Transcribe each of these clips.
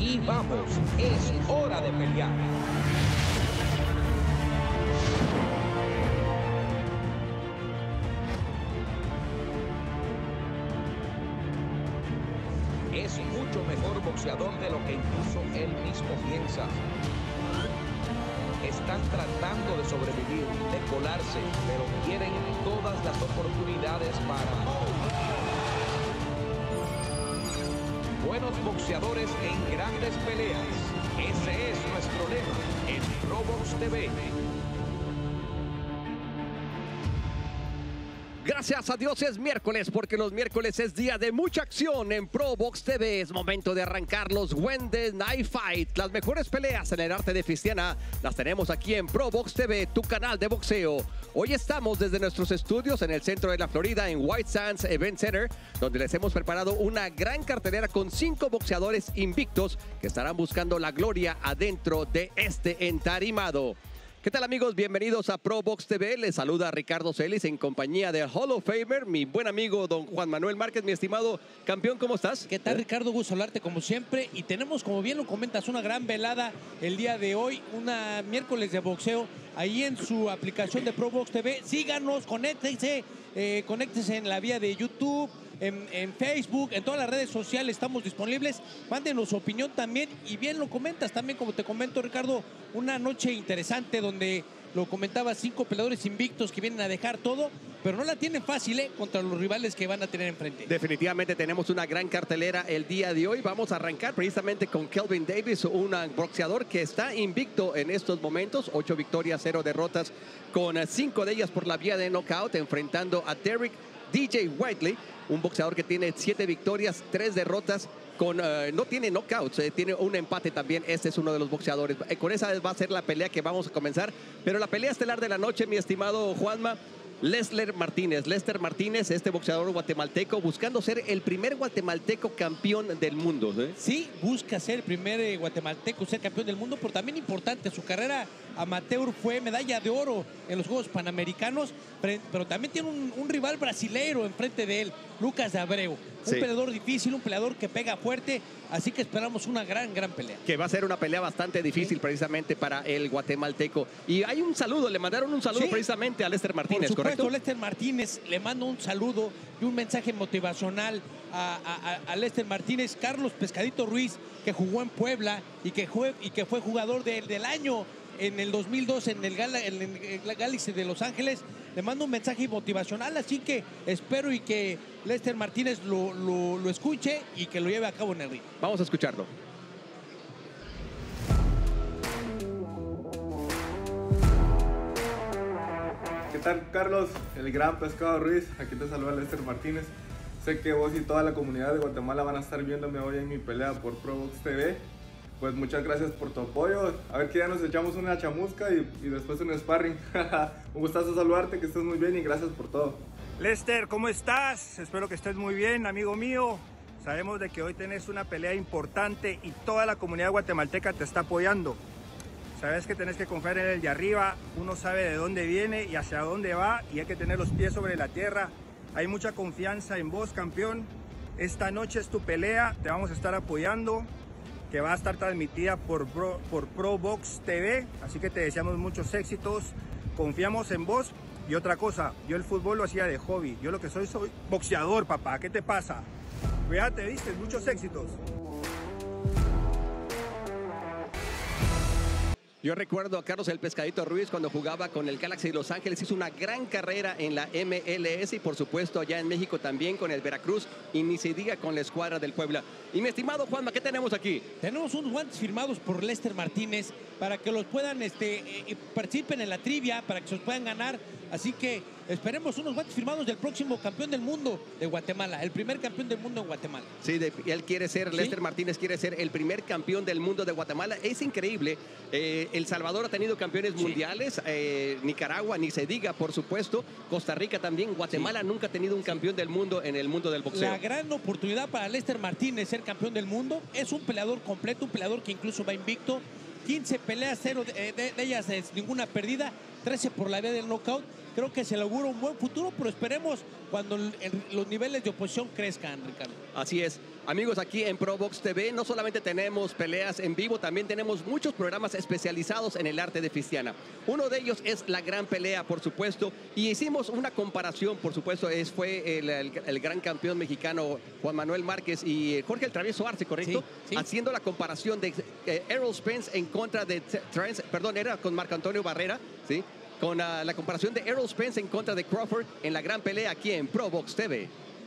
Y vamos, es hora de pelear. Es mucho mejor boxeador de lo que incluso él mismo piensa. Están tratando de sobrevivir, de colarse, pero quieren todas las oportunidades para... Buenos boxeadores en grandes peleas. Ese es nuestro lema en ProBox TV. Gracias a Dios es miércoles, porque los miércoles es día de mucha acción en ProBox TV. Es momento de arrancar los Wednesday Night Fight. Las mejores peleas en el arte de Cristiana las tenemos aquí en ProBox TV, tu canal de boxeo. Hoy estamos desde nuestros estudios en el centro de la Florida, en White Sands Event Center, donde les hemos preparado una gran cartelera con 5 boxeadores invictos que estarán buscando la gloria adentro de este entarimado. ¿Qué tal, amigos? Bienvenidos a ProBox TV. Les saluda Ricardo Celis en compañía del Hall of Famer, mi buen amigo don Juan Manuel Márquez. Mi estimado campeón, ¿cómo estás? ¿Qué tal, Ricardo? Gusto hablarte como siempre. Y tenemos, como bien lo comentas, una gran velada el día de hoy, una miércoles de boxeo, ahí en su aplicación de ProBox TV. Síganos, conéctense en la vía de YouTube, en Facebook, en todas las redes sociales estamos disponibles. Mándenos su opinión también, y bien lo comentas también, como te comento, Ricardo, una noche interesante donde lo comentaba, 5 peleadores invictos que vienen a dejar todo, pero no la tienen fácil contra los rivales que van a tener enfrente. Definitivamente tenemos una gran cartelera el día de hoy. Vamos a arrancar precisamente con Kelvin Davis, un boxeador que está invicto en estos momentos, 8 victorias, 0 derrotas, con 5 de ellas por la vía de knockout, enfrentando a Derek DJ Whiteley, un boxeador que tiene 7 victorias, 3 derrotas, no tiene knockouts, tiene un empate también. Este es uno de los boxeadores. Con esa va a ser la pelea que vamos a comenzar. Pero la pelea estelar de la noche, mi estimado Juanma, Lester Martínez. Lester Martínez, este boxeador guatemalteco, buscando ser el primer guatemalteco campeón del mundo. Sí, busca ser el primer guatemalteco, ser campeón del mundo, pero también importante, su carrera amateur fue medalla de oro en los Juegos Panamericanos, pero también tiene un rival brasileiro enfrente de él, Lucas de Abreu. Un peleador difícil, un peleador que pega fuerte, así que esperamos una gran pelea. Que va a ser una pelea bastante difícil precisamente para el guatemalteco. Y hay un saludo, le mandaron un saludo precisamente a Lester Martínez, por supuesto, ¿correcto? Lester Martínez le mando un saludo y un mensaje motivacional a Lester Martínez. Carlos Pescadito Ruiz, que jugó en Puebla y que fue jugador del año en el 2002 en el Galaxy de Los Ángeles, le mando un mensaje motivacional, así que espero y que Lester Martínez lo escuche y que lo lleve a cabo en el ring. Vamos a escucharlo. ¿Qué tal, Carlos? El gran Pescado Ruiz, aquí te saluda Lester Martínez. Sé que vos y toda la comunidad de Guatemala van a estar viéndome hoy en mi pelea por ProBox TV. Pues muchas gracias por tu apoyo. A ver que ya nos echamos una chamusca y después un sparring. Un gustazo saludarte, que estés muy bien y gracias por todo. Lester, ¿cómo estás? Espero que estés muy bien, amigo mío. Sabemos de que hoy tenés una pelea importante y toda la comunidad guatemalteca te está apoyando. Sabes que tenés que confiar en el de arriba. Uno sabe de dónde viene y hacia dónde va, y hay que tener los pies sobre la tierra. Hay mucha confianza en vos, campeón. Esta noche es tu pelea, te vamos a estar apoyando, que va a estar transmitida por ProBox TV, así que te deseamos muchos éxitos, confiamos en vos. Y otra cosa, yo el fútbol lo hacía de hobby, yo lo que soy boxeador, papá. ¿Qué te pasa? Cuídate, viste, muchos éxitos. Yo recuerdo a Carlos el Pescadito Ruiz cuando jugaba con el Galaxy de Los Ángeles. Hizo una gran carrera en la MLS y, por supuesto, allá en México también con el Veracruz, y ni se diga con la escuadra del Puebla. Y mi estimado Juanma, ¿qué tenemos aquí? Tenemos unos guantes firmados por Lester Martínez para que los puedan, participen en la trivia, para que se los puedan ganar. Así que esperemos unos guantes firmados del próximo campeón del mundo de Guatemala, el primer campeón del mundo en Guatemala. Sí, él quiere ser, Lester Martínez quiere ser el primer campeón del mundo de Guatemala. Es increíble. El Salvador ha tenido campeones mundiales, Nicaragua, ni se diga, por supuesto. Costa Rica también. Guatemala nunca ha tenido un campeón del mundo en el mundo del boxeo. La gran oportunidad para Lester Martínez ser campeón del mundo. Es un peleador completo, un peleador que incluso va invicto. 15 peleas, 0 de ellas ninguna perdida, 13 por la vía del knockout. creo que se le augura un buen futuro, pero esperemos cuando los niveles de oposición crezcan, Ricardo. Así es. Amigos, aquí en ProBox TV no solamente tenemos peleas en vivo, también tenemos muchos programas especializados en el arte de Fistiana. Uno de ellos es La Gran Pelea, por supuesto, y hicimos una comparación, por supuesto, fue el gran campeón mexicano Juan Manuel Márquez y Jorge el Travieso Arce, ¿correcto? Sí, sí. Haciendo la comparación de Errol Spence en contra de era con Marco Antonio Barrera, ¿sí? Con la comparación de Errol Spence en contra de Crawford en La Gran Pelea aquí en ProBox TV.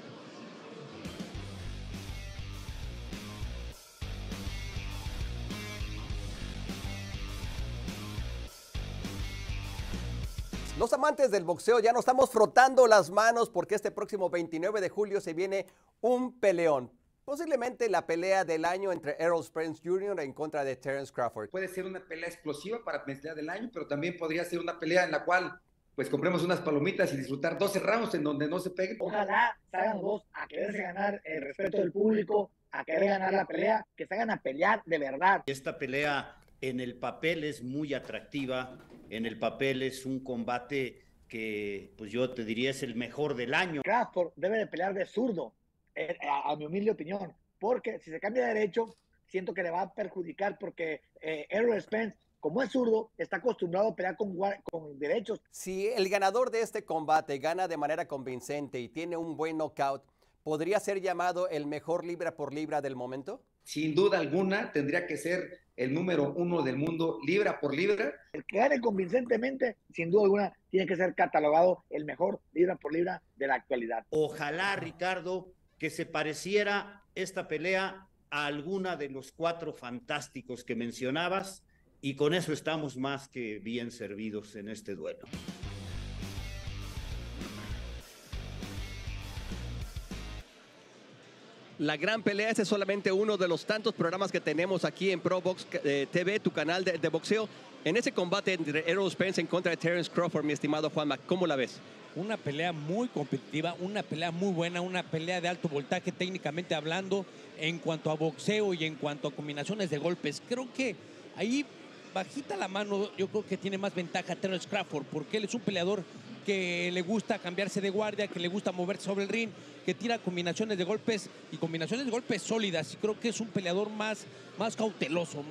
Los amantes del boxeo ya nos estamos frotando las manos porque este próximo 29 de julio se viene un peleón. Posiblemente la pelea del año entre Errol Spence Jr. en contra de Terence Crawford. Puede ser una pelea explosiva para pelea del año, pero también podría ser una pelea en la cual pues compremos unas palomitas y disfrutar 12 rounds en donde no se peguen. Ojalá salgan los dos a quererse ganar el respeto del público, a querer ganar la pelea, que salgan a pelear de verdad. Esta pelea en el papel es muy atractiva, en el papel es un combate que pues yo te diría es el mejor del año. Crawford debe de pelear de zurdo, a mi humilde opinión, porque si se cambia de derecho, siento que le va a perjudicar porque Errol Spence, como es zurdo, está acostumbrado a pelear con derechos. Si el ganador de este combate gana de manera convincente y tiene un buen knockout, ¿podría ser llamado el mejor libra por libra del momento? Sin duda alguna, tendría que ser el número 1 del mundo, libra por libra. El que gane convincentemente, sin duda alguna, tiene que ser catalogado el mejor libra por libra de la actualidad. Ojalá, Ricardo, que se pareciera esta pelea a alguna de los 4 fantásticos que mencionabas, y con eso estamos más que bien servidos en este duelo. La Gran Pelea, este es solamente uno de los tantos programas que tenemos aquí en ProBox TV, tu canal de boxeo. En ese combate entre Errol Spence en contra de Terence Crawford, mi estimado Juanma, ¿cómo la ves? Una pelea muy competitiva, una pelea muy buena, una pelea de alto voltaje técnicamente hablando en cuanto a boxeo y en cuanto a combinaciones de golpes. Creo que ahí, bajita la mano, yo creo que tiene más ventaja Terence Crawford, porque él es un peleador que le gusta cambiarse de guardia, que le gusta moverse sobre el ring, que tira combinaciones de golpes y combinaciones de golpes sólidas. Y creo que es un peleador más cauteloso,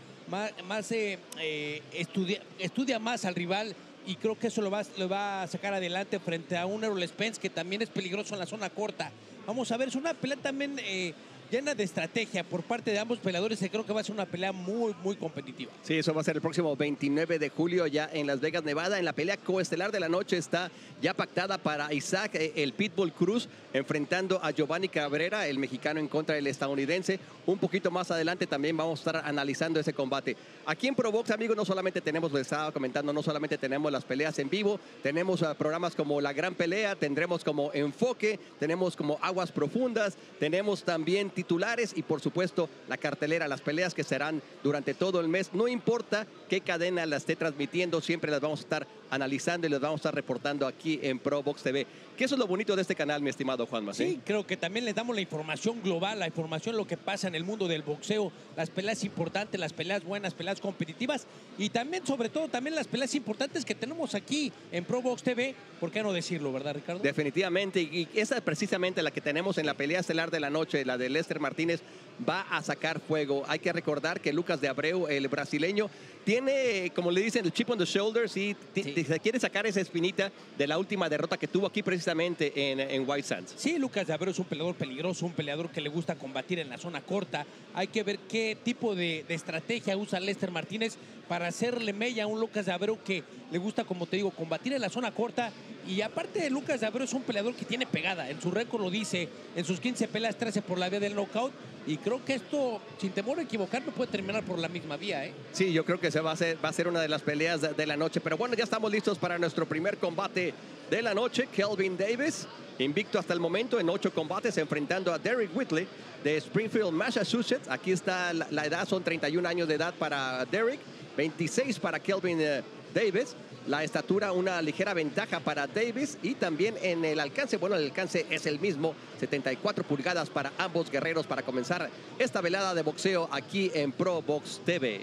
estudia más al rival, y creo que eso lo va a sacar adelante frente a un Errol Spence que también es peligroso en la zona corta. Vamos a ver, es una pelea también llena de estrategia por parte de ambos peleadores, y creo que va a ser una pelea muy, muy competitiva. Sí, eso va a ser el próximo 29 de julio ya en Las Vegas, Nevada. En la pelea coestelar de la noche está ya pactada para Isaac, el Pitbull Cruz, enfrentando a Giovanni Cabrera, el mexicano en contra del estadounidense. Un poquito más adelante también vamos a estar analizando ese combate. Aquí en ProBox, amigos, no solamente tenemos, les estaba comentando, no solamente tenemos las peleas en vivo, tenemos programas como La Gran Pelea, tendremos como Enfoque, tenemos como Aguas Profundas, tenemos también titulares y por supuesto la cartelera, las peleas que serán durante todo el mes. No importa qué cadena la esté transmitiendo, siempre las vamos a estar analizando y las vamos a estar reportando aquí en ProBox TV. Que eso es lo bonito de este canal, mi estimado Juanma. Sí, creo que también les damos la información global, la información, lo que pasa en el mundo del boxeo, las peleas importantes, las peleas buenas, peleas competitivas, y también, sobre todo, también las peleas importantes que tenemos aquí en ProBox TV. ¿Por qué no decirlo, verdad, Ricardo? Definitivamente, y esa es precisamente la que tenemos en la pelea estelar de la noche, la de Lester Martínez, va a sacar fuego. Hay que recordar que Lucas de Abreu, el brasileño, tiene, como le dicen, el chip on the shoulder, sí. Se quiere sacar esa espinita de la última derrota que tuvo aquí precisamente en White Sands. Sí, Lucas de Abreu es un peleador peligroso, un peleador que le gusta combatir en la zona corta. Hay que ver qué tipo de estrategia usa Lester Martínez para hacerle mella a un Lucas de Abreu que le gusta, como te digo, combatir en la zona corta. Y aparte de Lucas de Abreu, es un peleador que tiene pegada. En su récord lo dice, en sus 15 peleas, 13 por la vía del knockout. Y creo que esto, sin temor a equivocarme, puede terminar por la misma vía, ¿eh? Sí, yo creo que va a ser una de las peleas de la noche. Pero bueno, ya estamos listos para nuestro primer combate de la noche. Kelvin Davis, invicto hasta el momento en 8 combates, enfrentando a Derek Whitley de Springfield, Massachusetts. Aquí está la edad, son 31 años de edad para Derek, 26 para Kelvin Davis. La estatura, una ligera ventaja para Davis, y también en el alcance, bueno, el alcance es el mismo, 74 pulgadas para ambos guerreros para comenzar esta velada de boxeo aquí en ProBox TV.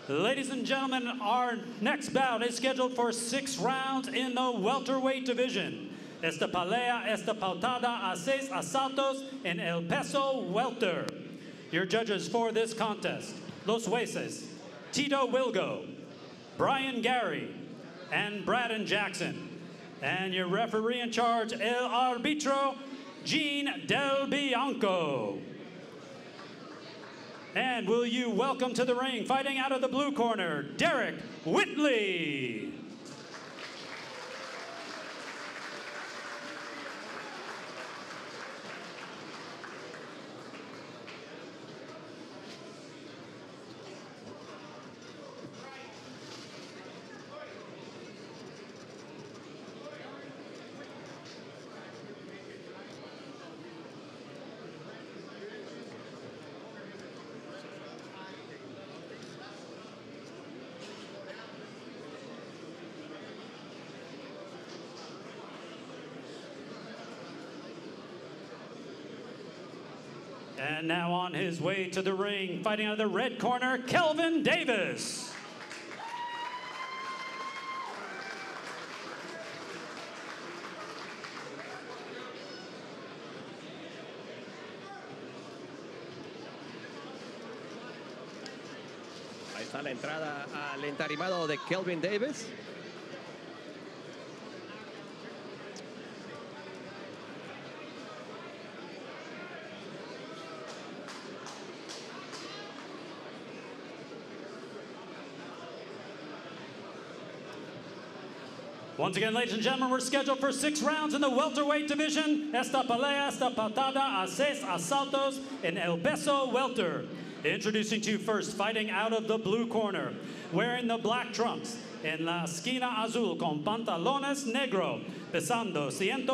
Ladies and gentlemen, our next bout is scheduled for 6 rounds in the welterweight division. Esta pelea está pautada a 6 asaltos en el peso welter. Your judges for this contest, Los Jueces, Tito Wilgo, Brian Gary, and Braden Jackson. And your referee in charge, El Arbitro, Gene Del Bianco. And will you welcome to the ring, fighting out of the blue corner, Derek Whitley. And now on his way to the ring, fighting out of the red corner, Kelvin Davis. Ahí está la entrada al entarimado de Kelvin Davis. Once again, ladies and gentlemen, we're scheduled for 6 rounds in the welterweight division. Esta pelea está pautada a 6 asaltos en el peso welter. Introducing to you first, fighting out of the blue corner, wearing the black trunks, en la esquina azul con pantalones negro, pesando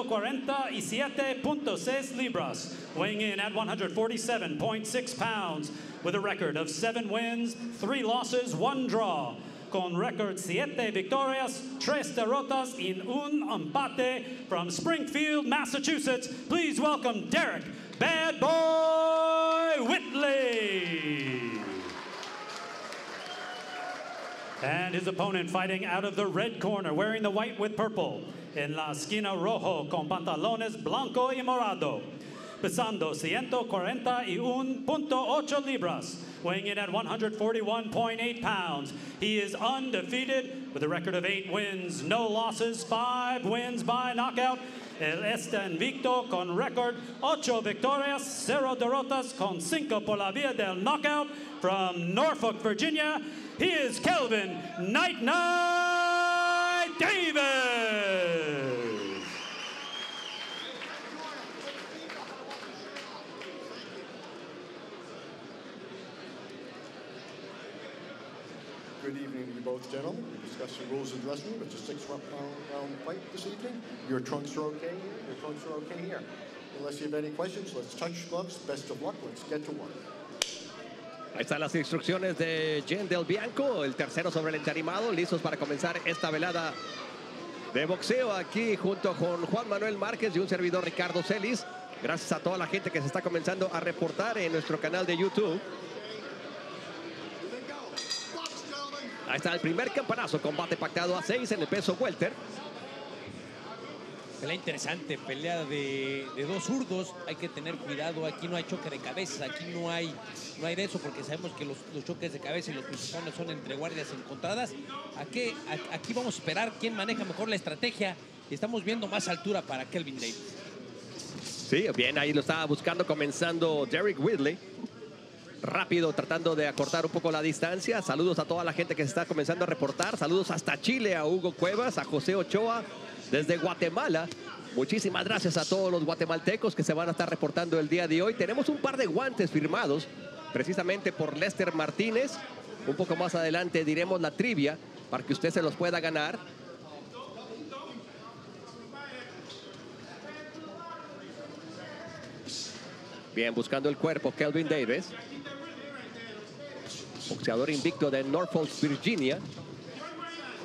147.6 libras, weighing in at 147.6 pounds, with a record of 7 wins, 3 losses, 1 draw. Con récord 7 victorias, 3 derrotas y un empate, from Springfield, Massachusetts. Please welcome Derek Bad Boy Whitley. And his opponent fighting out of the red corner, wearing the white with purple, en la esquina rojo con pantalones blanco y morado, pesando 141.8 libras, weighing in at 141.8 pounds. He is undefeated with a record of 8 wins, no losses, 5 wins by knockout. Él está invicto con récord 8 victorias, 0 derrotas, con 5 por la vía del knockout. From Norfolk, Virginia, he is Kelvin Night Night Davis. Good evening to you both, gentlemen. We discussed the rules of the dressing room. It's a 6-round fight this evening. Your trunks are okay here. Your trunks are okay here. Unless you have any questions, let's touch gloves. Best of luck. Let's get to work. Ahí están las instrucciones de Gene Del Bianco, el tercero sobre el entarimado, listos para comenzar esta velada de boxeo aquí junto con Juan Manuel Márquez y un servidor Ricardo Celis. Gracias a toda la gente que se está comenzando a reportar en nuestro canal de YouTube. Ahí está el primer campanazo, combate pactado a 6 en el peso welter. Pelea interesante, pelea de dos zurdos. Hay que tener cuidado, aquí no hay choque de cabezas, aquí no hay de eso, porque sabemos que los choques de cabeza y los cruciformes son entre guardias encontradas. Aquí vamos a esperar quién maneja mejor la estrategia, y estamos viendo más altura para Kelvin Davis. Sí, bien, ahí lo estaba buscando, comenzando Derek Whitley. Rápido, tratando de acortar un poco la distancia. Saludos a toda la gente que se está comenzando a reportar. Saludos hasta Chile, a Hugo Cuevas, a José Ochoa, desde Guatemala. Muchísimas gracias a todos los guatemaltecos que se van a estar reportando el día de hoy. Tenemos un par de guantes firmados, precisamente por Lester Martínez. Un poco más adelante diremos la trivia para que usted se los pueda ganar. Bien, buscando el cuerpo, Kelvin Davis. Boxeador invicto de Norfolk, Virginia.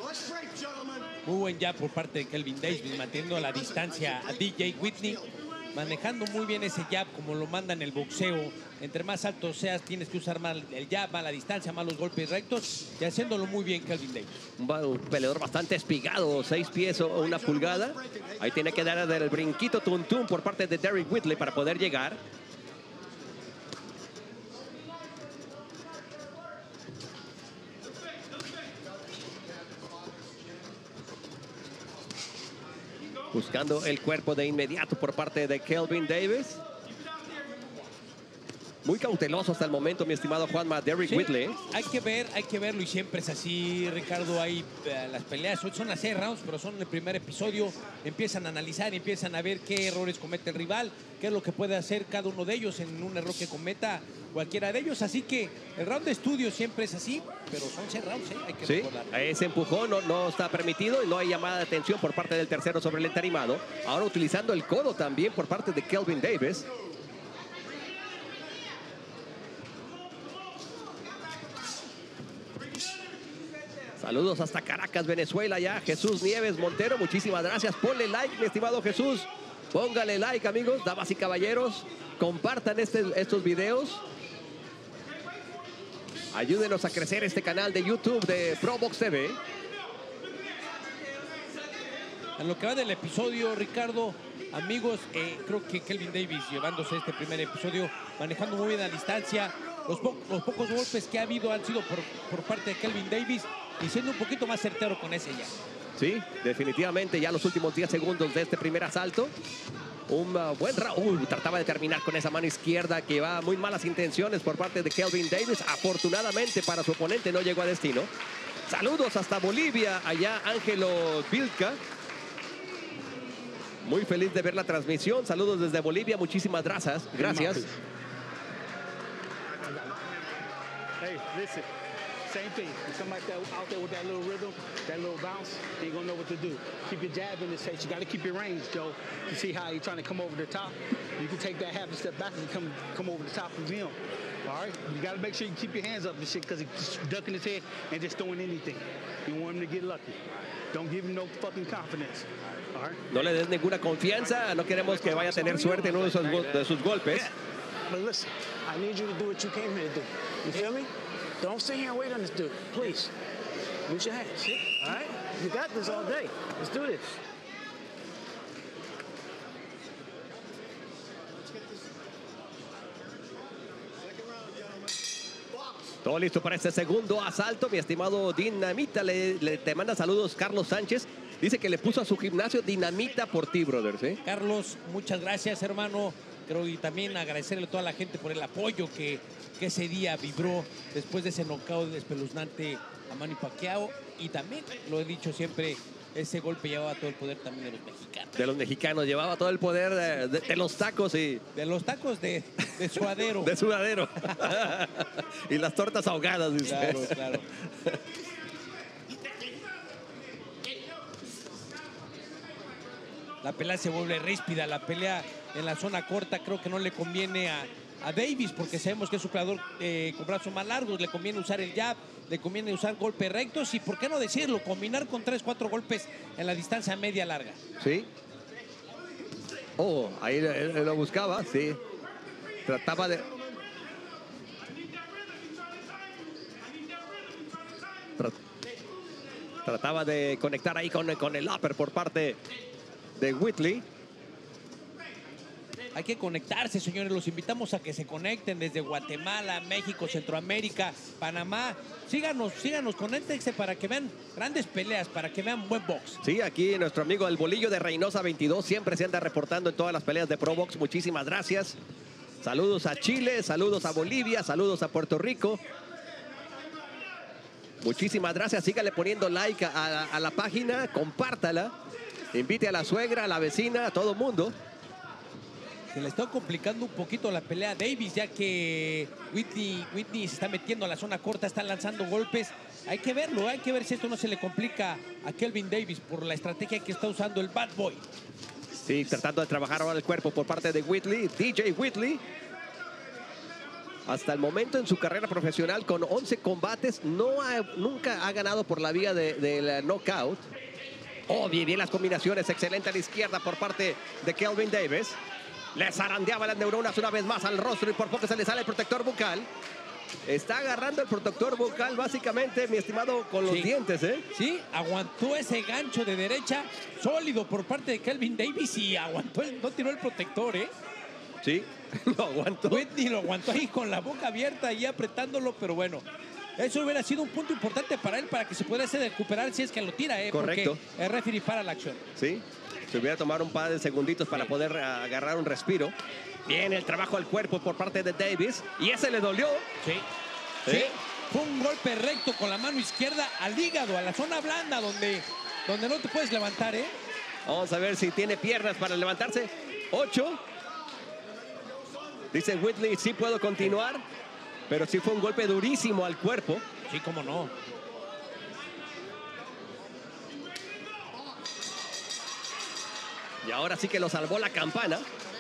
Muy buen jab por parte de Kelvin Davis, manteniendo la distancia a DJ Whitley. manejando muy bien ese jab como lo manda en el boxeo. Entre más alto seas, tienes que usar más el jab, más la distancia, más los golpes rectos y haciéndolo muy bien Kelvin Davis. Un peleador bastante espigado, 6 pies o 1 pulgada. Ahí tiene que dar el brinquito tuntún por parte de Derek Whitley para poder llegar. Buscando el cuerpo de inmediato por parte de Kelvin Davis. Muy cauteloso hasta el momento, mi estimado Juanma, Derek Whitley. Hay que verlo y siempre es así, Ricardo. Hay las peleas, son las 6 rounds, pero son el primer episodio. Empiezan a analizar y empiezan a ver qué errores comete el rival, qué es lo que puede hacer cada uno de ellos en un error que cometa cualquiera de ellos. Así que el round de estudio siempre es así, pero son 6 rounds, hay que recordar. Ese empujón no está permitido y no hay llamada de atención por parte del tercero sobre el entarimado. Ahora utilizando el codo también por parte de Kelvin Davis. Saludos hasta Caracas, Venezuela ya. Jesús Nieves Montero, muchísimas gracias. Ponle like, mi estimado Jesús. Póngale like, amigos, damas y caballeros. Compartan estos videos. Ayúdenos a crecer este canal de YouTube de ProBox TV. En lo que va del episodio, Ricardo, amigos, creo que Kelvin Davis llevándose este primer episodio, manejando muy bien la distancia. Los pocos golpes que ha habido han sido por parte de Kelvin Davis y siendo un poquito más certero con ese ya. Sí, definitivamente ya los últimos 10 segundos de este primer asalto. Un buen round. Trataba de terminar con esa mano izquierda que llevaba muy malas intenciones por parte de Kelvin Davis. Afortunadamente para su oponente no llegó a destino. Saludos hasta Bolivia, allá Ángelo Vilca. Muy feliz de ver la transmisión. Saludos desde Bolivia, muchísimas gracias. Hey, listen, same thing. If somebody out there with that little rhythm, that little bounce, they ain't gonna know what to do. Keep your jab in his face. You gotta keep your range, Joe. You see how he's trying to come over the top? You can take that half a step back and come over the top of him. All right? You gotta make sure you keep your hands up and shit because he's ducking his head and just throwing anything. You want him to get lucky. Don't give him no fucking confidence. All right? No le des ninguna confianza. No queremos que vaya a tener suerte en uno de sus golpes. But listen, I need you to do what you came here to do. You feel me? Don't sit here and wait on this dude, please. Use your hands, see? All right? You got this all day. Let's do this. Todo listo para este segundo asalto, mi estimado Dinamita. Te manda saludos Carlos Sánchez. Dice que le puso a su gimnasio Dinamita por ti, brothers. Carlos, muchas gracias, hermano. Creo y también agradecerle a toda la gente por el apoyo que ese día vibró después de ese knockout espeluznante a Manny Pacquiao. Y también, lo he dicho siempre, ese golpe llevaba todo el poder también de los mexicanos. De los mexicanos, llevaba todo el poder de los tacos y... De los tacos de suadero. De suadero. Y las tortas ahogadas, dice. Claro, claro. La pelea se vuelve ríspida, la pelea en la zona corta creo que no le conviene a Davis porque sabemos que es un peleador con brazos más largos, le conviene usar el jab, le conviene usar golpes rectos y por qué no decirlo, combinar con 3-4 golpes en la distancia media larga. Sí. Oh, ahí él lo buscaba, sí. Trataba de... Trataba de conectar ahí con el upper por parte de Whitley. Hay que conectarse, señores. Los invitamos a que se conecten desde Guatemala, México, Centroamérica, Panamá. Síganos, conéctense para que vean grandes peleas, para que vean buen box. Sí, aquí nuestro amigo El Bolillo de Reynosa 22 siempre se anda reportando en todas las peleas de ProBox. Muchísimas gracias. Saludos a Chile, saludos a Bolivia, saludos a Puerto Rico. Muchísimas gracias. Sígale poniendo like a la página, compártala. Invite a la suegra, a la vecina, a todo mundo. Se le está complicando un poquito la pelea a Davis, ya que Whitley se está metiendo a la zona corta, está lanzando golpes. Hay que verlo, hay que ver si esto no se le complica a Kelvin Davis por la estrategia que está usando el Bad Boy. Sí, tratando de trabajar ahora el cuerpo por parte de Whitley, DJ Whitley. Hasta el momento en su carrera profesional con 11 combates, nunca ha ganado por la vía del knockout. Oh, bien las combinaciones, excelente a la izquierda por parte de Kelvin Davis. Le zarandeaba las neuronas una vez más al rostro y por poco se le sale el protector bucal. Está agarrando el protector bucal básicamente, mi estimado, con los dientes, ¿eh? Sí, aguantó ese gancho de derecha sólido por parte de Kelvin Davis y aguantó, no tiró el protector, ¿eh? Sí, lo aguantó. Whitney lo aguantó ahí con la boca abierta y apretándolo, pero bueno. Eso hubiera sido un punto importante para él, para que se pudiese recuperar si es que lo tira, ¿eh? Correcto. Porque el referee para la acción. Sí, se hubiera tomado un par de segunditos para poder agarrar un respiro. Bien, el trabajo al cuerpo por parte de Davis. Y ese le dolió. Sí. Sí. Fue un golpe recto con la mano izquierda al hígado, a la zona blanda, donde no te puedes levantar, ¿eh? Vamos a ver si tiene piernas para levantarse. 8. Dice Whitley, sí puedo continuar. Pero sí fue un golpe durísimo al cuerpo. Sí, cómo no. Y ahora sí que lo salvó la campana.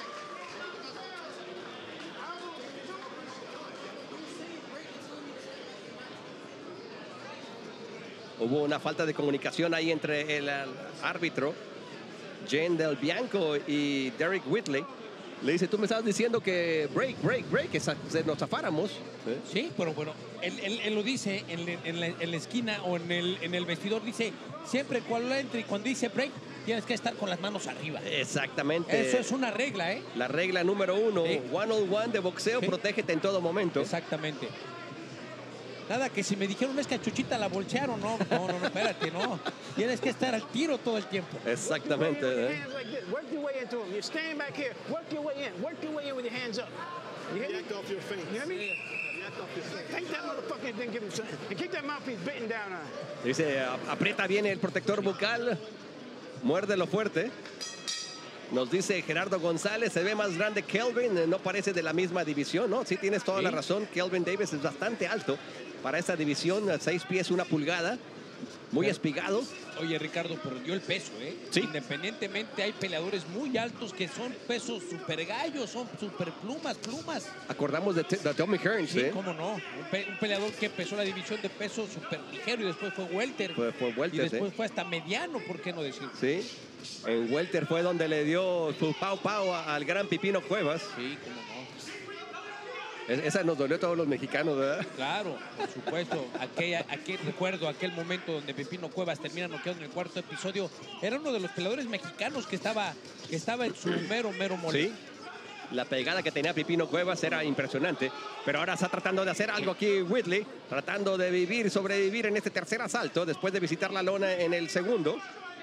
Hubo una falta de comunicación ahí entre el árbitro, Jen Del Bianco, y Derek Whitley. Le dice, tú me estabas diciendo que break, que nos zafáramos. Sí, pero bueno, él lo dice en la esquina o en el vestidor. Dice, siempre cuando entre y cuando dice break, tienes que estar con las manos arriba. Exactamente. Eso es una regla, ¿eh? La regla número 1, sí. One-on-one de boxeo, sí. Protégete en todo momento. Exactamente. Nada, que si me dijeron es que a Chuchita la bolsearon, no, espérate, no. Tienes que estar al tiro todo el tiempo. Exactamente. Work your way into him. You're standing back here. Work your way in. Work your way in with your hands up. You hear me? Yacked off your face. You hear me? Yacked off your face. Take that motherfucker and then give him something. And keep that mouthpiece bitten down on it. Dice, aprieta bien el protector bucal. Muérdelo fuerte. Nos dice Gerardo González, se ve más grande Kelvin, no parece de la misma división, ¿no? Sí, tienes toda la razón. Kelvin Davis es bastante alto para esta división, 6 pies, 1 pulgada. Muy espigado. Oye, Ricardo, pero dio el peso, ¿eh? Sí. Independientemente, hay peleadores muy altos que son pesos super gallos, son super plumas. Acordamos de Tommy Hearns, sí, cómo no. Un peleador que empezó la división de peso super ligero y después fue welter. Fue welter, y después fue hasta mediano, ¿por qué no decirlo? Sí. En welter fue donde le dio su pau al gran Pipino Cuevas. Sí, cómo no. Esa nos dolió a todos los mexicanos, ¿verdad? Claro, por supuesto. Recuerdo aquel momento donde Pepino Cuevas termina noqueado en el 4º episodio. Era uno de los peleadores mexicanos que estaba en su mero mole. Sí. La pegada que tenía Pipino Cuevas era impresionante. Pero ahora está tratando de hacer algo aquí Whitley. Tratando de sobrevivir en este tercer asalto después de visitar la lona en el segundo.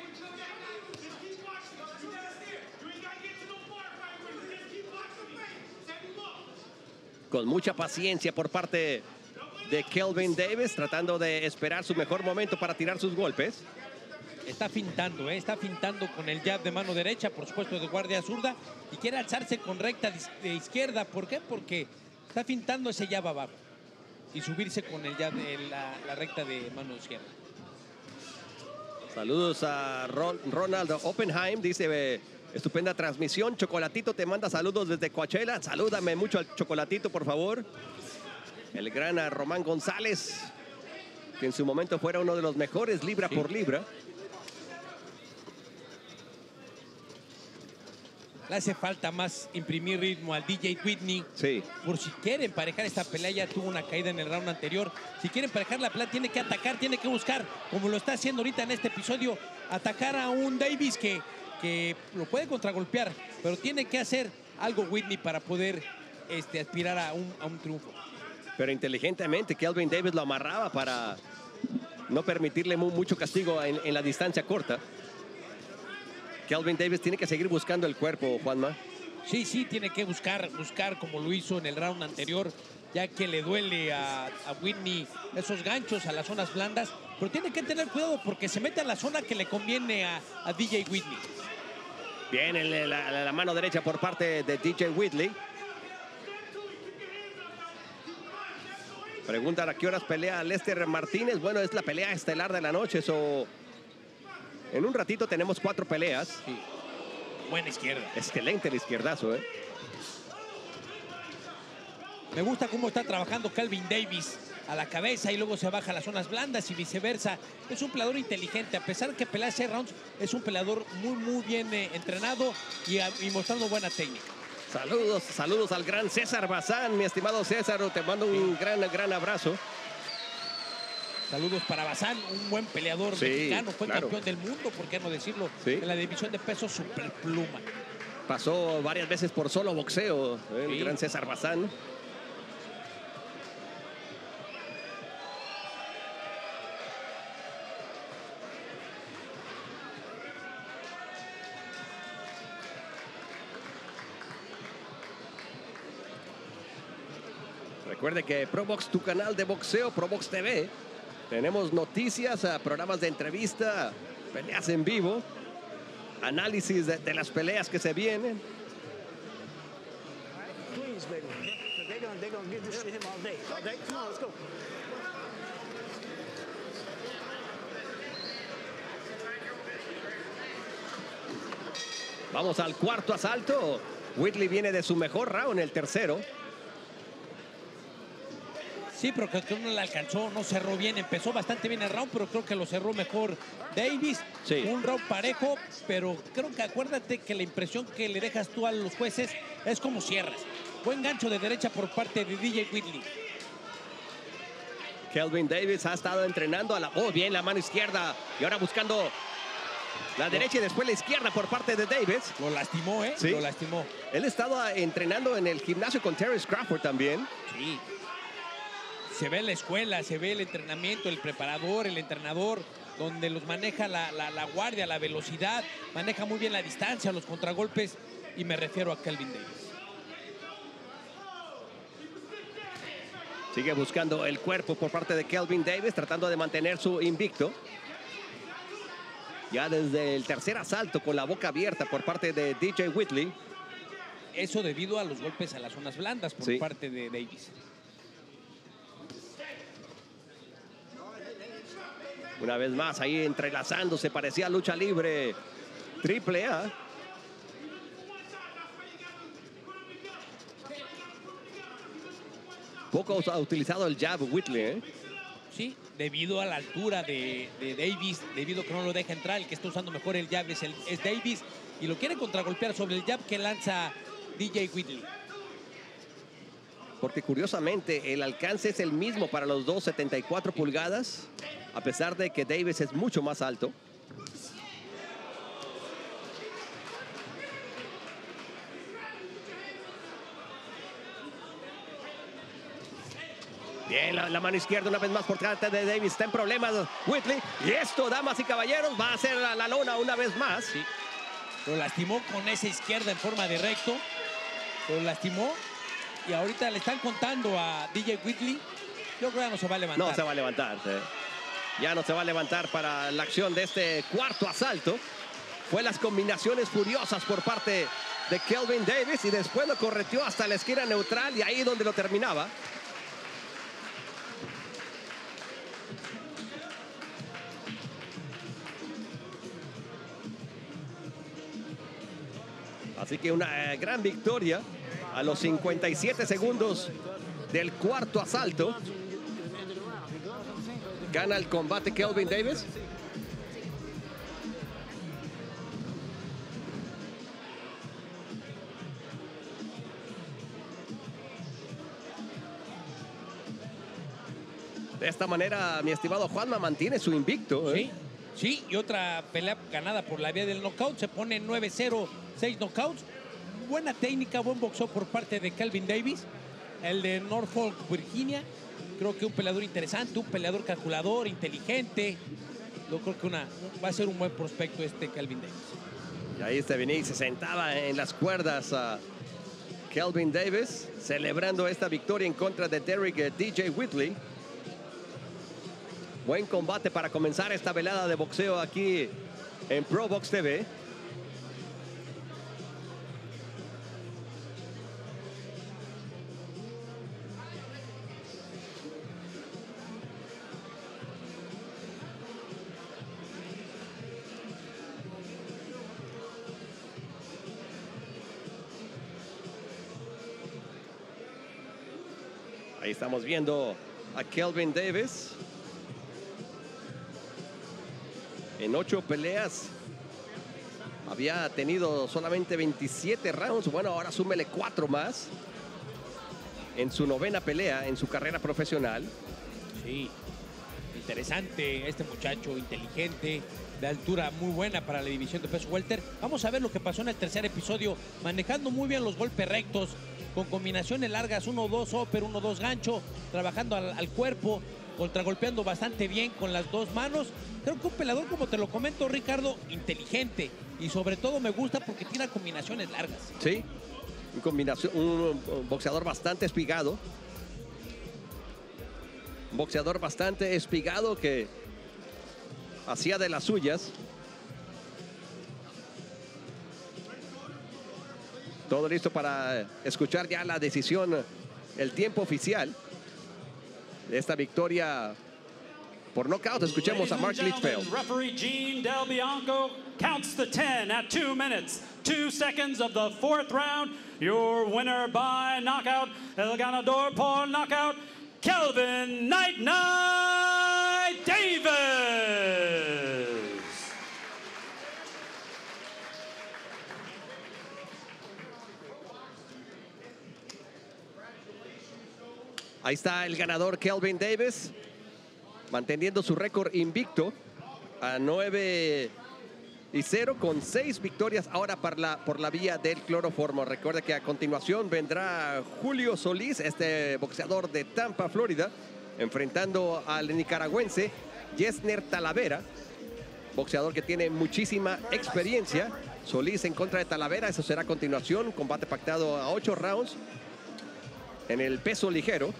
Con mucha paciencia por parte de Kelvin Davis, tratando de esperar su mejor momento para tirar sus golpes. Está fintando, está fintando con el jab de mano derecha, por supuesto de guardia zurda, y quiere alzarse con recta de izquierda. ¿Por qué? Porque está fintando ese jab abajo y subirse con el jab de la recta de mano izquierda. Saludos a Ronald Oppenheim, dice... Estupenda transmisión. Chocolatito te manda saludos desde Coachella. Salúdame mucho al Chocolatito, por favor. El gran Román González, que en su momento fuera uno de los mejores libra por libra. Le hace falta más imprimir ritmo al DJ Whitney. Sí. Por si quiere emparejar esta pelea, ya tuvo una caída en el round anterior. Si quiere emparejar la pelea, tiene que atacar, tiene que buscar, como lo está haciendo ahorita en este episodio, atacar a un Davis que lo puede contragolpear, pero tiene que hacer algo Whitney para poder aspirar a un triunfo. Pero inteligentemente Kelvin Davis lo amarraba para no permitirle mucho castigo en la distancia corta. Kelvin Davis tiene que seguir buscando el cuerpo, Juanma. Sí, tiene que buscar como lo hizo en el round anterior, ya que le duele a Whitney esos ganchos a las zonas blandas, pero tiene que tener cuidado porque se mete a la zona que le conviene a DJ Whitney. Bien, la mano derecha por parte de DJ Whitley. Preguntan a qué horas pelea Lester Martínez. Bueno, es la pelea estelar de la noche. En un ratito tenemos 4 peleas. Sí. Buena izquierda. Excelente el izquierdazo, ¿eh? Me gusta cómo está trabajando Kelvin Davis a la cabeza y luego se baja a las zonas blandas y viceversa. Es un peleador inteligente, a pesar de que pelea 6 rounds, es un peleador muy bien entrenado y mostrando buena técnica. Saludos al gran César Bazán, mi estimado César, te mando un gran abrazo. Saludos para Bazán, un buen peleador mexicano, fue campeón del mundo, ¿por qué no decirlo? En la división de peso superpluma. Pasó varias veces por solo boxeo, el gran César Bazán. Recuerde que ProBox, tu canal de boxeo, ProBox TV. Tenemos noticias, programas de entrevista, peleas en vivo, análisis de las peleas que se vienen. Vamos al cuarto asalto. Whitley viene de su mejor round, el tercero. Sí, pero creo que no le alcanzó, no cerró bien. Empezó bastante bien el round, pero creo que lo cerró mejor Davis. Sí. Un round parejo, pero creo que acuérdate que la impresión que le dejas tú a los jueces es como cierras. Buen gancho de derecha por parte de DJ Whitley. Kelvin Davis ha estado entrenando a la... Oh, bien, la mano izquierda. Y ahora buscando la derecha y después la izquierda por parte de Davis. Lo lastimó, ¿eh? Sí. Lo lastimó. Él estaba entrenando en el gimnasio con Terence Crawford también. Sí. Se ve la escuela, se ve el entrenamiento, el preparador, el entrenador, donde los maneja la guardia, la velocidad, maneja muy bien la distancia, los contragolpes, y me refiero a Kelvin Davis. Sigue buscando el cuerpo por parte de Kelvin Davis, tratando de mantener su invicto. Ya desde el tercer asalto con la boca abierta por parte de DJ Whitley. Eso debido a los golpes a las zonas blandas por parte de Davis. Una vez más ahí entrelazándose, parecía lucha libre triple A. Poco ha utilizado el jab Whitley, ¿eh? Sí, debido a la altura de Davis, debido a que no lo deja entrar, el que está usando mejor el jab es Davis, y lo quiere contragolpear sobre el jab que lanza DJ Whitley. Porque curiosamente el alcance es el mismo para los dos, 74 pulgadas, a pesar de que Davis es mucho más alto. Bien, la mano izquierda una vez más por parte de Davis. Está en problemas Whitley. Y esto, damas y caballeros, va a ser la lona una vez más. Sí. Lo lastimó con esa izquierda en forma de recto. Lo lastimó. Y ahorita le están contando a DJ Whitley. Yo creo que ya no se va a levantar. No se va a levantar. Ya no se va a levantar para la acción de este cuarto asalto. Fue las combinaciones furiosas por parte de Kelvin Davis. Y después lo correteó hasta la esquina neutral. Y ahí donde lo terminaba. Así que una gran victoria a los 57 segundos del cuarto asalto. Gana el combate Kelvin Davis. De esta manera, mi estimado Juanma mantiene su invicto. Sí, sí, y otra pelea ganada por la vía del knockout. Se pone 9-0, 6 knockouts. Buena técnica, buen boxeo por parte de Kelvin Davis. El de Norfolk, Virginia. Creo que un peleador interesante, un peleador calculador, inteligente. Yo creo que va a ser un buen prospecto este Kelvin Davis. Y ahí venía y se sentaba en las cuerdas a Kelvin Davis, celebrando esta victoria en contra de Derek DJ Whitley. Buen combate para comenzar esta velada de boxeo aquí en ProBox TV. Ahí estamos viendo a Kelvin Davis. En 8 peleas Había tenido solamente 27 rounds. Bueno, ahora súmele 4 más en su 9ª pelea en su carrera profesional. Sí, interesante este muchacho, inteligente, de altura muy buena para la división de peso welter. Vamos a ver lo que pasó en el tercer episodio, manejando muy bien los golpes rectos, con combinaciones largas, 1-2 upper, 1-2 gancho, trabajando al cuerpo, contragolpeando bastante bien con las dos manos. Creo que un peleador, como te lo comento, Ricardo, inteligente, y sobre todo me gusta porque tiene combinaciones largas. Sí, un boxeador bastante espigado. Un boxeador bastante espigado que hacía de las suyas. Todo listo para escuchar ya la decisión, el tiempo oficial de esta victoria por nocaut. Escuchemos a Mark Litchfield. Referee Gene Del Bianco counts the 10 at 2 minutes, 2 seconds of the 4th round. Your winner by knockout, el ganador por knockout, Kelvin Night Night Davis. Ahí está el ganador Kelvin Davis, manteniendo su récord invicto a 9-0 con 6 victorias ahora por la vía del cloroformo. Recuerda que a continuación vendrá Julio Solís, este boxeador de Tampa, Florida, enfrentando al nicaragüense Yesner Talavera, boxeador que tiene muchísima experiencia. Solís en contra de Talavera, eso será a continuación, combate pactado a 8 rounds en el peso ligero.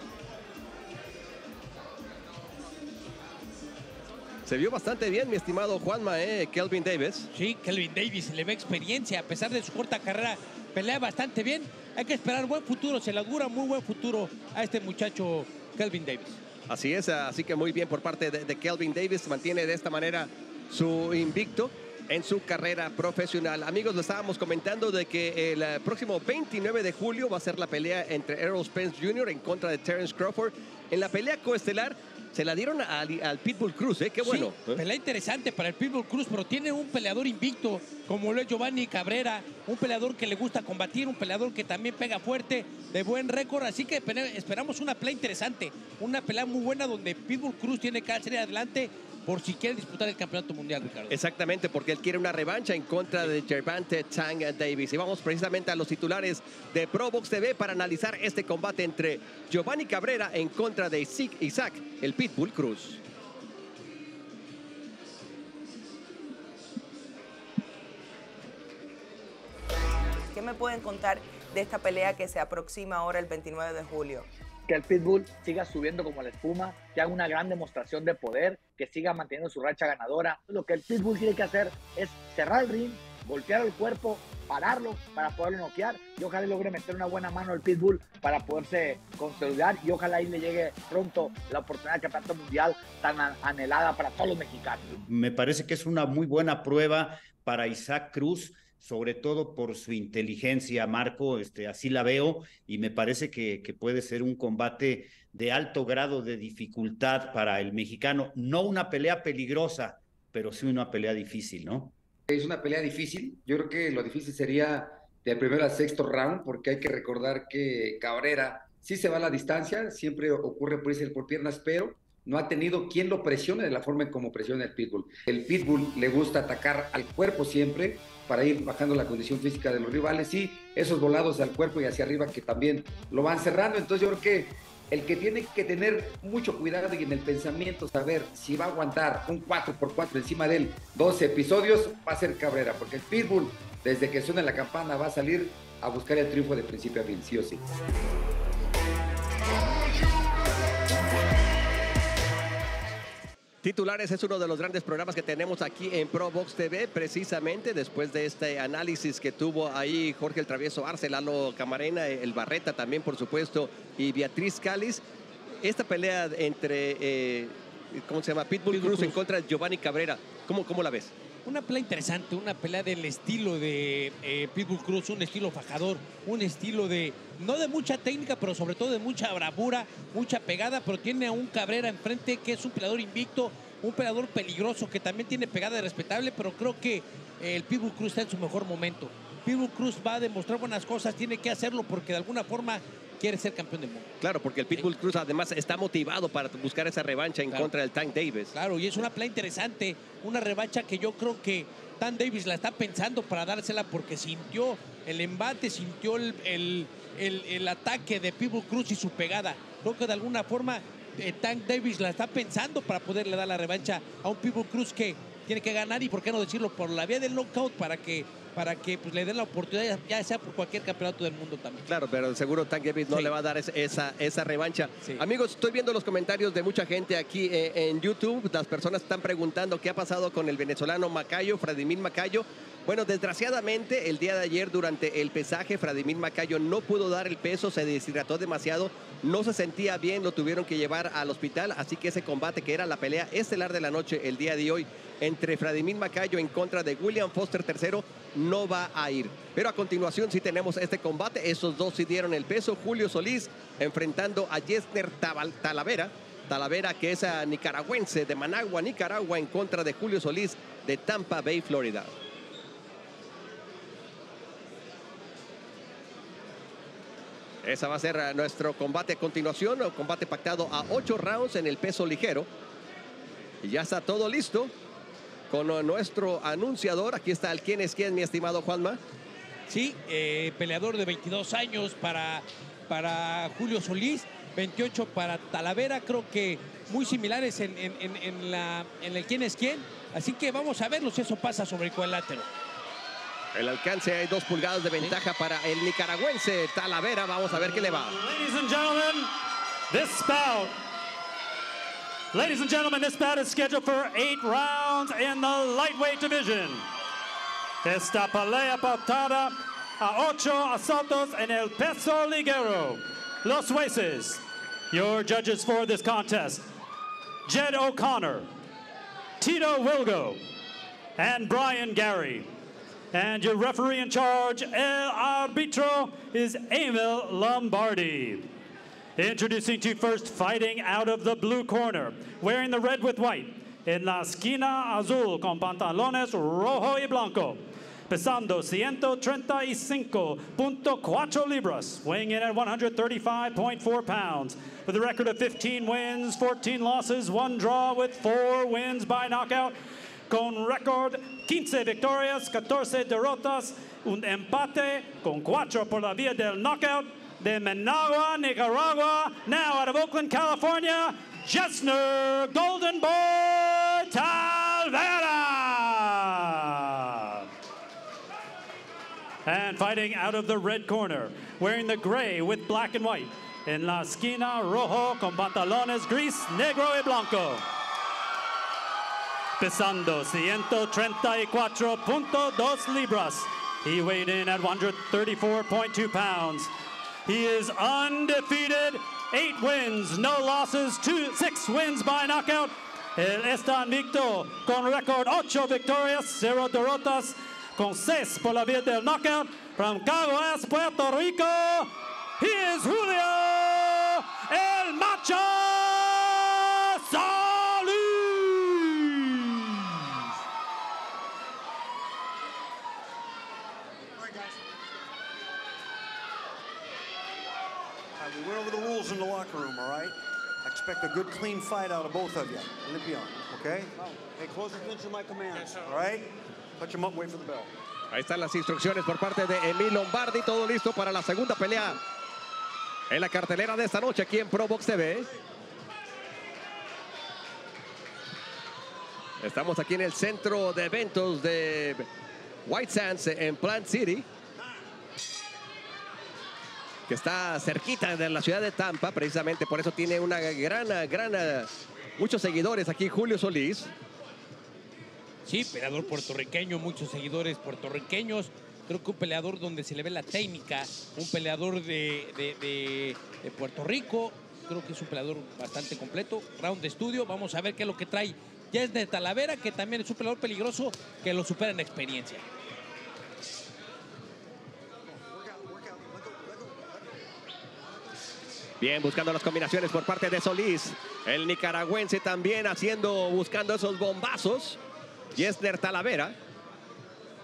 Se vio bastante bien, mi estimado Juanma, Kelvin Davis. Sí, Kelvin Davis le ve experiencia. A pesar de su corta carrera, pelea bastante bien. Hay que esperar buen futuro. Se le augura muy buen futuro a este muchacho Kelvin Davis. Así es, así que muy bien por parte de Kelvin Davis. Mantiene de esta manera su invicto en su carrera profesional. Amigos, le estábamos comentando de que el próximo 29 de julio va a ser la pelea entre Errol Spence Jr. en contra de Terence Crawford. En la pelea coestelar se la dieron al Pitbull Cruz, qué bueno. Sí, pelea interesante para el Pitbull Cruz, pero tiene un peleador invicto como lo es Giovanni Cabrera, un peleador que le gusta combatir, un peleador que también pega fuerte, de buen récord, así que esperamos una pelea interesante, una pelea muy buena donde Pitbull Cruz tiene que salir adelante por si quiere disputar el campeonato mundial, Ricardo. Exactamente, porque él quiere una revancha en contra de Gervonta Tank Davis. Y vamos precisamente a los titulares de ProBox TV para analizar este combate entre Giovanni Cabrera en contra de Isaac, el Pitbull Cruz. ¿Qué me pueden contar de esta pelea que se aproxima ahora el 29 de julio? Que el Pitbull siga subiendo como la espuma, que haga una gran demostración de poder, que siga manteniendo su racha ganadora. Lo que el Pitbull tiene que hacer es cerrar el ring, golpear el cuerpo, pararlo para poderlo noquear, y ojalá logre meter una buena mano al Pitbull para poderse consolidar, y ojalá ahí le llegue pronto la oportunidad de campeonato mundial tan anhelada para todos los mexicanos. Me parece que es una muy buena prueba para Isaac Cruz, sobre todo por su inteligencia, Marco, así la veo, y me parece que puede ser un combate de alto grado de dificultad para el mexicano. No una pelea peligrosa, pero sí una pelea difícil, ¿no? Es una pelea difícil. Yo creo que lo difícil sería del primero al sexto round, porque hay que recordar que Cabrera sí se va a la distancia, siempre ocurre por irse por piernas, pero no ha tenido quien lo presione de la forma en como presiona el Pitbull. El Pitbull le gusta atacar al cuerpo siempre para ir bajando la condición física de los rivales, y esos volados al cuerpo y hacia arriba que también lo van cerrando. Entonces yo creo que el que tiene que tener mucho cuidado y en el pensamiento saber si va a aguantar un 4x4 encima de él 12 episodios va a ser Cabrera, porque el Pitbull desde que suena la campana va a salir a buscar el triunfo de principio a fin, sí o sí. Titulares es uno de los grandes programas que tenemos aquí en ProBox TV, precisamente después de este análisis que tuvo ahí Jorge el Travieso Arce, Lalo Camarena, el Barreta también, por supuesto, y Beatriz Cáliz. Esta pelea entre, ¿cómo se llama? Pitbull Cruz en contra de Giovanni Cabrera. ¿Cómo la ves? Una pelea interesante, una pelea del estilo de Pitbull Cruz, un estilo fajador, un estilo de, no de mucha técnica, pero sobre todo de mucha bravura, mucha pegada, pero tiene a un Cabrera enfrente que es un peleador invicto, un peleador peligroso que también tiene pegada respetable, pero creo que el Pitbull Cruz está en su mejor momento. Pitbull Cruz va a demostrar buenas cosas, tiene que hacerlo porque de alguna forma quiere ser campeón del mundo. Claro, porque el Pitbull Cruz además está motivado para buscar esa revancha en contra del Tank Davis. Claro, y es una pelea interesante, una revancha que yo creo que Tank Davis la está pensando para dársela porque sintió el embate, sintió el ataque de Pitbull Cruz y su pegada. Creo que de alguna forma Tank Davis la está pensando para poderle dar la revancha a un Pitbull Cruz que tiene que ganar y por qué no decirlo por la vía del knockout para que pues, le den la oportunidad, ya sea por cualquier campeonato del mundo también. Claro, pero seguro Tank Davis no le va a dar esa revancha. Sí. Amigos, estoy viendo los comentarios de mucha gente aquí en YouTube. Las personas están preguntando qué ha pasado con el venezolano Macayo, Vladimir Macayo. Bueno, desgraciadamente, el día de ayer durante el pesaje, Vladimir Macayo no pudo dar el peso, se deshidrató demasiado, no se sentía bien, lo tuvieron que llevar al hospital, así que ese combate que era la pelea estelar de la noche el día de hoy entre Vladimir Macayo en contra de William Foster III no va a ir. Pero a continuación sí tenemos este combate, esos dos sí dieron el peso, Julio Solís enfrentando a Yesner Talavera, que es nicaragüense de Managua, Nicaragua, en contra de Julio Solís de Tampa Bay, Florida. Esa va a ser nuestro combate a continuación, un combate pactado a 8 rounds en el peso ligero. Y ya está todo listo con nuestro anunciador. Aquí está el quién es quién, mi estimado Juanma. Sí, peleador de 22 años para Julio Solís, 28 para Talavera. Creo que muy similares en el quién es quién. Así que vamos a verlo si eso pasa sobre el cuadrilátero. El alcance, hay 2 pulgadas de ventaja para el nicaragüense Talavera. Vamos a ver qué le va. Ladies and gentlemen, this bout is scheduled for 8 rounds in the lightweight division. Esta pelea pautada a 8 asaltos en el peso ligero. Los jueces, your judges for this contest, Jed O'Connor, Tito Wilgo, and Brian Gary. And your referee in charge, El Arbitro, is Emil Lombardi. Introducing to first, fighting out of the blue corner, wearing the red with white, en la esquina azul con pantalones rojo y blanco, pesando 135.4 libras, weighing in at 135.4 pounds, with a record of 15 wins, 14 losses, 1 draw with 4 wins by knockout, con récord 15 victorias, 14 derrotas, un empate con 4 por la vía del knockout, de Managua, Nicaragua, now out of Oakland, California, Yesner Golden Boy Talavera. And fighting out of the red corner, wearing the gray with black and white, en la esquina rojo con pantalones gris, negro y blanco. Pesando 134.2 libras. He weighed in at 134.2 pounds. He is undefeated, 8 wins, no losses, 6 wins by knockout. Él está invicto con récord 8 victorias, 0 derrotas, con 6 por la vía del knockout. From Caguas, Puerto Rico, he is Julio El Macho Solís. We went over the rules in the locker room, all right? I expect a good, clean fight out of both of you. Olympian, okay? Hey, close attention to my commands, all right? Touch him up, wait for the bell. Ahí están las instrucciones por parte de Emil Lombardi. Todo listo para la segunda pelea en la cartelera de esta noche aquí en ProBox TV. Estamos aquí en el centro de eventos de White Sands en Plant City, que está cerquita de la ciudad de Tampa, precisamente por eso tiene una muchos seguidores aquí Julio Solís. Sí, peleador puertorriqueño, muchos seguidores puertorriqueños. Creo que un peleador donde se le ve la técnica, un peleador de Puerto Rico. Creo que es un peleador bastante completo. Round de estudio, vamos a ver qué es lo que trae Yesner Talavera, que también es un peleador peligroso que lo supera en experiencia. Bien, buscando las combinaciones por parte de Solís. El nicaragüense también buscando esos bombazos. Yesner Talavera.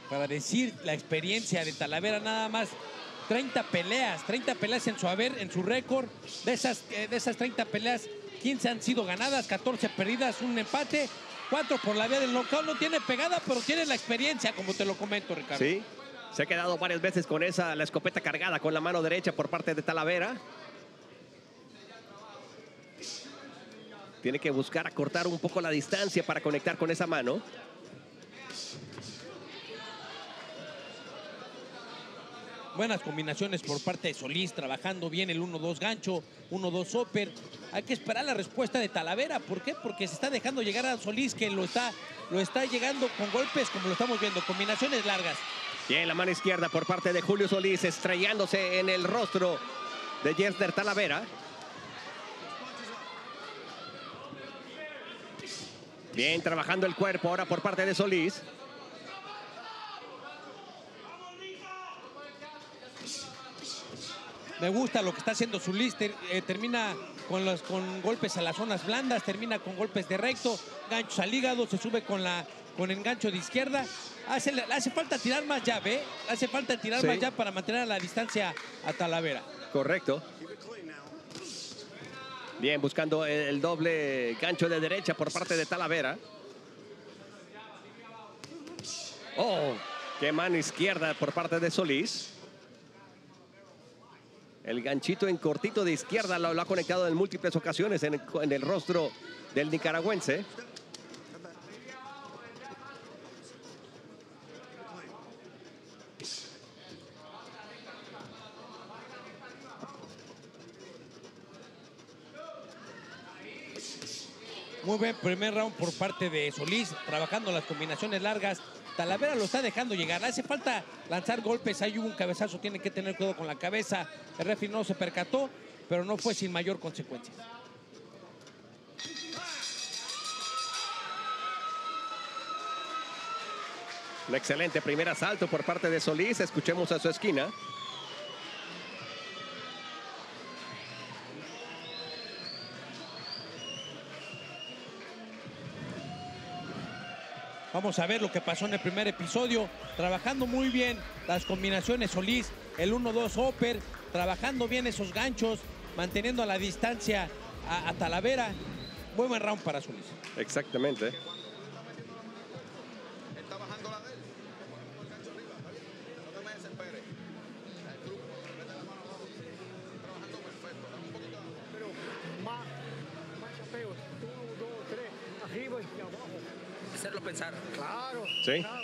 para decir la experiencia de Talavera nada más. 30 peleas en su haber, en su récord. De esas 30 peleas, 15 han sido ganadas, 14 perdidas, un empate, 4 por la vía del knockout. No tiene pegada, pero tiene la experiencia, como te lo comento, Ricardo. Sí, se ha quedado varias veces con la escopeta cargada con la mano derecha por parte de Talavera. Tiene que buscar acortar un poco la distancia para conectar con esa mano. Buenas combinaciones por parte de Solís, trabajando bien el 1-2 gancho, 1-2 upper. Hay que esperar la respuesta de Talavera. ¿Por qué? Porque se está dejando llegar a Solís, que lo está llegando con golpes, como lo estamos viendo, combinaciones largas. Bien, la mano izquierda por parte de Julio Solís, estrellándose en el rostro de Yesner Talavera. Bien, trabajando el cuerpo ahora por parte de Solís. Me gusta lo que está haciendo Solís. Termina con golpes a las zonas blandas, termina con golpes de recto, ganchos al hígado, se sube con el gancho de izquierda. Hace falta tirar más llave, ¿eh? Hace falta tirar más llave para mantener a la distancia a Talavera. Correcto. Bien, buscando el doble gancho de derecha por parte de Talavera. Oh, qué mano izquierda por parte de Solís. El ganchito en cortito de izquierda lo ha conectado en múltiples ocasiones en el rostro del nicaragüense. Muy buen primer round por parte de Solís, trabajando las combinaciones largas. Talavera lo está dejando llegar. Hace falta lanzar golpes. Ahí hubo un cabezazo, tiene que tener cuidado con la cabeza. El referee no se percató, pero no fue sin mayor consecuencia. Un excelente primer asalto por parte de Solís. Escuchemos a su esquina. Vamos a ver lo que pasó en el primer episodio. Trabajando muy bien las combinaciones Solís, el 1-2 upper, trabajando bien esos ganchos, manteniendo a la distancia a Talavera. Muy buen round para Solís. Exactamente. Hacerlo pensar. Claro. Sí. Claro.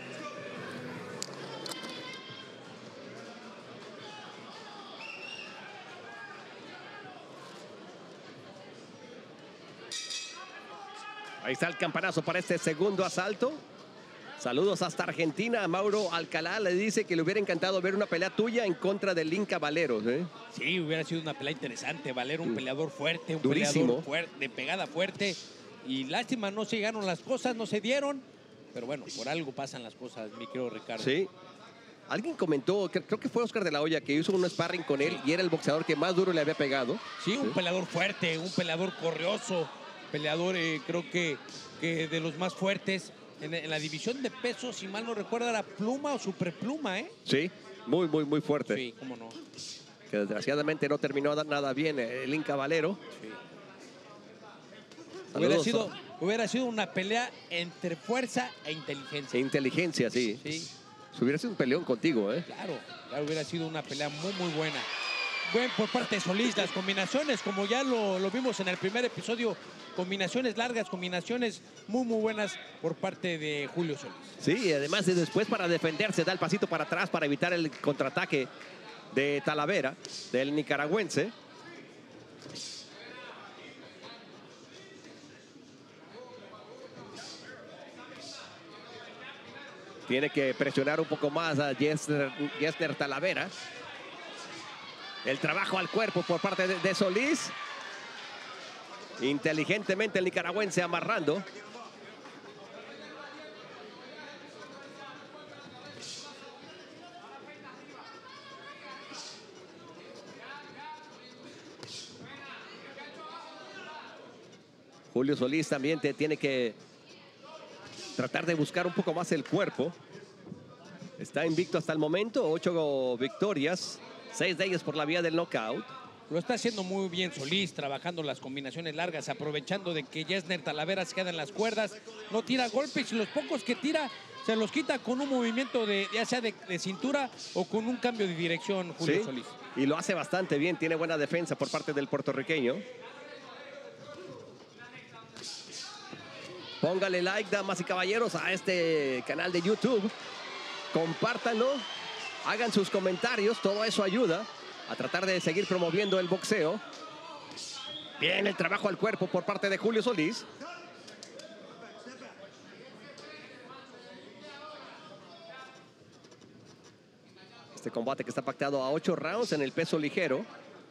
Ahí está el campanazo para este segundo asalto. Saludos hasta Argentina. Mauro Alcalá le dice que le hubiera encantado ver una pelea tuya en contra del Inca Valero. Sí, hubiera sido una pelea interesante. Valero, un peleador fuerte, un durísimo, peleador de pegada fuerte. Y lástima, no se llegaron las cosas, no se dieron. Pero bueno, por algo pasan las cosas, mi querido Ricardo. Sí. Alguien comentó, creo que fue Oscar de la Hoya, que hizo un sparring con él y era el boxeador que más duro le había pegado. Sí, un peleador fuerte, un peleador corrioso, peleador creo que de los más fuertes. En la división de pesos, si mal no recuerdo, era pluma o superpluma, ¿eh? Sí, muy, muy, muy fuerte. Sí, cómo no. Que desgraciadamente no terminó nada bien el Inca Valero. Sí. Hubiera sido una pelea entre fuerza e inteligencia. Inteligencia, sí. Sí. Hubiera sido un peleón contigo, ¿eh? Claro, hubiera sido una pelea muy, muy buena. Buen por parte de Solís, las combinaciones, como ya lo vimos en el primer episodio, combinaciones largas, combinaciones muy, muy buenas por parte de Julio Solís. Sí, y además después para defenderse da el pasito para atrás para evitar el contraataque de Talavera, del nicaragüense. Tiene que presionar un poco más a Yesner Talavera. El trabajo al cuerpo por parte de Solís. Inteligentemente el nicaragüense amarrando. Julio Solís también tiene que tratar de buscar un poco más el cuerpo. Está invicto hasta el momento, 8 victorias, 6 de ellas por la vía del knockout. Lo está haciendo muy bien Solís, trabajando las combinaciones largas, aprovechando de que Yesner Talavera se queda en las cuerdas, no tira golpes y los pocos que tira se los quita con un movimiento ya sea de cintura o con un cambio de dirección, Julio Solís. Y lo hace bastante bien, tiene buena defensa por parte del puertorriqueño. Póngale like, damas y caballeros, a este canal de YouTube. Compártanlo, hagan sus comentarios, todo eso ayuda a tratar de seguir promoviendo el boxeo. Bien el trabajo al cuerpo por parte de Julio Solís. Este combate que está pactado a 8 rounds en el peso ligero.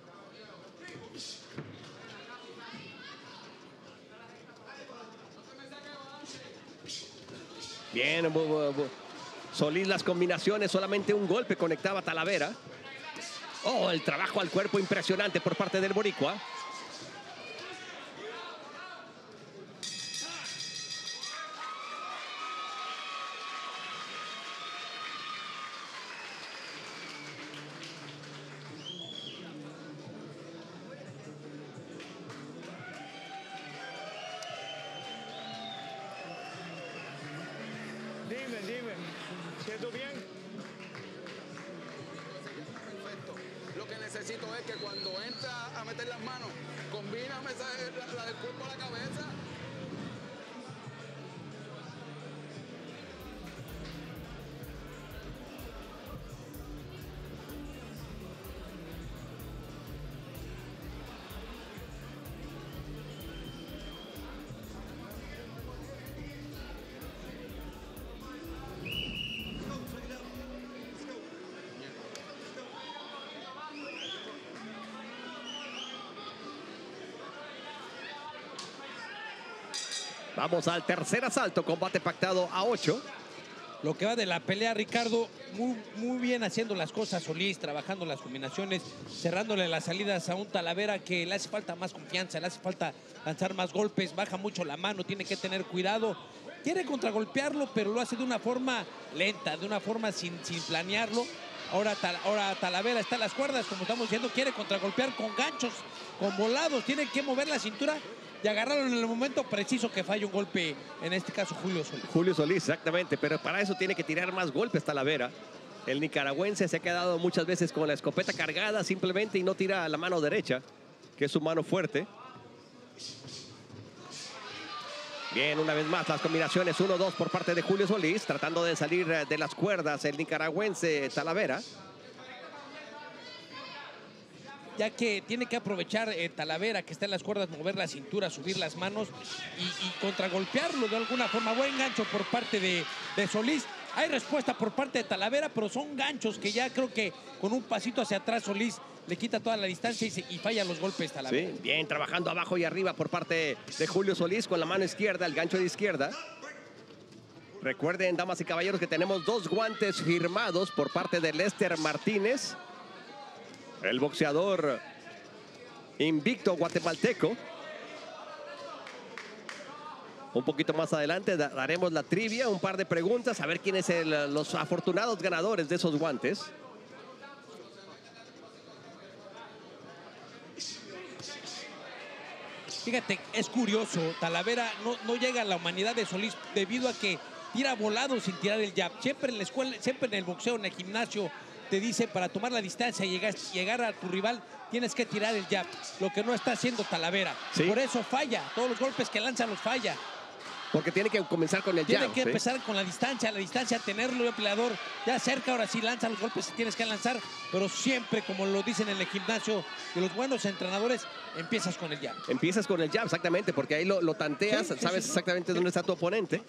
Bien, Solís las combinaciones, solamente un golpe conectaba a Talavera. Oh, el trabajo al cuerpo impresionante por parte del boricua. Dime, ¿siento bien? Perfecto. Lo que necesito es que cuando entra a meter las manos, combíname la del cuerpo a la cabeza. Vamos al tercer asalto, combate pactado a 8. Lo que va de la pelea, Ricardo, muy bien haciendo las cosas Solís, trabajando las combinaciones, cerrándole las salidas a un Talavera que le hace falta más confianza, le hace falta lanzar más golpes, baja mucho la mano, tiene que tener cuidado. Quiere contragolpearlo, pero lo hace de una forma lenta, de una forma sin planearlo. Ahora Talavera está en las cuerdas, como estamos diciendo, quiere contragolpear con ganchos, con volados, tiene que mover la cintura y agarrarlo en el momento preciso que falla un golpe, en este caso Julio Solís. Julio Solís, exactamente, pero para eso tiene que tirar más golpes Talavera. El nicaragüense se ha quedado muchas veces con la escopeta cargada simplemente y no tira la mano derecha, que es su mano fuerte. Bien, una vez más las combinaciones 1-2 por parte de Julio Solís, tratando de salir de las cuerdas el nicaragüense Talavera. Ya que tiene que aprovechar Talavera, que está en las cuerdas, mover la cintura, subir las manos y contragolpearlo de alguna forma. Buen gancho por parte de Solís. Hay respuesta por parte de Talavera, pero son ganchos que ya creo que con un pasito hacia atrás Solís le quita toda la distancia y falla los golpes Talavera. Sí, bien, trabajando abajo y arriba por parte de Julio Solís con la mano izquierda, el gancho de izquierda. Recuerden, damas y caballeros, que tenemos 2 guantes firmados por parte de Lester Martínez, el boxeador invicto guatemalteco. Un poquito más adelante daremos la trivia, un par de preguntas, a ver quiénes son los afortunados ganadores de esos guantes. Fíjate, es curioso, Talavera no llega a la humanidad de Solís debido a que tira volado sin tirar el jab. Siempre en la escuela, siempre en el boxeo, en el gimnasio, te dice para tomar la distancia y llegar a tu rival, tienes que tirar el jab. Lo que no está haciendo Talavera. ¿Sí? Por eso falla. Todos los golpes que lanza los falla. Porque tiene que comenzar con el jab. Tiene que empezar con la distancia, tenerlo el peleador ya cerca. Ahora sí lanza los golpes que tienes que lanzar, pero siempre, como lo dicen en el gimnasio de los buenos entrenadores, empiezas con el jab. Empiezas con el jab, exactamente, porque ahí lo tanteas, sí, sabes exactamente dónde está tu oponente.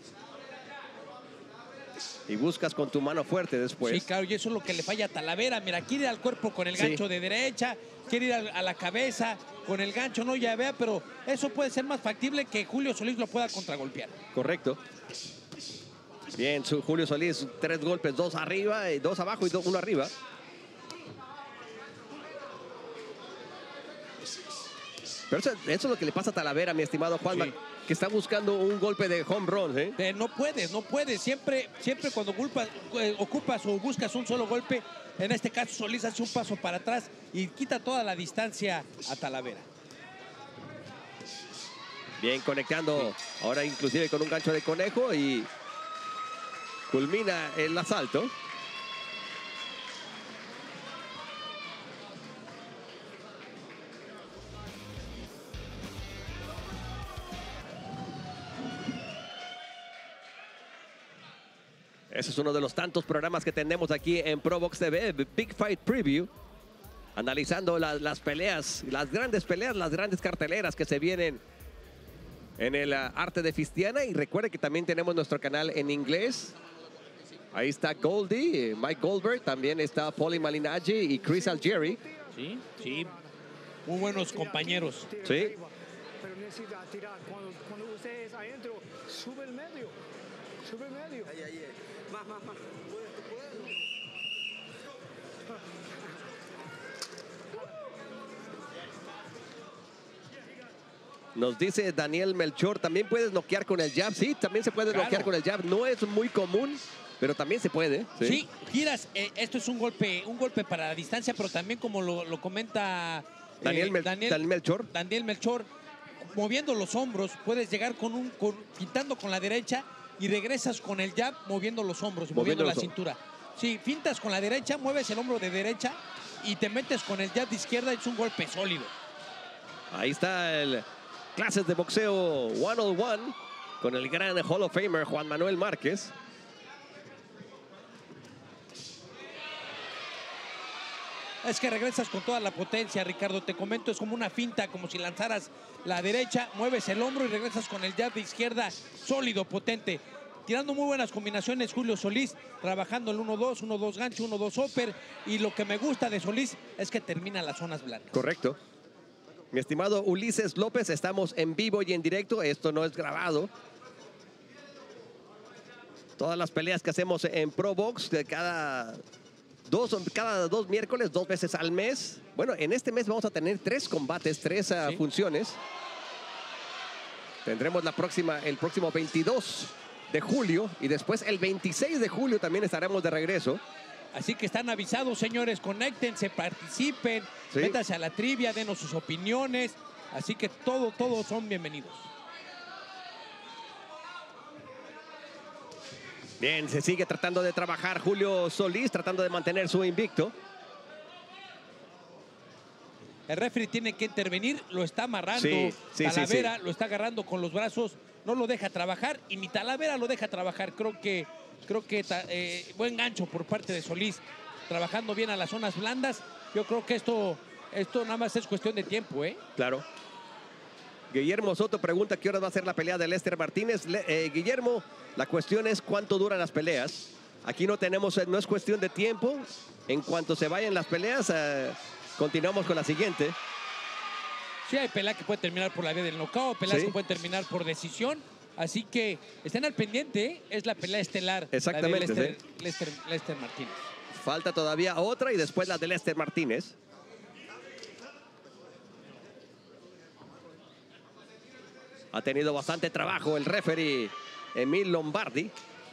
Y buscas con tu mano fuerte después. Sí, claro, y eso es lo que le falla a Talavera. Mira, quiere ir al cuerpo con el gancho de derecha, quiere ir a la cabeza con el gancho, no ya vea, pero eso puede ser más factible que Julio Solís lo pueda contragolpear. Correcto. Bien, Julio Solís, 3 golpes, 2 arriba, 2 abajo y 1 arriba. Pero eso es lo que le pasa a Talavera, mi estimado Juanma, sí, que está buscando un golpe de home run, ¿eh? No puedes. Siempre cuando ocupas o buscas un solo golpe, en este caso Solís hace un paso para atrás y quita toda la distancia a Talavera. Bien conectando, sí, ahora inclusive con un gancho de conejo y culmina el asalto. Ese es uno de los tantos programas que tenemos aquí en ProBox TV, Big Fight Preview, analizando las peleas, las grandes carteleras que se vienen en el arte de Fistiana. Y recuerde que también tenemos nuestro canal en inglés. Ahí está Goldie, Mike Goldberg, también está Paulie Malignaggi y Chris Algieri. Sí, sí, muy buenos compañeros. Sí. Pero necesita tirar. Cuando usted es adentro, sube el medio. Sube el medio. Ahí. Más. Nos dice Daniel Melchor, ¿también puedes noquear con el jab? Sí, también se puede noquear con el jab. No es muy común, pero también se puede. Sí, giras. Esto es un golpe para la distancia, pero también como lo comenta Daniel Melchor. Daniel Melchor, moviendo los hombros, puedes llegar quitando con la derecha y regresas con el jab moviendo los hombros y moviendo la cintura. Sí, fintas con la derecha, mueves el hombro de derecha y te metes con el jab de izquierda. Es un golpe sólido. Ahí está el clases de boxeo 101 con el gran Hall of Famer Juan Manuel Márquez. Es que regresas con toda la potencia, Ricardo. Te comento, es como una finta, como si lanzaras la derecha, mueves el hombro y regresas con el jab de izquierda sólido, potente. Tirando muy buenas combinaciones Julio Solís, trabajando el 1-2, 1-2 gancho, 1-2 upper. Y lo que me gusta de Solís es que termina las zonas blancas. Correcto. Mi estimado Ulises López, estamos en vivo y en directo. Esto no es grabado. Todas las peleas que hacemos en ProBox de cada dos miércoles, 2 veces al mes. Bueno, en este mes vamos a tener 3 combates, 3 funciones. Tendremos el próximo 22 de julio y después el 26 de julio también estaremos de regreso. Así que están avisados, señores, conéctense, participen, sí, métanse a la trivia, denos sus opiniones. Así que todos son bienvenidos. Bien, se sigue tratando de trabajar Julio Solís, tratando de mantener su invicto. El referee tiene que intervenir, lo está amarrando. Sí, Talavera lo está agarrando con los brazos, no lo deja trabajar y ni Talavera lo deja trabajar. Creo que buen gancho por parte de Solís, trabajando bien a las zonas blandas. Yo creo que esto nada más es cuestión de tiempo, ¿eh? Claro. Guillermo Soto pregunta qué horas va a ser la pelea de Lester Martínez. Guillermo, la cuestión es cuánto duran las peleas. Aquí no es cuestión de tiempo. En cuanto se vayan las peleas, continuamos con la siguiente. Sí, hay pelea que puede terminar por la vía del knockout, peleas que pueden terminar por decisión. Así que estén al pendiente, ¿eh? Es la pelea estelar. Exactamente. La de Lester Martínez. Falta todavía otra y después la de Lester Martínez. Ha tenido bastante trabajo el referee Emil Lombardi.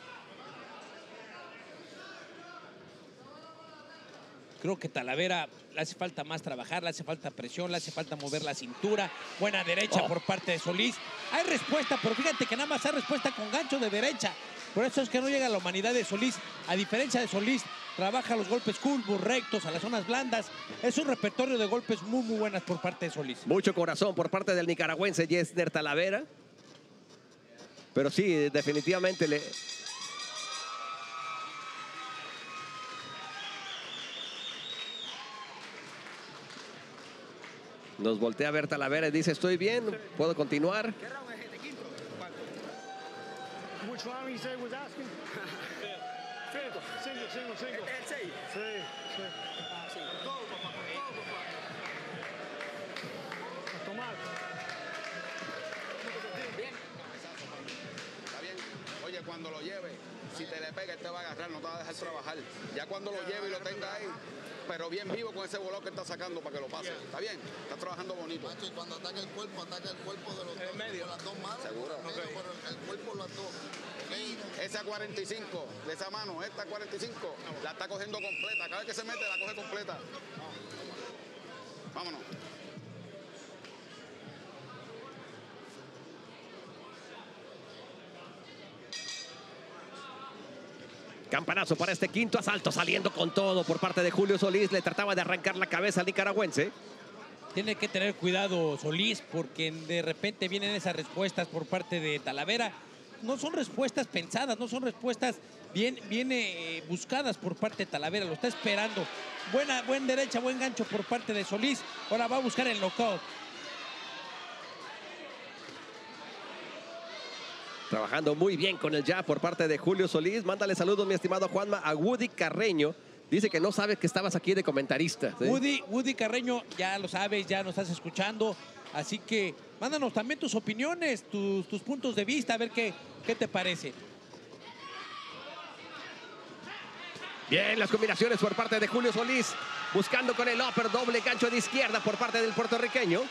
Creo que Talavera le hace falta más trabajar, le hace falta presión, le hace falta mover la cintura. Buena derecha por parte de Solís. Hay respuesta, pero fíjate que nada más hay respuesta con gancho de derecha. Por eso es que no llega a la humanidad de Solís. A diferencia de Solís, trabaja los golpes curvos, rectos, a las zonas blandas. Es un repertorio de golpes muy buenas por parte de Solís. Mucho corazón por parte del nicaragüense Yesner Talavera. Pero sí, definitivamente nos voltea a ver Talavera y dice, estoy bien, puedo continuar. Which round he said was asking? Single. Sí. A tomar. Bien. Está bien. Oye, cuando lo lleve, si te le pega, él te va a agarrar, no te va a dejar trabajar. Ya cuando lo lleve y lo tenga ahí, pero bien vivo con ese volado que está sacando para que lo pase. ¿Está bien? Está trabajando bonito. Y cuando ataca el cuerpo de los dos, medio. con las dos manos. Seguro. Pero el cuerpo las dos. Esa 45, de esa mano, esta 45, la está cogiendo completa. Cada vez que se mete, la coge completa. Vámonos. Campanazo para este quinto asalto, saliendo con todo por parte de Julio Solís. Le trataba de arrancar la cabeza al nicaragüense. Tiene que tener cuidado Solís, porque de repente vienen esas respuestas por parte de Talavera. No son respuestas pensadas, no son respuestas bien buscadas por parte de Talavera. Lo está esperando. Buen derecha, buen gancho por parte de Solís. Ahora va a buscar el knockout. Trabajando muy bien con el jab por parte de Julio Solís. Mándale saludos, mi estimado Juanma, a Woody Carreño. Dice que no sabe que estabas aquí de comentarista. ¿Sí? Woody Carreño, ya lo sabes, ya nos estás escuchando. Así que mándanos también tus opiniones, tus puntos de vista, a ver qué te parece. Bien, las combinaciones por parte de Julio Solís. Buscando con el upper, doble gancho de izquierda por parte del puertorriqueño.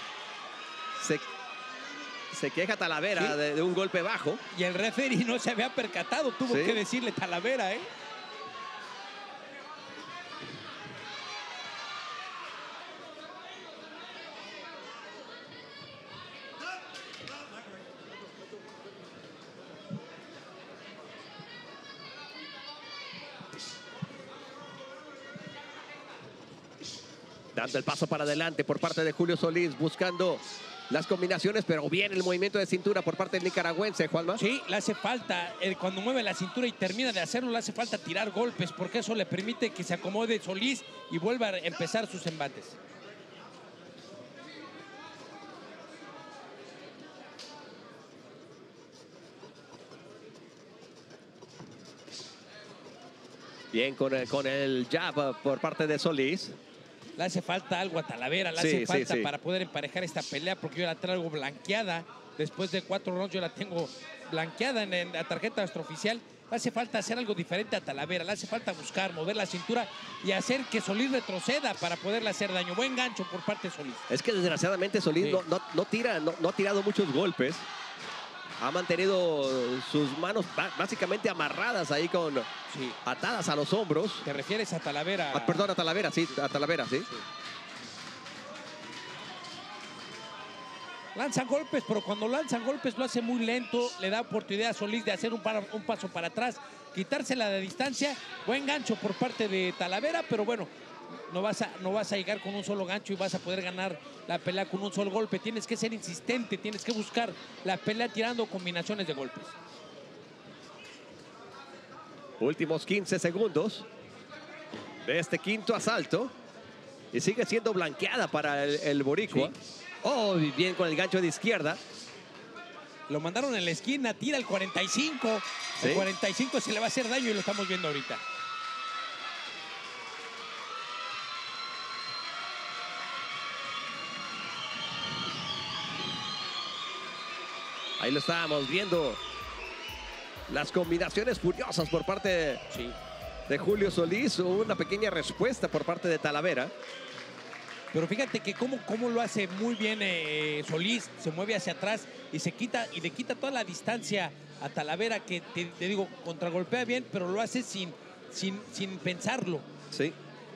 Se queja Talavera, ¿sí?, de un golpe bajo. Y el referee no se había percatado, tuvo que decirle Talavera, ¿eh? Dando el paso para adelante por parte de Julio Solís, buscando las combinaciones, pero bien el movimiento de cintura por parte del nicaragüense, Juanma. Sí, le hace falta, cuando mueve la cintura y termina de hacerlo, le hace falta tirar golpes, porque eso le permite que se acomode Solís y vuelva a empezar sus embates. Bien con el jab por parte de Solís. Le hace falta algo a Talavera, le hace falta para poder emparejar esta pelea, porque yo la traigo blanqueada. Después de 4 rounds yo la tengo blanqueada en la tarjeta extraoficial. Le hace falta hacer algo diferente a Talavera, le hace falta buscar, mover la cintura y hacer que Solís retroceda para poderle hacer daño. Buen gancho por parte de Solís. Es que desgraciadamente Solís no ha tirado muchos golpes. Ha mantenido sus manos básicamente amarradas ahí atadas a los hombros. ¿Te refieres a Talavera? Perdón, a Talavera, sí. Lanzan golpes, pero cuando lanzan golpes lo hace muy lento. Le da oportunidad a Solís de hacer un paso para atrás, quitársela de distancia. Buen gancho por parte de Talavera, pero bueno, no vas a llegar con un solo gancho y vas a poder ganar la pelea con un solo golpe. Tienes que ser insistente, tienes que buscar la pelea tirando combinaciones de golpes. Últimos 15 segundos de este quinto asalto. Y sigue siendo blanqueada para el boricua. Sí. Oh, bien con el gancho de izquierda. Lo mandaron en la esquina, tira el 45. ¿Sí? El 45 se le va a hacer daño y lo estamos viendo ahorita. Ahí lo estábamos viendo. Las combinaciones furiosas por parte de Julio Solís. Una pequeña respuesta por parte de Talavera. Pero fíjate que cómo lo hace muy bien Solís. Se mueve hacia atrás y le quita toda la distancia a Talavera, que te digo, contragolpea bien, pero lo hace sin pensarlo. Sí.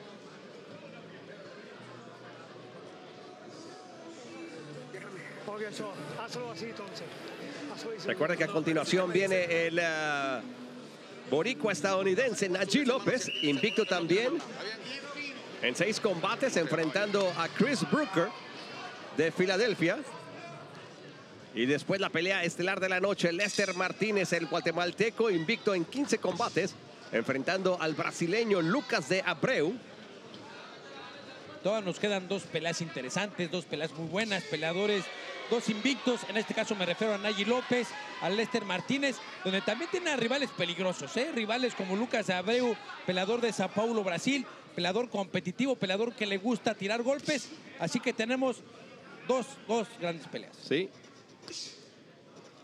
Hazlo así, entonces. Recuerda que a continuación viene el boricua estadounidense Najee López, invicto también en 6 combates, enfrentando a Chris Brooker de Filadelfia. Y después la pelea estelar de la noche, Lester Martínez, el guatemalteco, invicto en 15 combates, enfrentando al brasileño Lucas de Abreu. Todavía nos quedan 2 peleas interesantes, 2 peleas muy buenas, peleadores, 2 invictos. En este caso me refiero a Najee López, a Lester Martínez, donde también tiene a rivales peligrosos, rivales como Lucas de Abreu, peleador de Sao Paulo, Brasil, peleador competitivo, peleador que le gusta tirar golpes. Así que tenemos dos grandes peleas. Sí.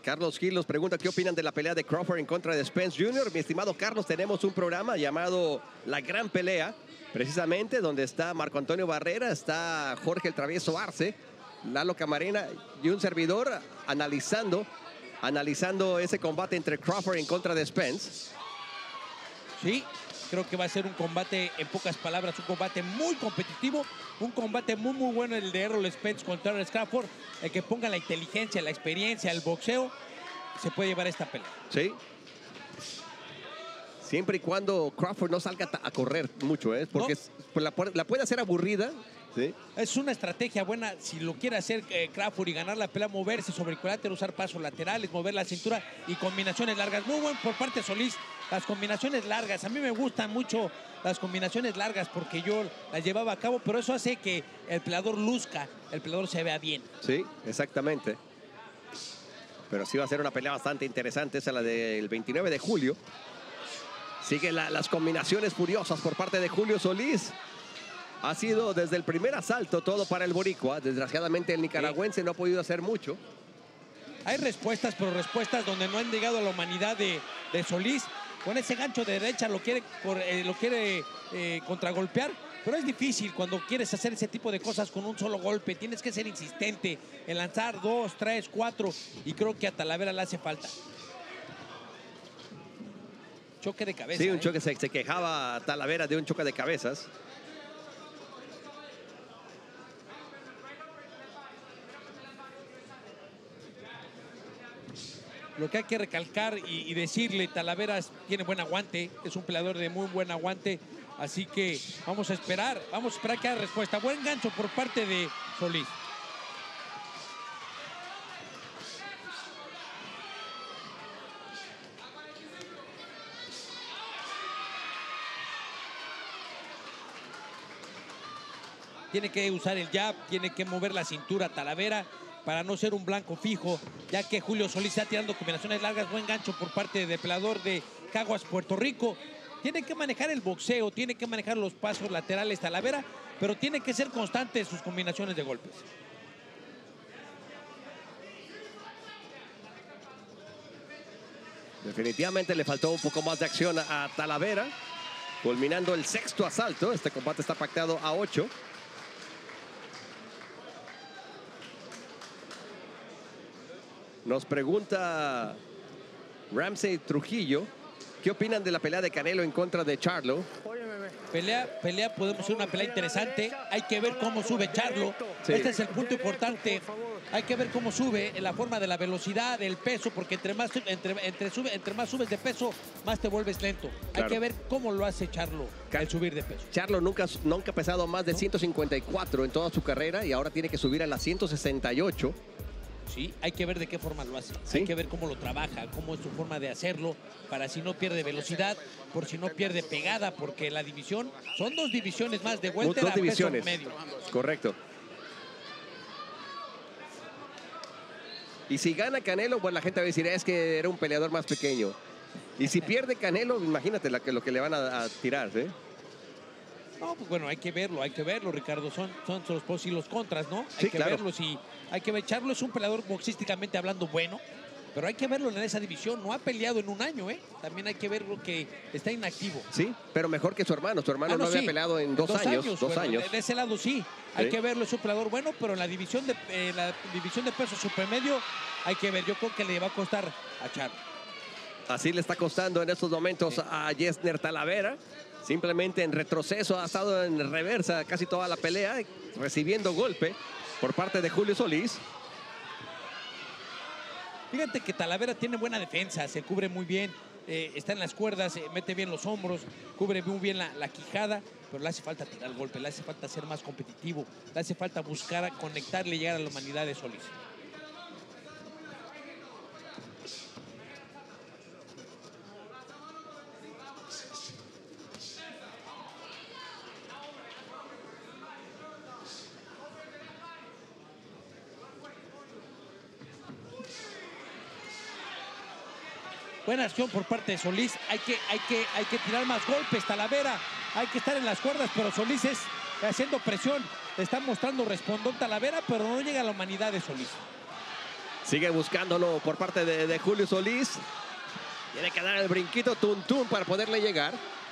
Carlos Gil nos pregunta qué opinan de la pelea de Crawford en contra de Spence Jr. Mi estimado Carlos, tenemos un programa llamado La Gran Pelea, precisamente donde está Marco Antonio Barrera, está Jorge el Travieso Arce, Lalo Camarena y un servidor analizando ese combate entre Crawford en contra de Spence. Sí, creo que va a ser un combate, en pocas palabras, un combate muy competitivo, un combate muy bueno el de Errol Spence contra Terence Crawford. El que ponga la inteligencia, la experiencia, el boxeo, se puede llevar esta pelea. Sí. Siempre y cuando Crawford no salga a correr mucho, porque no. La puede hacer aburrida. ¿Sí? Es una estrategia buena si lo quiere hacer Crawford y ganar la pelea, moverse sobre el cuadrilátero, usar pasos laterales, mover la cintura y combinaciones largas. Muy bueno por parte de Solís, las combinaciones largas. A mí me gustan mucho las combinaciones largas porque yo las llevaba a cabo, pero eso hace que el peleador luzca, el peleador se vea bien. Sí, exactamente. Pero sí va a ser una pelea bastante interesante, esa la del 29 de julio. Sigue las combinaciones furiosas por parte de Julio Solís. Ha sido desde el primer asalto todo para el boricua. Desgraciadamente el nicaragüense no ha podido hacer mucho. Hay respuestas, pero respuestas donde no han llegado a la humanidad de Solís. Con ese gancho de derecha lo quiere contragolpear, pero es difícil cuando quieres hacer ese tipo de cosas con un solo golpe. Tienes que ser insistente en lanzar 2, 3, 4 y creo que a Talavera le hace falta. Choque de cabeza. Sí, un choque, se quejaba Talavera de un choque de cabezas. Lo que hay que recalcar y decirle, Talavera tiene buen aguante, es un peleador de muy buen aguante, así que vamos a esperar que haya respuesta. Buen gancho por parte de Solís. Tiene que usar el jab, tiene que mover la cintura Talavera para no ser un blanco fijo, ya que Julio Solís está tirando combinaciones largas. Buen gancho por parte del peleador de Caguas, Puerto Rico. Tiene que manejar el boxeo, tiene que manejar los pasos laterales Talavera, pero tiene que ser constante en sus combinaciones de golpes. Definitivamente le faltó un poco más de acción a Talavera, culminando el sexto asalto. Este combate está pactado a 8. Nos pregunta Ramsey Trujillo, ¿qué opinan de la pelea de Canelo en contra de Charlo? Pelea, podemos ser una pelea interesante. Hay que ver cómo sube Charlo. Sí. Este es el punto importante. Hay que ver cómo sube en la forma de la velocidad, del peso, porque entre más subes de peso, más te vuelves lento. Claro. Hay que ver cómo lo hace Charlo al subir de peso. Charlo nunca ha pesado más de 154 en toda su carrera y ahora tiene que subir a las 168. Sí, hay que ver de qué forma lo hace. ¿Sí? Hay que ver cómo lo trabaja, cómo es su forma de hacerlo, para si no pierde velocidad, por si no pierde pegada, porque la división, son 2 divisiones más de welter a peso medio. Correcto. Y si gana Canelo, pues la gente va a decir, es que era un peleador más pequeño. Y si pierde Canelo, imagínate lo que le van a tirar, ¿sí? No, pues bueno, hay que verlo, Ricardo. Son los pros y los contras, ¿no? Sí, hay que claro. verlo. Hay que ver. Charlo es un peleador boxísticamente hablando bueno, pero hay que verlo en esa división. No ha peleado en un año, ¿eh? También hay que verlo que está inactivo. Sí, pero mejor que su hermano. Su hermano no había peleado en 2 años. 2 años. De ese lado sí. Hay que verlo, es un peleador bueno, pero en la división de peso supermedio hay que ver. Yo creo que le va a costar a Charlo. Así le está costando en estos momentos a Yesner Talavera. Simplemente en retroceso, ha estado en reversa casi toda la pelea, recibiendo golpe por parte de Julio Solís. Fíjate que Talavera tiene buena defensa, se cubre muy bien, está en las cuerdas, mete bien los hombros, cubre muy bien la quijada, pero le hace falta tirar el golpe, le hace falta ser más competitivo, le hace falta buscar conectarle y llegar a la humanidad de Solís. Buena acción por parte de Solís. Hay que tirar más golpes, Talavera. Hay que estar en las cuerdas, pero Solís es haciendo presión. Le está mostrando respondón Talavera, pero no llega a la humanidad de Solís. Sigue buscándolo por parte de Julio Solís. Tiene que dar el brinquito tuntún para poderle llegar.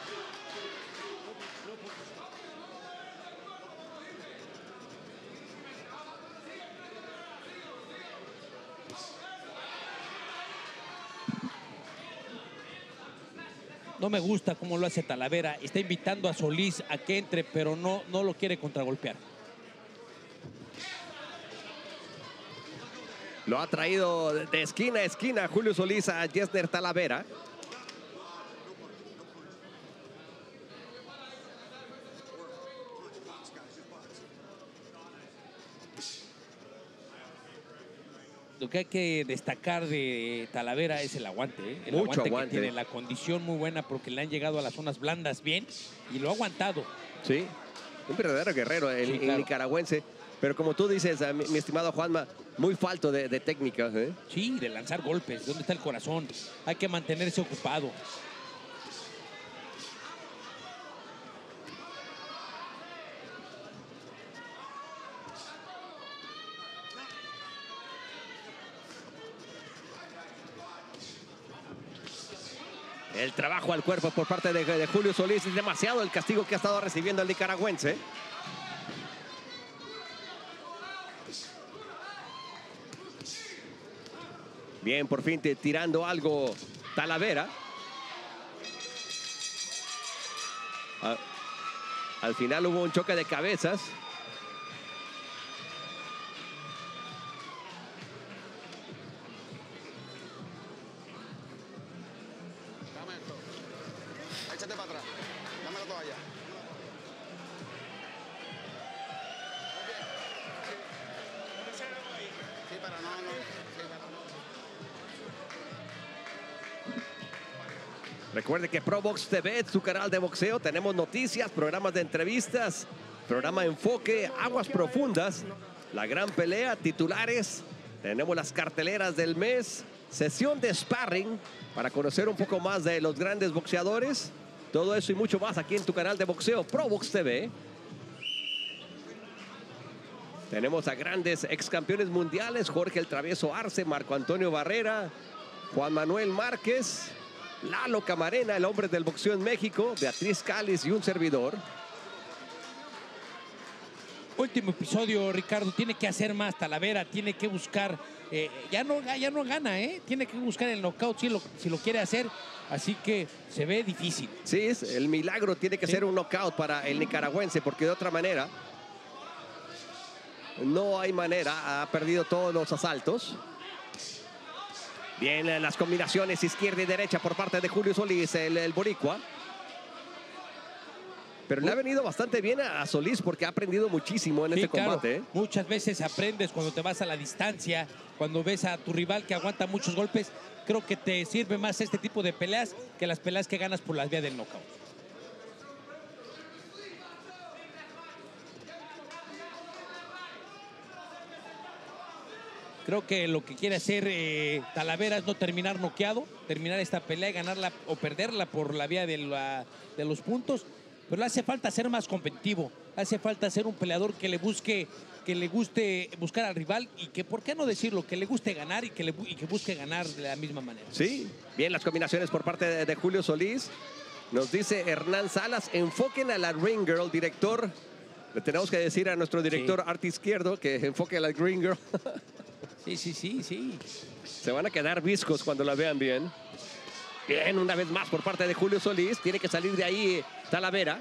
No me gusta cómo lo hace Talavera. Está invitando a Solís a que entre, pero no lo quiere contragolpear. Lo ha traído de esquina a esquina Julio Solís a Yesner Talavera. Lo que hay que destacar de Talavera es el aguante, ¿eh? El Mucho aguante que tiene, la condición muy buena porque le han llegado a las zonas blandas bien y lo ha aguantado. Sí, un verdadero guerrero el nicaragüense. Pero como tú dices, mi estimado Juanma, muy falto de técnica. Sí, de lanzar golpes. ¿Dónde está el corazón? Hay que mantenerse ocupado. El trabajo al cuerpo por parte de Julio Solís. Es demasiado el castigo que ha estado recibiendo el nicaragüense. Bien, por fin tirando algo Talavera. Al final hubo un choque de cabezas. Dame esto. Échate para atrás. Dame la toalla. Sí, pero no. Recuerde que ProBox TV es su canal de boxeo. Tenemos noticias, programas de entrevistas, programa Enfoque, Aguas Profundas, la gran pelea, titulares. Tenemos las carteleras del mes, sesión de sparring para conocer un poco más de los grandes boxeadores. Todo eso y mucho más aquí en tu canal de boxeo, ProBox TV. Tenemos a grandes ex campeones mundiales, Jorge el Travieso Arce, Marco Antonio Barrera, Juan Manuel Márquez, Lalo Camarena, el hombre del boxeo en México, Beatriz Cáliz y un servidor. Último episodio, Ricardo. Tiene que hacer más Talavera, tiene que buscar. Ya no gana, ¿eh? Tiene que buscar el knockout si lo quiere hacer. Así que se ve difícil. Sí, el milagro tiene que ser un knockout para el nicaragüense, porque de otra manera no hay manera. Ha perdido todos los asaltos. Bien, las combinaciones izquierda y derecha por parte de Julio Solís, el boricua. Pero le ha venido bastante bien a Solís porque ha aprendido muchísimo en este combate. Muchas veces aprendes cuando te vas a la distancia, cuando ves a tu rival que aguanta muchos golpes. Creo que te sirve más este tipo de peleas que las peleas que ganas por la vía del knockout. Creo que lo que quiere hacer Talavera es no terminar noqueado, terminar esta pelea y ganarla o perderla por la vía de los puntos. Pero le hace falta ser más competitivo, hace falta ser un peleador que le guste buscar al rival y que, ¿por qué no decirlo? Que le guste ganar y que busque ganar de la misma manera. Sí, bien las combinaciones por parte de Julio Solís. Nos dice Hernán Salas, enfoquen a la Ring Girl, director. Le tenemos que decir a nuestro director arte izquierdo que enfoque a la Ring Girl. Sí. Se van a quedar viscos cuando la vean bien. Bien, una vez más por parte de Julio Solís. Tiene que salir de ahí Talavera.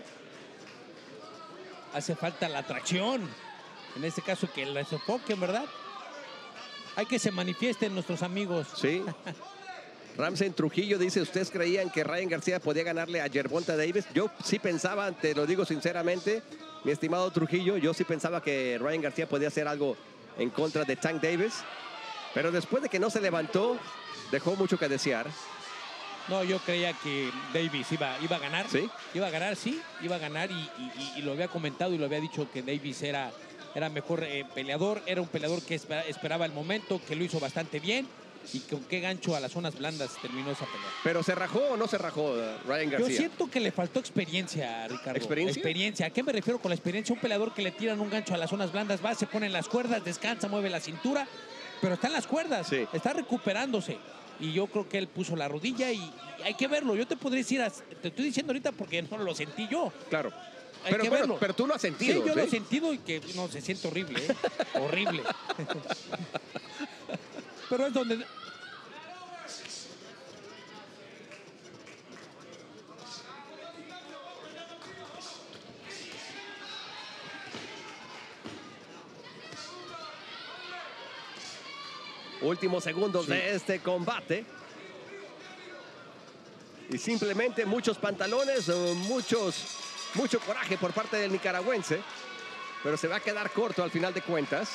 Hace falta la atracción. En este caso que la enfoquen, ¿verdad? Hay que se manifiesten nuestros amigos. Sí. Ramsey Trujillo dice, ¿ustedes creían que Ryan García podía ganarle a Gervonta Davis? Yo sí pensaba, te lo digo sinceramente, mi estimado Trujillo, yo sí pensaba que Ryan García podía hacer algo en contra de Tank Davis, pero después de que no se levantó, dejó mucho que desear. No, yo creía que Davis iba a ganar. ¿Sí? Iba a ganar y lo había comentado y lo había dicho que Davis era mejor peleador, era un peleador que esperaba el momento, que lo hizo bastante bien y con qué gancho a las zonas blandas terminó esa pelea. ¿Pero se rajó o no se rajó Ryan García? Yo siento que le faltó experiencia, Ricardo. ¿Experiencia? ¿A qué me refiero con la experiencia? Un peleador que le tiran un gancho a las zonas blandas, va, se pone en las cuerdas, descansa, mueve la cintura, pero está en las cuerdas, Sí. está recuperándose. Y yo creo que él puso la rodilla y hay que verlo. Yo te podría decir, te estoy diciendo ahorita porque no lo sentí yo. Claro. Hay Pero, que bueno, verlo. pero tú lo has sentido. Sí, yo lo he sentido y que no, se siente horrible, ¿eh? Horrible. Pero es donde... Últimos segundos de este combate. Y simplemente muchos pantalones, mucho coraje por parte del nicaragüense. Pero se va a quedar corto al final de cuentas.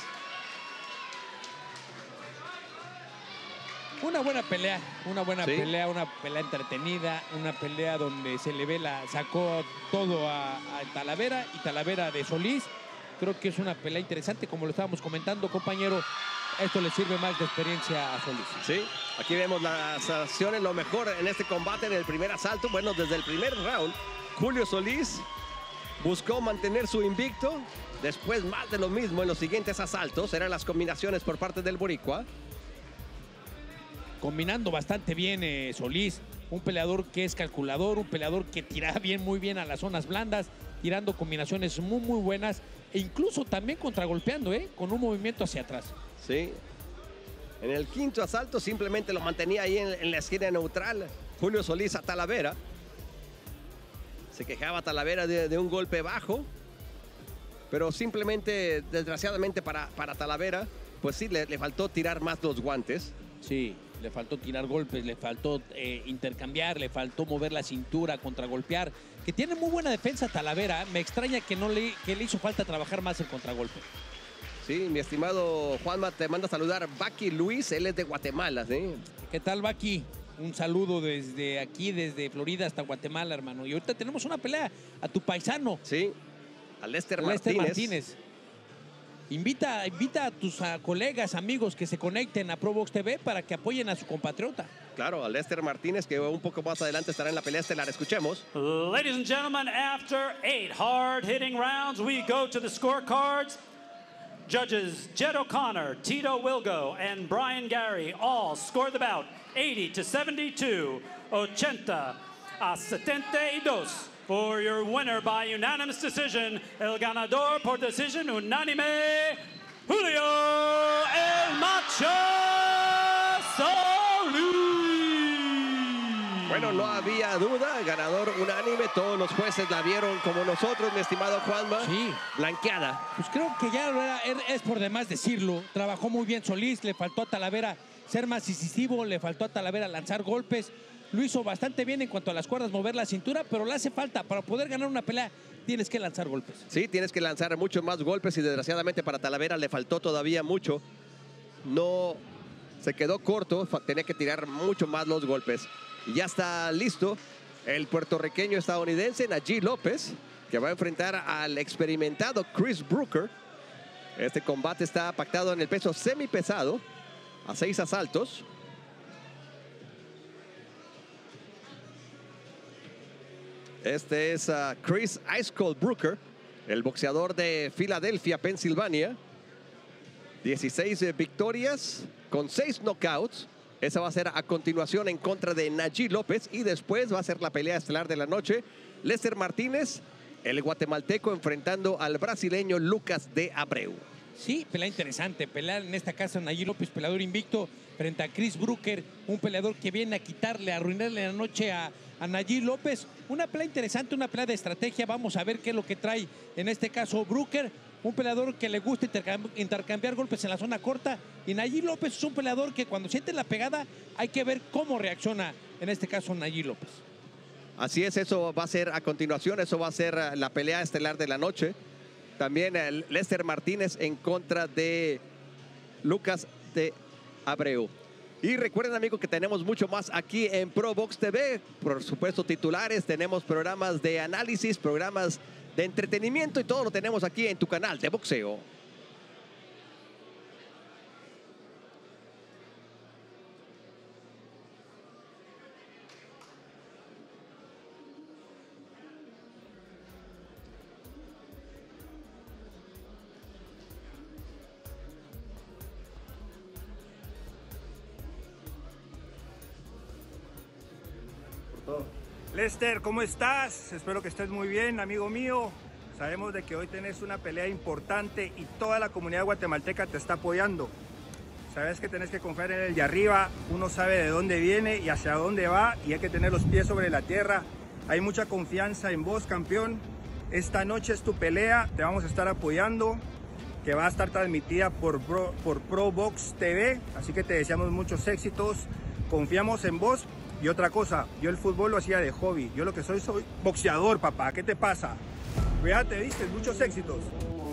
Una buena pelea, una pelea entretenida, una pelea donde se le ve sacó todo a Talavera y Talavera de Solís. Creo que es una pelea interesante, como lo estábamos comentando, compañero. Esto le sirve más de experiencia a Solís. Sí, aquí vemos las acciones, lo mejor en este combate en el primer asalto. Bueno, desde el primer round, Julio Solís buscó mantener su invicto. Después más de lo mismo en los siguientes asaltos. Eran las combinaciones por parte del boricua. Combinando bastante bien Solís. Un peleador que es calculador, un peleador que tira muy bien a las zonas blandas, tirando combinaciones muy buenas. E incluso también contragolpeando, con un movimiento hacia atrás. Sí. En el quinto asalto simplemente lo mantenía ahí en la esquina neutral. Julio Solís a Talavera. Se quejaba Talavera de un golpe bajo. Pero simplemente, desgraciadamente para Talavera, pues sí, le faltó tirar más los guantes. Sí, le faltó tirar golpes, le faltó intercambiar, le faltó mover la cintura, contragolpear. Que tiene muy buena defensa Talavera. Me extraña que le hizo falta trabajar más el contragolpe. Sí, mi estimado Juanma, te manda a saludar Baki Luis, él es de Guatemala, ¿sí? ¿Qué tal, Baki? Un saludo desde aquí, desde Florida hasta Guatemala, hermano. Y ahorita tenemos una pelea a tu paisano. Sí, a Lester Martínez. Invita a tus colegas, amigos que se conecten a ProBox TV para que apoyen a su compatriota. Claro, a Lester Martínez, que un poco más adelante estará en la pelea estelar. Escuchemos. Ladies and gentlemen, after 8 hard-hitting rounds, we go to the scorecards. Judges Jed O'Connor, Tito Wilgo, and Brian Gary all scored the bout 80-72, 80-72. For your winner by unanimous decision, el ganador por decisión unánime, Julio El Macho Solís. Bueno, no había duda, ganador unánime, todos los jueces la vieron como nosotros, mi estimado Juanma. Sí. Blanqueada. Pues creo que ya es por demás decirlo. Trabajó muy bien Solís, le faltó a Talavera ser más incisivo, le faltó a Talavera lanzar golpes. Lo hizo bastante bien en cuanto a las cuerdas, mover la cintura, pero le hace falta. Para poder ganar una pelea, tienes que lanzar golpes. Sí, tienes que lanzar muchos más golpes y desgraciadamente para Talavera le faltó todavía mucho. No, se quedó corto, tenía que tirar mucho más los golpes. Y ya está listo el puertorriqueño estadounidense Najee López, que va a enfrentar al experimentado Chris Brooker. Este combate está pactado en el peso semipesado, a 6 asaltos. Este es Chris Ice Cold Brooker, el boxeador de Filadelfia, Pensilvania. 16 victorias con 6 knockouts. Esa va a ser a continuación en contra de Najee López. Y después va a ser la pelea estelar de la noche. Lester Martínez, el guatemalteco, enfrentando al brasileño Lucas de Abreu. Sí, pelea interesante. Pelear en esta casa Najee López, peleador invicto, frente a Chris Brooker, un peleador que viene a quitarle, a arruinarle la noche a Najee López. Una pelea interesante, una pelea de estrategia. Vamos a ver qué es lo que trae en este caso Brooker. Un peleador que le gusta intercambiar golpes en la zona corta. Y Najee López es un peleador que cuando siente la pegada hay que ver cómo reacciona en este caso Najee López. Así es, eso va a ser a continuación, eso va a ser la pelea estelar de la noche. También Lester Martínez en contra de Lucas de Abreu. Y recuerden, amigos, que tenemos mucho más aquí en ProBox TV. Por supuesto, titulares, tenemos programas de análisis, programas de entretenimiento y todo lo tenemos aquí en tu canal de boxeo. todo. Lester, ¿cómo estás? Espero que estés muy bien, amigo mío. Sabemos de que hoy tenés una pelea importante y toda la comunidad guatemalteca te está apoyando. Sabes que tenés que confiar en el de arriba, uno sabe de dónde viene y hacia dónde va y hay que tener los pies sobre la tierra. Hay mucha confianza en vos, campeón. Esta noche es tu pelea, te vamos a estar apoyando, que va a estar transmitida por Pro Box TV, así que te deseamos muchos éxitos, confiamos en vos. Y otra cosa, yo el fútbol lo hacía de hobby, yo lo que soy boxeador, papá, ¿qué te pasa? Cuídate, viste, muchos éxitos.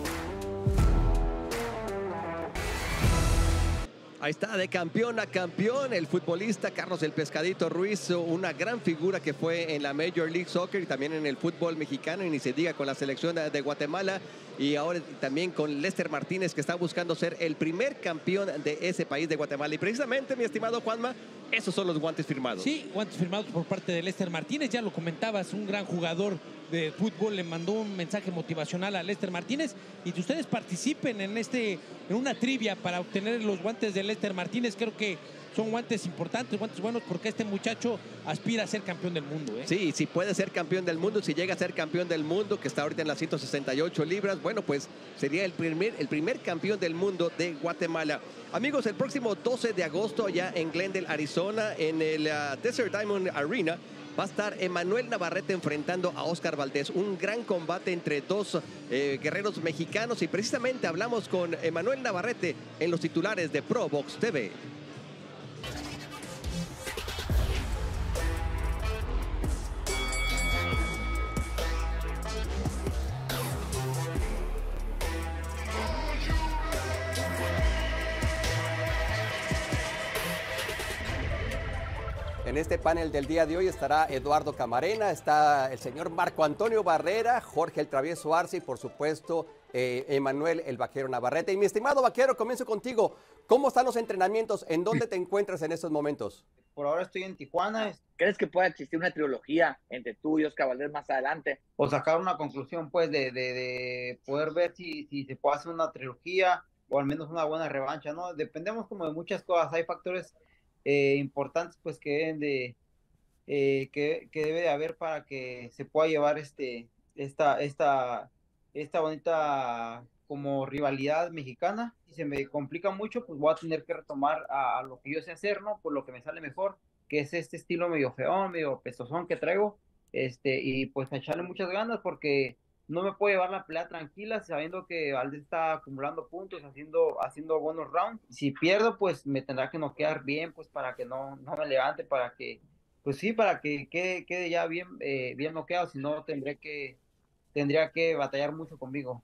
Ahí está, de campeón a campeón, el futbolista Carlos el Pescadito Ruiz, una gran figura que fue en la Major League Soccer y también en el fútbol mexicano, y ni se diga con la selección de Guatemala, y ahora también con Lester Martínez, que está buscando ser el primer campeón de ese país de Guatemala. Y precisamente, mi estimado Juanma, esos son los guantes firmados. Sí, guantes firmados por parte de Lester Martínez, ya lo comentabas, un gran jugador de fútbol, le mandó un mensaje motivacional a Lester Martínez, y que ustedes participen en una trivia para obtener los guantes de Lester Martínez. Creo que son guantes importantes, guantes buenos, porque este muchacho aspira a ser campeón del mundo, ¿eh? Sí, si puede ser campeón del mundo, si llega a ser campeón del mundo, que está ahorita en las 168 libras, bueno, pues sería el primer campeón del mundo de Guatemala. Amigos, el próximo 12 de agosto allá en Glendale, Arizona, en el Desert Diamond Arena, va a estar Emanuel Navarrete enfrentando a Oscar Valdés. Un gran combate entre dos guerreros mexicanos, y precisamente hablamos con Emanuel Navarrete en los titulares de Pro Box TV. En este panel del día de hoy estará Eduardo Camarena, está el señor Marco Antonio Barrera, Jorge el Travieso Arce y por supuesto Emanuel el Vaquero Navarrete. Y mi estimado Vaquero, comienzo contigo. ¿Cómo están los entrenamientos? ¿En dónde te encuentras en estos momentos? Por ahora estoy en Tijuana. ¿Crees que pueda existir una trilogía entre tú y Oscar Valdés más adelante? O sacar una conclusión, pues, de poder ver si se puede hacer una trilogía o al menos una buena revancha, ¿no? Dependemos como de muchas cosas. Hay factores importantes, pues, que deben que debe de haber para que se pueda llevar esta bonita como rivalidad mexicana. Si se me complica mucho, pues voy a tener que retomar a lo que yo sé hacer, ¿no? Por lo que me sale mejor, que es este estilo medio feón, medio pestosón que traigo, y pues echarle muchas ganas, porque no me puedo llevar la pelea tranquila sabiendo que Valdés está acumulando puntos, haciendo buenos rounds. Si pierdo, pues me tendrá que noquear bien, pues para que no me levante, para que quede ya bien noqueado, si no tendría que batallar mucho conmigo.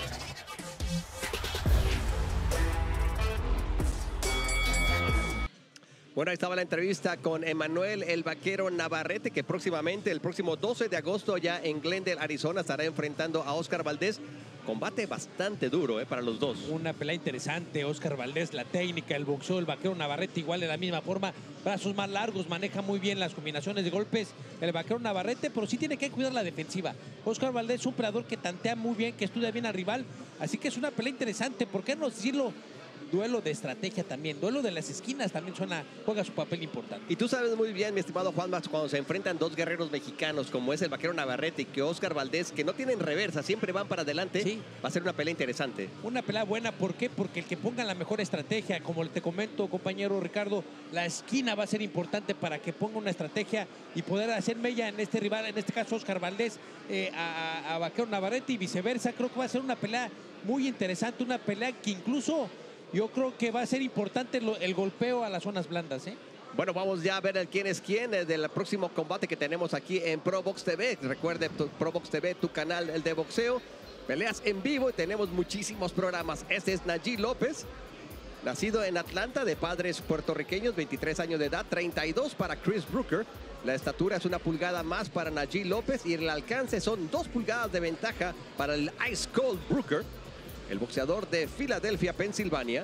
Bueno, ahí estaba la entrevista con Emanuel el Vaquero Navarrete, que próximamente, el próximo 12 de agosto, ya en Glendale, Arizona, estará enfrentando a Oscar Valdés. Combate bastante duro para los dos. Una pelea interesante. Oscar Valdés, la técnica, el boxeo, el Vaquero Navarrete igual de la misma forma. Brazos más largos, maneja muy bien las combinaciones de golpes el Vaquero Navarrete, pero sí tiene que cuidar la defensiva. Oscar Valdés es un peleador que tantea muy bien, que estudia bien al rival. Así que es una pelea interesante. ¿Por qué no decirlo? Duelo de estrategia también, duelo de las esquinas también juega su papel importante. Y tú sabes muy bien, mi estimado Juan Max, cuando se enfrentan dos guerreros mexicanos, como es el Vaquero Navarrete y que Oscar Valdés, que no tienen reversa, siempre van para adelante, sí, va a ser una pelea interesante. Una pelea buena, ¿por qué? Porque el que ponga la mejor estrategia, como te comento, compañero Ricardo, la esquina va a ser importante para que ponga una estrategia y poder hacer mella en este rival, en este caso Oscar Valdés, a Vaquero Navarrete y viceversa. Creo que va a ser una pelea muy interesante, una pelea que incluso yo creo que va a ser importante el golpeo a las zonas blandas, ¿eh? Bueno, vamos ya a ver quién es quién del próximo combate que tenemos aquí en Pro Box TV. Recuerde, Pro Box TV, tu canal de boxeo. Peleas en vivo y tenemos muchísimos programas. Este es Naji López, nacido en Atlanta de padres puertorriqueños, 23 años de edad, 32 para Chris Brooker. La estatura es 1 pulgada más para Naji López y el alcance son 2 pulgadas de ventaja para el Ice Cold Brooker, el boxeador de Filadelfia, Pensilvania.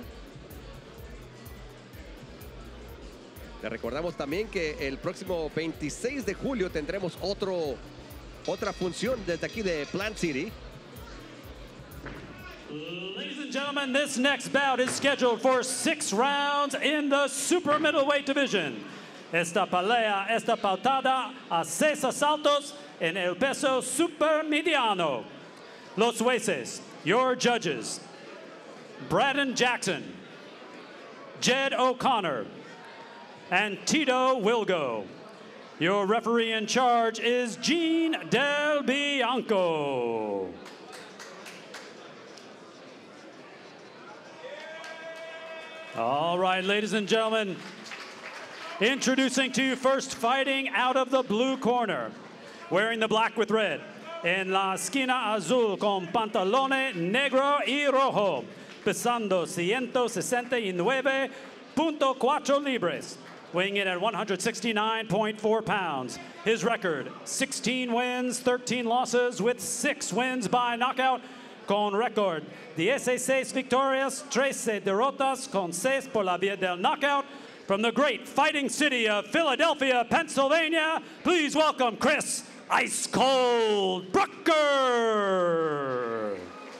Le recordamos también que el próximo 26 de julio tendremos otra función desde aquí de Plant City. Ladies and gentlemen, this next bout is scheduled for 6 rounds in the super middleweight division. esta pelea está pautada a 6 asaltos en el peso supermediano. Los jueces, your judges, Braden Jackson, Jed O'Connor, and Tito Wilgo. Your referee in charge is Gene Del Bianco. All right, ladies and gentlemen, introducing to you first, fighting out of the blue corner, wearing the black with red, en la esquina azul con pantalones negro y rojo, pesando 169.4 libras, weighing in at 169.4 pounds. His record, 16 wins, 13 losses, with 6 wins by knockout, con récord 16 victorias, 13 derrotas, con 6 por la vía del knockout. From the great fighting city of Philadelphia, Pennsylvania, please welcome Chris Ice Cold Brooker.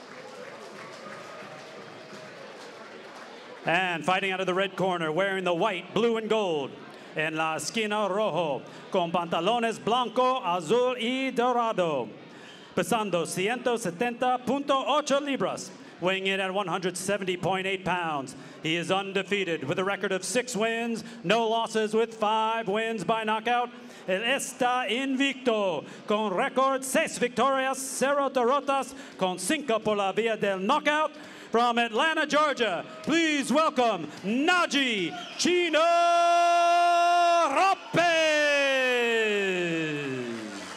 And fighting out of the red corner, wearing the white, blue, and gold, en la esquina rojo, con pantalones blanco, azul y dorado, pesando 170.8 libras, weighing in at 170.8 pounds. He is undefeated with a record of 6 wins, no losses, with 5 wins by knockout. Él está invicto, con récord 6 victorias, 0 derrotas, con 5 por la vía del knockout. From Atlanta, Georgia, please welcome Naji Chino Lopez.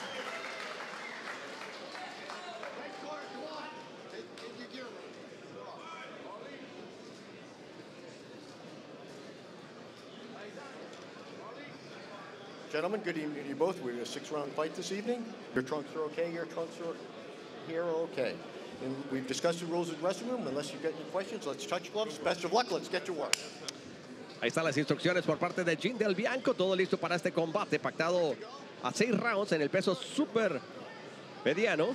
Gentlemen, good evening to you both. We had a 6-round fight this evening. Your trunks are okay, your trunks are here are okay. And we've discussed the rules in the dressing room. Unless you've got any questions, let's touch gloves. Best of luck. Let's get to work. Ahí están las instrucciones por parte de Gene Del Bianco. Todo listo para este combate pactado a 6 rounds en el peso super mediano.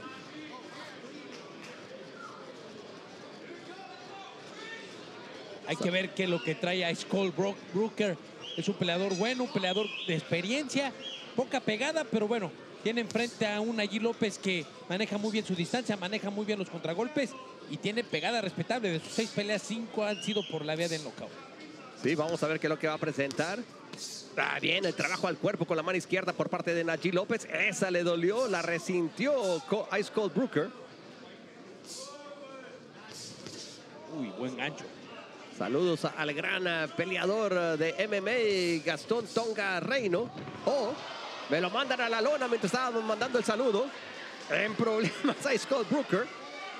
Hay que ver qué es lo que trae a Ice Cold Brooker. Es un peleador bueno, un peleador de experiencia, poca pegada, pero bueno, tiene enfrente a un Naji López que maneja muy bien su distancia, maneja muy bien los contragolpes y tiene pegada respetable. De sus 6 peleas, 5 han sido por la vía del knockout. Sí, vamos a ver qué es lo que va a presentar. Bien, el trabajo al cuerpo con la mano izquierda por parte de Naji López. Esa le dolió, la resintió Ice Cold Brooker. Uy, buen gancho. Saludos al gran peleador de MMA, Gastón Tonga Reino. Oh, me lo mandan a la lona mientras estábamos mandando el saludo. En problemas Ice Cold Brooker.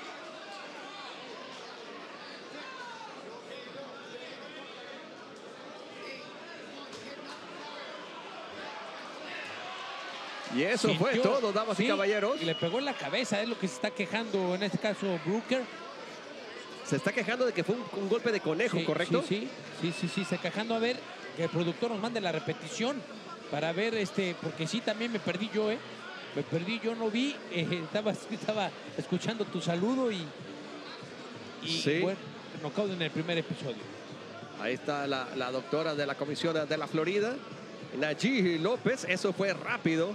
Y eso fue todo, damas y caballeros. Y le pegó en la cabeza, es lo que se está quejando en este caso Brooker. Se está quejando de que fue un golpe de conejo, ¿correcto? Sí, se está quejando. A ver, que el productor nos mande la repetición para ver, porque sí, también me perdí yo, Me perdí, yo no vi, estaba escuchando tu saludo y sí. Bueno, knockout en el primer episodio. Ahí está la doctora de la Comisión de la Florida, Naji López. Eso fue rápido.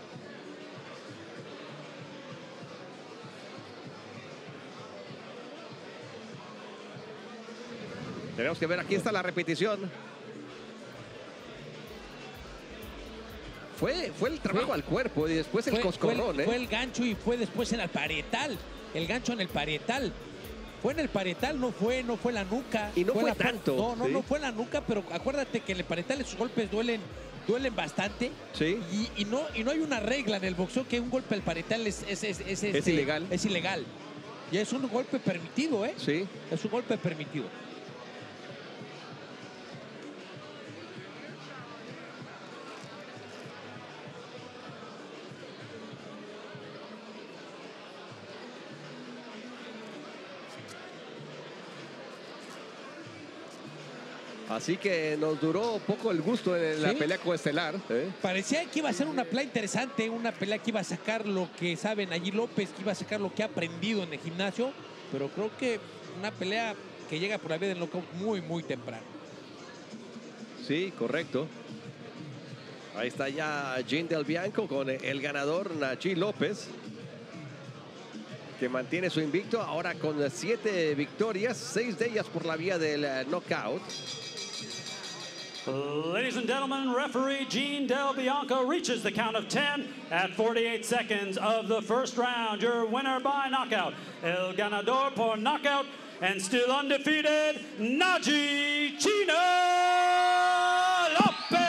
Tenemos que ver, aquí está la repetición. Fue el trabajo al cuerpo y después el coscorrón. Fue el gancho y fue después en el parietal. El gancho en el parietal. Fue en el parietal, no fue la nuca. Y no fue tanto. No fue la nuca, pero acuérdate que en el parietal esos golpes duelen bastante. Sí. Y no hay una regla en el boxeo que un golpe al parietal es ilegal. Es ilegal. Y es un golpe permitido, Sí. Es un golpe permitido. Así que nos duró poco el gusto en la pelea coestelar. Parecía que iba a ser una pelea interesante, una pelea que iba a sacar lo que sabe Naji López, que iba a sacar lo que ha aprendido en el gimnasio, pero creo que una pelea que llega por la vía del knockout muy, muy temprano. Sí, correcto. Ahí está ya Jean Del Bianco con el ganador Naji López, que mantiene su invicto ahora con 7 victorias, 6 de ellas por la vía del knockout. Ladies and gentlemen, referee Jean Del Bianco reaches the count of 10 at 48 seconds of the first round. Your winner by knockout, el ganador por knockout, and still undefeated, Naji Chino López.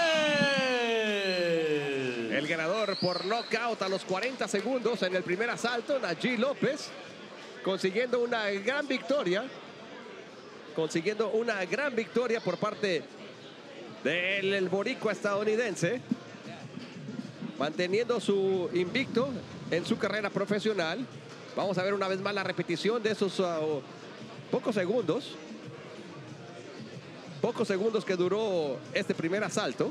El ganador por knockout a los 40 segundos en el primer asalto, Naji López, consiguiendo una gran victoria. Consiguiendo una gran victoria por parte del boricua estadounidense, manteniendo su invicto en su carrera profesional. Vamos a ver una vez más la repetición de esos pocos segundos que duró este primer asalto.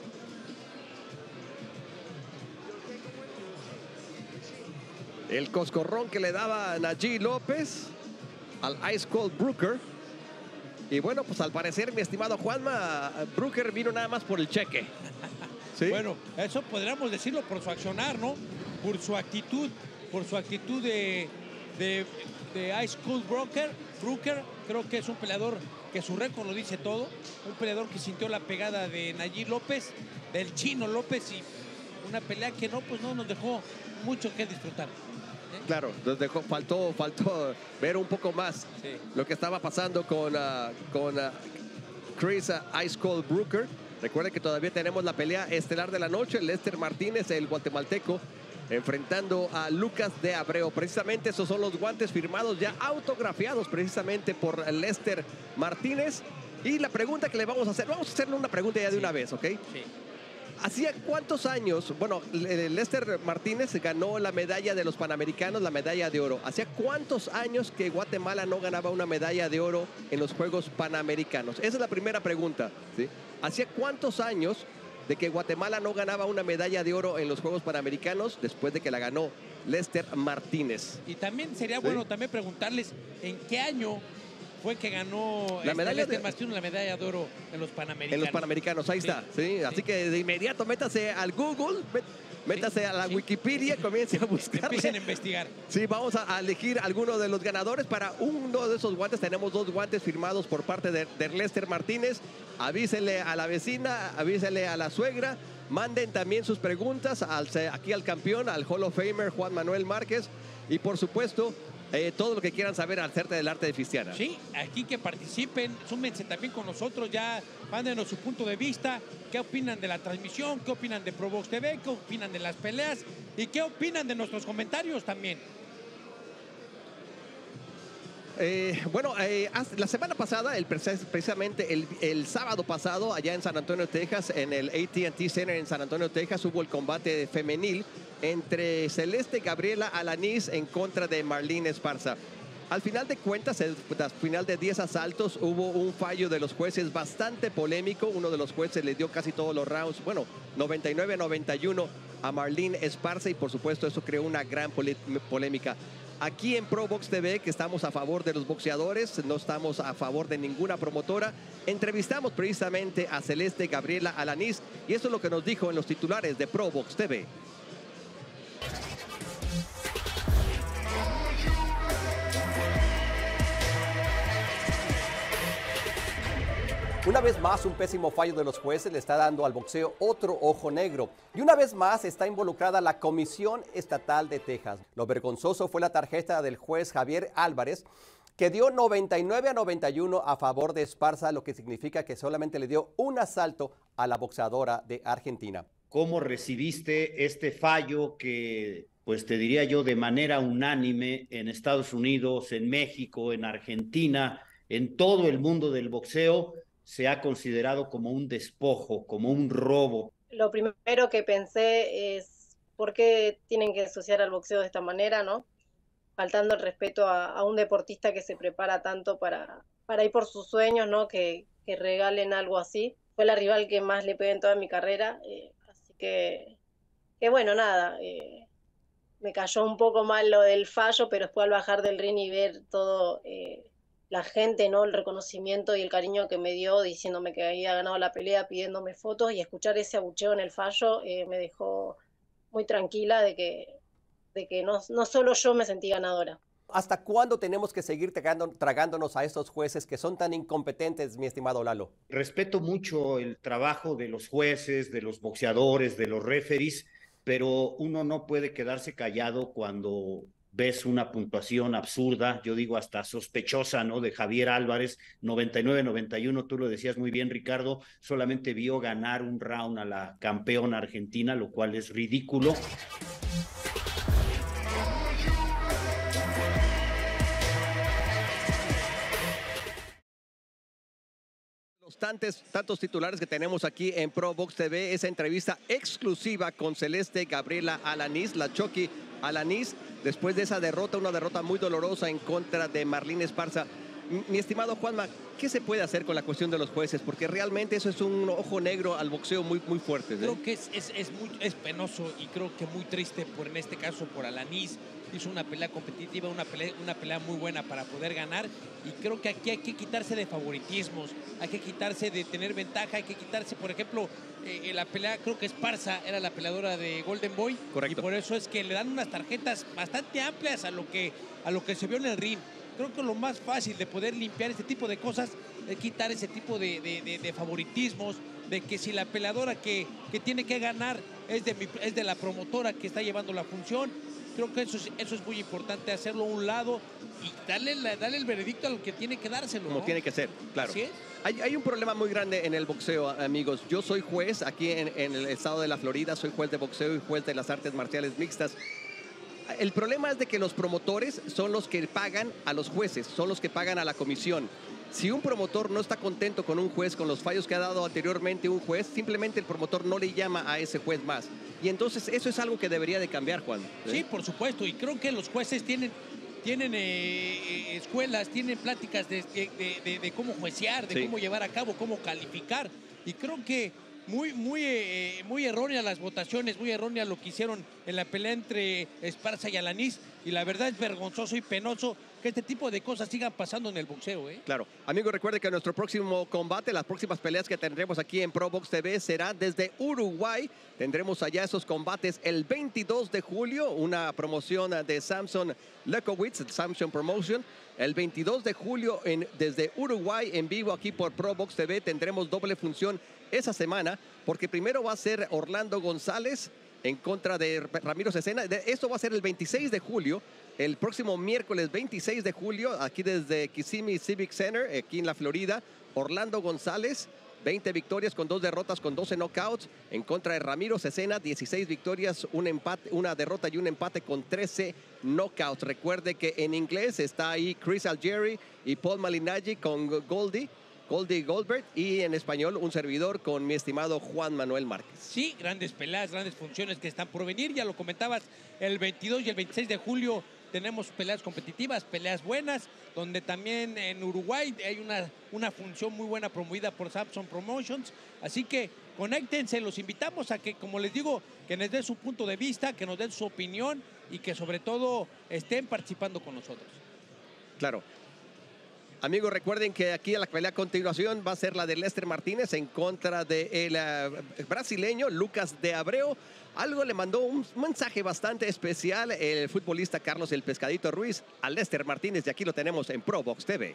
El coscorrón que le daba Naji López al Ice Cold Brooker. Y bueno, pues al parecer, mi estimado Juanma, Brooker vino nada más por el cheque. ¿Sí? Bueno, eso podríamos decirlo por su accionar, ¿no? Por su actitud de Ice Cold Brooker. Creo que es un peleador que su récord lo dice todo. Un peleador que sintió la pegada de Naji López, del Chino López, y una pelea que no nos dejó mucho que disfrutar. Claro, faltó ver un poco más lo que estaba pasando con Chris Ice Cold Brooker. Recuerden que todavía tenemos la pelea estelar de la noche. Lester Martínez, el guatemalteco, enfrentando a Lucas de Abreu. Precisamente esos son los guantes firmados, ya autografiados precisamente por Lester Martínez. Y la pregunta que le vamos a hacerle una pregunta ya de una vez, ¿ok? Sí. ¿Hacía cuántos años? Bueno, Lester Martínez ganó la medalla de los Panamericanos, la medalla de oro. ¿Hacía cuántos años que Guatemala no ganaba una medalla de oro en los Juegos Panamericanos? Esa es la primera pregunta, ¿sí? ¿Hacía cuántos años de que Guatemala no ganaba una medalla de oro en los Juegos Panamericanos después de que la ganó Lester Martínez? Y también sería bueno también preguntarles en qué año fue que ganó la medalla Lester Martínez la medalla de oro en los Panamericanos. En los Panamericanos, ahí está. ¿Sí? Así que de inmediato métase al Google, métase a la Wikipedia, comience a buscar. Empiecen a investigar. Sí, vamos a elegir alguno de los ganadores. Para uno de esos guantes tenemos 2 guantes firmados por parte de Lester Martínez. Avísenle a la vecina, avísenle a la suegra. Manden también sus preguntas aquí al campeón, al Hall of Famer Juan Manuel Márquez. Y por supuesto, todo lo que quieran saber acerca del arte de Fistiana. Sí, aquí que participen, súmense también con nosotros, ya mándenos su punto de vista, qué opinan de la transmisión, qué opinan de Pro Box TV, qué opinan de las peleas y qué opinan de nuestros comentarios también. La semana pasada, precisamente el sábado pasado, allá en San Antonio, Texas, en el AT&T Center en San Antonio, Texas, hubo el combate femenil entre Celeste Gabriela Alanís en contra de Marlene Esparza. Al final de cuentas, al final de 10 asaltos, hubo un fallo de los jueces bastante polémico. Uno de los jueces le dio casi todos los rounds, 99-91 a Marlene Esparza, y por supuesto eso creó una gran polémica. Aquí en Pro Box TV, que estamos a favor de los boxeadores, no estamos a favor de ninguna promotora, entrevistamos precisamente a Celeste Gabriela Alanís, y eso es lo que nos dijo en los titulares de Pro Box TV. Una vez más, un pésimo fallo de los jueces le está dando al boxeo otro ojo negro. Y una vez más está involucrada la Comisión Estatal de Texas. Lo vergonzoso fue la tarjeta del juez Javier Álvarez, que dio 99-91 a favor de Esparza, lo que significa que solamente le dio un asalto a la boxeadora de Argentina. ¿Cómo recibiste este fallo que, pues te diría yo, de manera unánime en Estados Unidos, en México, en Argentina, en todo el mundo del boxeo, se ha considerado como un despojo, como un robo? Lo primero que pensé es por qué tienen que ensuciar al boxeo de esta manera, ¿no? Faltando el respeto a un deportista que se prepara tanto para ir por sus sueños, ¿no? Que regalen algo así. Fue la rival que más le pegué en toda mi carrera, así que bueno, nada, me cayó un poco mal lo del fallo, pero después al bajar del ring y ver todo la gente, ¿no? El reconocimiento y el cariño que me dio diciéndome que había ganado la pelea, pidiéndome fotos, y escuchar ese abucheo en el fallo me dejó muy tranquila de que no solo yo me sentí ganadora. ¿Hasta cuándo tenemos que seguir tragándonos a estos jueces que son tan incompetentes, mi estimado Lalo? Respeto mucho el trabajo de los jueces, de los boxeadores, de los referees, pero uno no puede quedarse callado cuando ves una puntuación absurda, yo digo hasta sospechosa, ¿no? De Javier Álvarez, 99-91, tú lo decías muy bien, Ricardo, solamente vio ganar un round a la campeona argentina, lo cual es ridículo. Tantos titulares que tenemos aquí en Pro Box TV, esa entrevista exclusiva con Celeste Gabriela Alanís, la Chucky Alanís, después de esa derrota, una derrota muy dolorosa en contra de Marlene Esparza. Mi estimado Juanma, ¿qué se puede hacer con la cuestión de los jueces? Porque realmente eso es un ojo negro al boxeo muy fuerte. Creo que es penoso y creo que muy triste, en este caso por Alanís. Hizo una pelea competitiva, una pelea muy buena para poder ganar, y creo que aquí hay que quitarse de favoritismos, hay que quitarse de tener ventaja, hay que quitarse, por ejemplo, la pelea, creo que Esparza era la peleadora de Golden Boy. Correcto. Y por eso es que le dan unas tarjetas bastante amplias a lo que se vio en el ring. Creo que lo más fácil de poder limpiar este tipo de cosas es quitar ese tipo de favoritismos, de que si la peleadora que tiene que ganar es de la promotora que está llevando la función. Creo que eso es muy importante, hacerlo a un lado y darle el veredicto a lo que tiene que dárselo. Como ¿no? tiene que ser, claro. ¿Sí? Hay un problema muy grande en el boxeo, amigos. Yo soy juez aquí en el estado de la Florida, soy juez de boxeo y juez de las artes marciales mixtas. El problema es de que los promotores son los que pagan a los jueces, son los que pagan a la comisión. Si un promotor no está contento con un juez, con los fallos que ha dado anteriormente un juez, simplemente el promotor no le llama a ese juez más. Y entonces eso es algo que debería de cambiar, Juan. Sí, por supuesto. Y creo que los jueces tienen escuelas, tienen pláticas de cómo juecear, de cómo llevar a cabo, cómo calificar. Y creo que muy erróneas las votaciones, muy erróneas lo que hicieron en la pelea entre Esparza y Alanís. Y la verdad es vergonzoso y penoso que este tipo de cosas sigan pasando en el boxeo. Claro. Amigo, recuerde que nuestro próximo combate, las próximas peleas que tendremos aquí en Pro Box TV será desde Uruguay. Tendremos allá esos combates el 22 de julio, una promoción de Samson Lekowitz, Samson Promotion. El 22 de julio desde Uruguay, en vivo aquí por Pro Box TV, tendremos doble función esa semana, porque primero va a ser Orlando González en contra de Ramiro Cesena. Esto va a ser el 26 de julio. El próximo miércoles 26 de julio, aquí desde Kissimmee Civic Center, aquí en la Florida, Orlando González, 20 victorias con 2 derrotas, con 12 knockouts, en contra de Ramiro Cesena, 16 victorias, un empate, una derrota y un empate con 13 knockouts. Recuerde que en inglés está ahí Chris Algieri y Paul Malignaggi con Goldie Goldberg, y en español un servidor con mi estimado Juan Manuel Márquez. Sí, grandes peleas, grandes funciones que están por venir, ya lo comentabas, el 22 y el 26 de julio tenemos peleas competitivas, peleas buenas, donde también en Uruguay hay una función muy buena promovida por Samson Promotions, así que conéctense, los invitamos a que, como les digo, que nos den su punto de vista, que nos den su opinión y que sobre todo estén participando con nosotros. Claro. Amigos, recuerden que aquí la pelea a continuación va a ser la de Lester Martínez en contra del brasileño Lucas de Abreu. Algo le mandó un mensaje bastante especial el futbolista Carlos El Pescadito Ruiz a Lester Martínez, y aquí lo tenemos en Pro Box TV.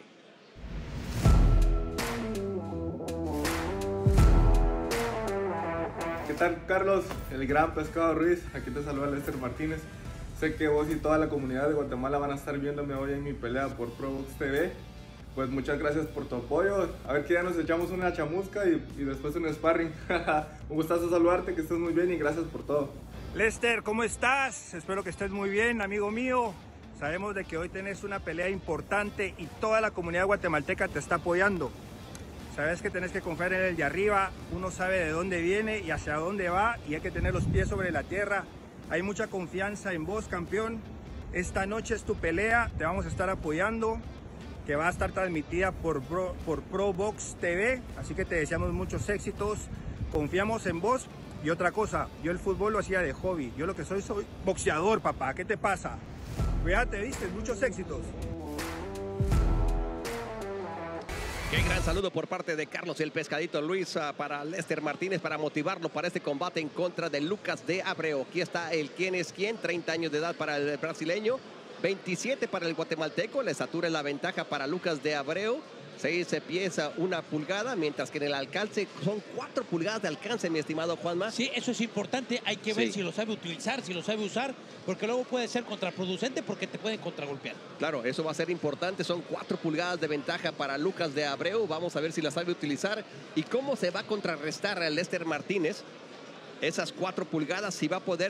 ¿Qué tal, Carlos? El gran Pescado Ruiz, aquí te saluda Lester Martínez. Sé que vos y toda la comunidad de Guatemala van a estar viéndome hoy en mi pelea por Pro Box TV. Pues muchas gracias por tu apoyo. A ver que ya nos echamos una chamusca y después un sparring. Un gustazo saludarte, que estés muy bien y gracias por todo. Lester, ¿cómo estás? Espero que estés muy bien, amigo mío. Sabemos de que hoy tenés una pelea importante y toda la comunidad guatemalteca te está apoyando. Sabes que tenés que confiar en el de arriba. Uno sabe de dónde viene y hacia dónde va, y hay que tener los pies sobre la tierra. Hay mucha confianza en vos, campeón. Esta noche es tu pelea, te vamos a estar apoyando, que va a estar transmitida por Pro Box TV, así que te deseamos muchos éxitos, confiamos en vos. Y otra cosa, yo el fútbol lo hacía de hobby, yo lo que soy boxeador, papá, ¿qué te pasa? Cuídate, viste, muchos éxitos. Qué gran saludo por parte de Carlos el Pescadito Luis para Lester Martínez para motivarlo para este combate en contra de Lucas de Abreu. Aquí está el quién es quién, 30 años de edad para el brasileño, 27 para el guatemalteco. La estatura es la ventaja para Lucas de Abreu. 6 pies 1 pulgada, mientras que en el alcance son 4 pulgadas de alcance, mi estimado Juanma. Sí, eso es importante. Hay que ver si lo sabe utilizar, si lo sabe usar, porque luego puede ser contraproducente porque te pueden contragolpear. Claro, eso va a ser importante. Son 4 pulgadas de ventaja para Lucas de Abreu. Vamos a ver si la sabe utilizar y cómo se va a contrarrestar a Lester Martínez. Esas 4 pulgadas, si va a poder...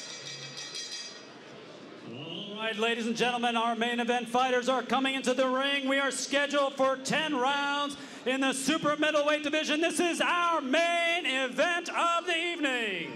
All right, ladies and gentlemen, our main event fighters are coming into the ring. We are scheduled for 10 rounds in the super middleweight division. This is our main event of the evening.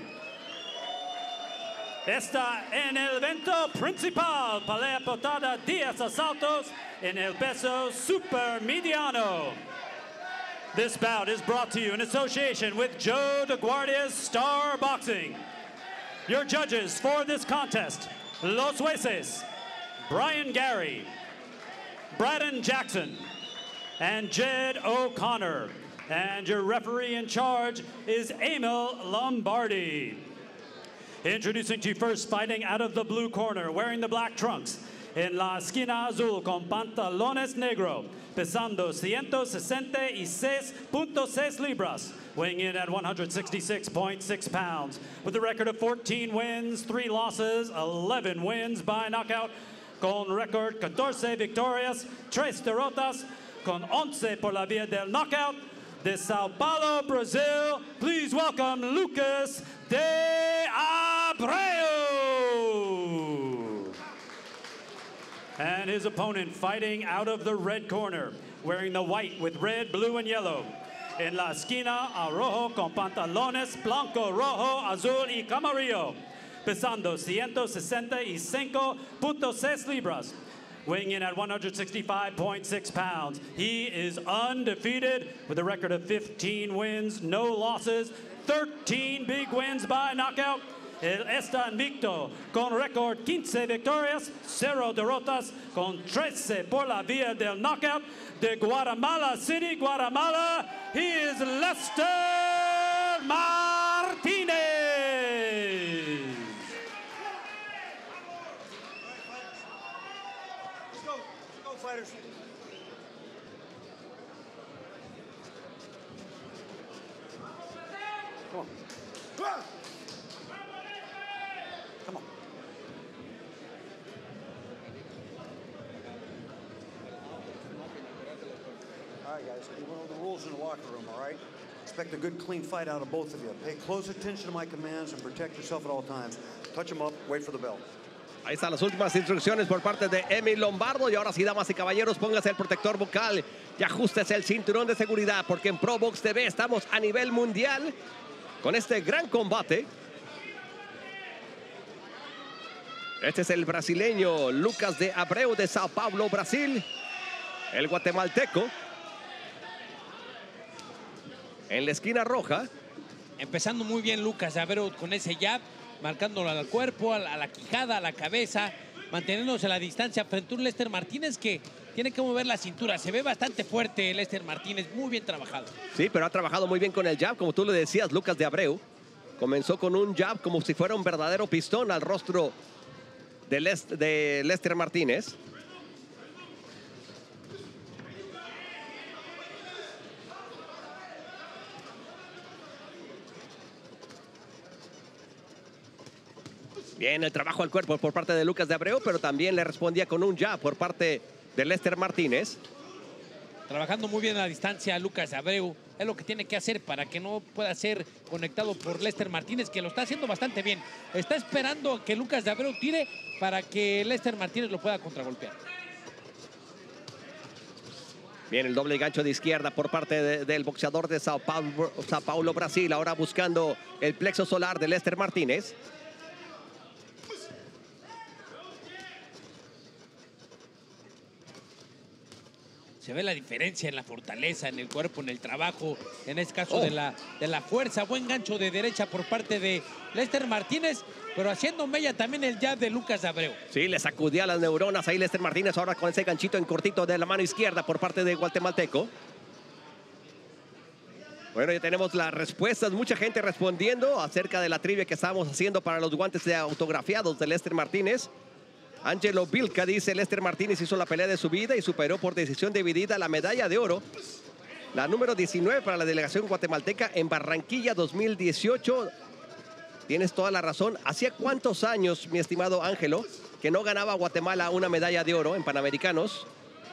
Está en el evento principal, pelea potada 10 asaltos en el peso supermediano. This bout is brought to you in association with Joe DeGuardia's Star Boxing. Your judges for this contest, Los Jueces, Brian Gary, Braden Jackson, and Jed O'Connor. And your referee in charge is Emil Lombardi. Introducing to you first, fighting out of the blue corner, wearing the black trunks, en la esquina azul con pantalones negro, pesando 166.6 libras, weighing in at 166.6 pounds, with a record of 14 wins, 3 losses, 11 wins by knockout, con récord 14 victorias, 3 derrotas, con 11 por la vía del knockout. De Sao Paulo, Brazil, please welcome Lucas de Abreu. And his opponent fighting out of the red corner, wearing the white with red, blue, and yellow. En la esquina, a rojo con pantalones blanco, rojo, azul y camarillo. Pesando 165.6 libras. Weighing in at 165.6 pounds. He is undefeated with a record of 15 wins, no losses, 13 big wins by knockout. Él está invicto con récord 15 victorias, 0 derrotas, con 13 por la vía del knockout. De Guatemala City, Guatemala, he is Lester Martínez. Fighters. Come on. Come on. All right, guys. You know the rules in the locker room, all right? Expect a good, clean fight out of both of you. Pay close attention to my commands and protect yourself at all times. Touch them up, wait for the bell. Ahí están las últimas instrucciones por parte de Emil Lombardo. Y ahora sí, damas y caballeros, póngase el protector bucal y ajústese el cinturón de seguridad, porque en Pro Box TV estamos a nivel mundial con este gran combate. Este es el brasileño Lucas de Abreu de Sao Paulo, Brasil. El guatemalteco en la esquina roja. Empezando muy bien Lucas de Abreu con ese jab, marcándolo al cuerpo, a la quijada, a la cabeza, manteniéndose a la distancia frente a un Lester Martínez que tiene que mover la cintura. Se ve bastante fuerte el Lester Martínez, muy bien trabajado. Sí, pero ha trabajado muy bien con el jab, como tú lo decías, Lucas de Abreu. Comenzó con un jab como si fuera un verdadero pistón al rostro de Lester Martínez. Bien, el trabajo al cuerpo por parte de Lucas de Abreu, pero también le respondía con un jab por parte de Lester Martínez. Trabajando muy bien a la distancia Lucas de Abreu. Es lo que tiene que hacer para que no pueda ser conectado por Lester Martínez, que lo está haciendo bastante bien. Está esperando que Lucas de Abreu tire para que Lester Martínez lo pueda contragolpear. Bien, el doble gancho de izquierda por parte del boxeador de Sao Paulo, Brasil. Ahora buscando el plexo solar de Lester Martínez. Se ve la diferencia en la fortaleza, en el cuerpo, en el trabajo, en este caso de la fuerza. Buen gancho de derecha por parte de Lester Martínez, pero haciendo mella también el jab de Lucas de Abreu. Sí, le sacudía las neuronas ahí Lester Martínez, ahora con ese ganchito en cortito de la mano izquierda por parte de guatemalteco. Bueno, ya tenemos las respuestas. Mucha gente respondiendo acerca de la trivia que estábamos haciendo para los guantes de autografiados de Lester Martínez. Angelo Vilca dice: Lester Martínez hizo la pelea de su vida y superó por decisión dividida la medalla de oro, la número 19 para la delegación guatemalteca en Barranquilla 2018. Tienes toda la razón. ¿Hacía cuántos años, mi estimado Ángelo, que no ganaba Guatemala una medalla de oro en Panamericanos?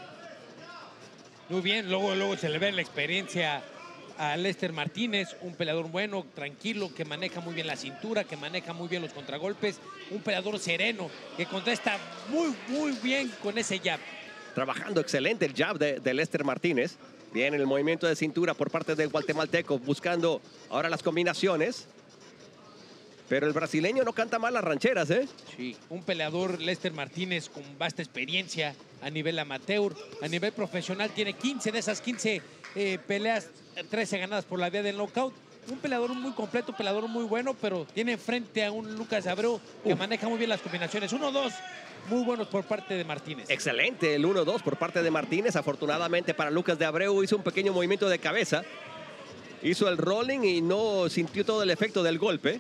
Muy bien, luego se le ve la experiencia a Lester Martínez, un peleador bueno, tranquilo, que maneja muy bien la cintura, que maneja muy bien los contragolpes, un peleador sereno, que contesta muy bien con ese jab. Trabajando excelente el jab de Lester Martínez. Bien el movimiento de cintura por parte del guatemalteco, buscando ahora las combinaciones. Pero el brasileño no canta mal las rancheras, ¿eh? Sí, un peleador, Lester Martínez, con vasta experiencia a nivel amateur, a nivel profesional. Tiene 15 de esas 15 peleas, 13 ganadas por la vía del knockout. Un peleador muy completo, un peleador muy bueno, pero tiene frente a un Lucas Abreu que maneja muy bien las combinaciones. 1-2, muy buenos por parte de Martínez. Excelente el 1-2 por parte de Martínez. Afortunadamente para Lucas de Abreu hizo un pequeño movimiento de cabeza. Hizo el rolling y no sintió todo el efecto del golpe.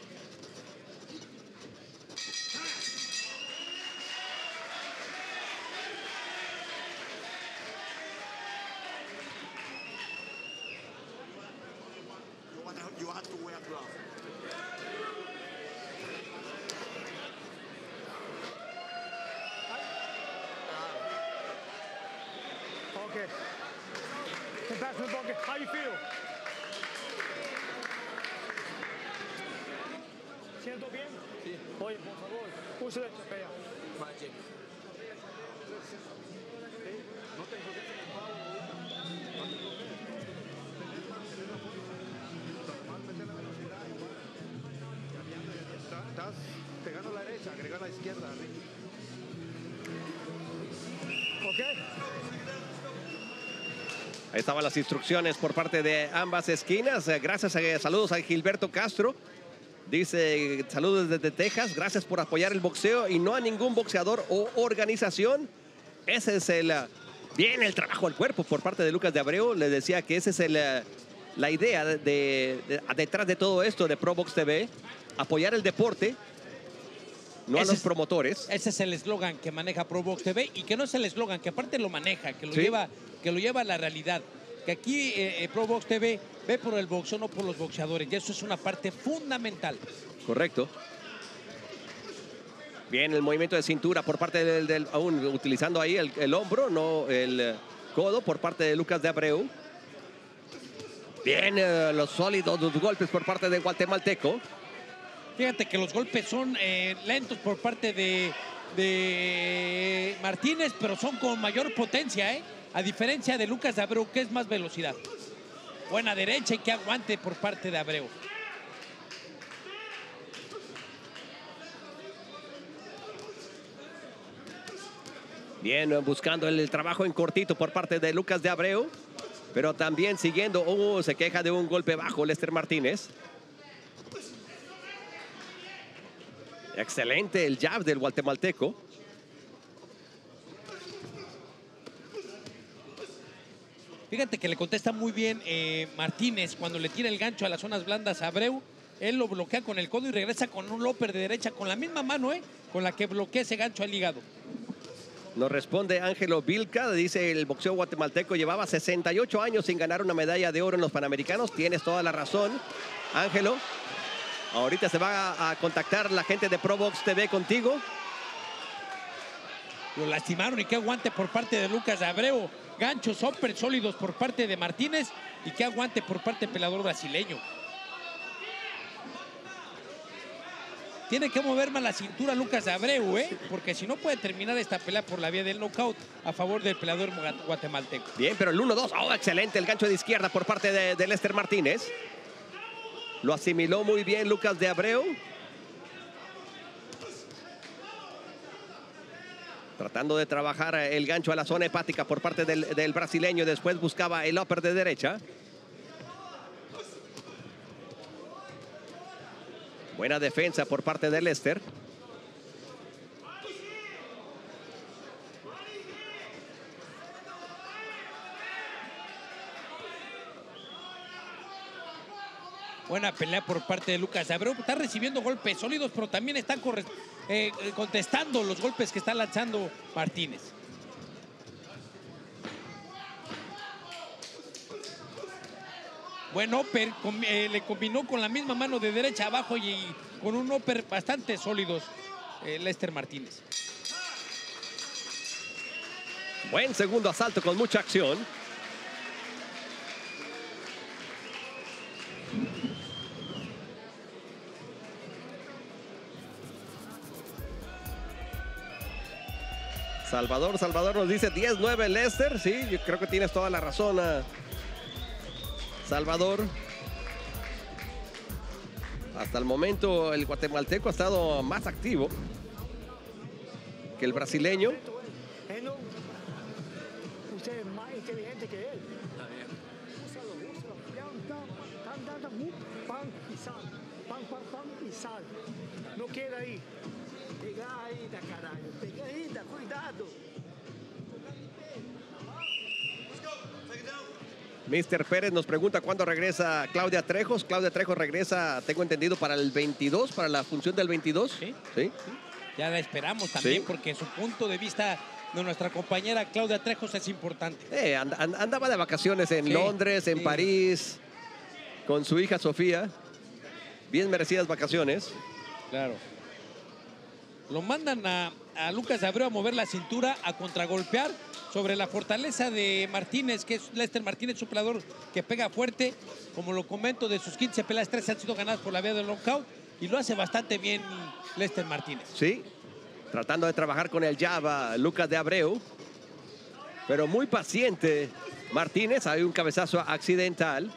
Okay. Compassionate bucket. How you feel? ¿Siento bien? Sí. Oye, por favor, use la chapea. Magic. No te enfoques en el pavo. Estás pegando a la derecha, agrega a la izquierda, Ricky. Ok. Ahí estaban las instrucciones por parte de ambas esquinas. Gracias, saludos a Gilberto Castro. Dice, saludos desde Texas. Gracias por apoyar el boxeo y no a ningún boxeador o organización. Ese es bien el trabajo al cuerpo por parte de Lucas de Abreu. Les decía que esa es la idea detrás de todo esto de Pro Box TV. Apoyar el deporte, no a los promotores. Ese es el eslogan que maneja Pro Box TV y que no es el eslogan, que aparte lo maneja, que lo lleva a la realidad. Que aquí Pro Box TV ve por el boxeo, no por los boxeadores. Y eso es una parte fundamental. Correcto. Bien, el movimiento de cintura por parte aún utilizando ahí el hombro, no el codo por parte de Lucas de Abreu. Bien, los sólidos los golpes por parte de guatemalteco. Fíjate que los golpes son lentos por parte de Martínez, pero son con mayor potencia, ¿eh? A diferencia de Lucas de Abreu, que es más velocidad. Buena derecha y que aguante por parte de Abreu. Bien, buscando el trabajo en cortito por parte de Lucas de Abreu, pero también siguiendo, se queja de un golpe bajo Lester Martínez. Excelente el jab del guatemalteco. Fíjate que le contesta muy bien Martínez cuando le tira el gancho a las zonas blandas a Abreu. Él lo bloquea con el codo y regresa con un upper de derecha con la misma mano, con la que bloquea ese gancho al hígado. Nos responde Ángelo Vilca, dice: el boxeo guatemalteco llevaba 68 años sin ganar una medalla de oro en los Panamericanos. Tienes toda la razón, Ángelo. Ahorita se va a contactar la gente de Pro Box TV contigo. Lo lastimaron y que aguante por parte de Lucas Abreu. Ganchos súper sólidos por parte de Martínez y que aguante por parte del peleador brasileño. Tiene que mover más la cintura Lucas Abreu, porque si no puede terminar esta pelea por la vía del knockout a favor del peleador guatemalteco. Bien, pero el 1-2, excelente el gancho de izquierda por parte de Lester Martínez. Lo asimiló muy bien Lucas de Abreu. Tratando de trabajar el gancho a la zona hepática por parte del brasileño. Después buscaba el upper de derecha. Buena defensa por parte de Lester. Buena pelea por parte de Lucas de Abreu. Está recibiendo golpes sólidos, pero también están contestando los golpes que está lanzando Martínez. Buen upper, le combinó con la misma mano de derecha abajo y con un upper bastante sólidos Lester Martínez. Buen segundo asalto con mucha acción. Salvador nos dice 10-9 Lester. Sí, yo creo que tienes toda la razón, Salvador. Hasta el momento el guatemalteco ha estado más activo que el brasileño. Usted es más inteligente que él. Úsalo. Pan y sal. Pan y sal. No queda ahí. Pegadita, caralho. Pegadita, cuidado. Mr. Pérez nos pregunta cuándo regresa Claudia Trejos. Claudia Trejos regresa, tengo entendido, para el 22, para la función del 22. Sí. Ya la esperamos también, porque su punto de vista de nuestra compañera Claudia Trejos es importante. Andaba de vacaciones en Londres, en París, con su hija Sofía. Bien merecidas vacaciones. Claro. Lo mandan a Lucas de Abreu a mover la cintura, a contragolpear sobre la fortaleza de Martínez, que es Lester Martínez, un peleador que pega fuerte. Como lo comento, de sus 15 peleas, 13 han sido ganadas por la vía del knockout y lo hace bastante bien Lester Martínez. Sí, tratando de trabajar con el jab Lucas de Abreu, pero muy paciente Martínez. Hay un cabezazo accidental.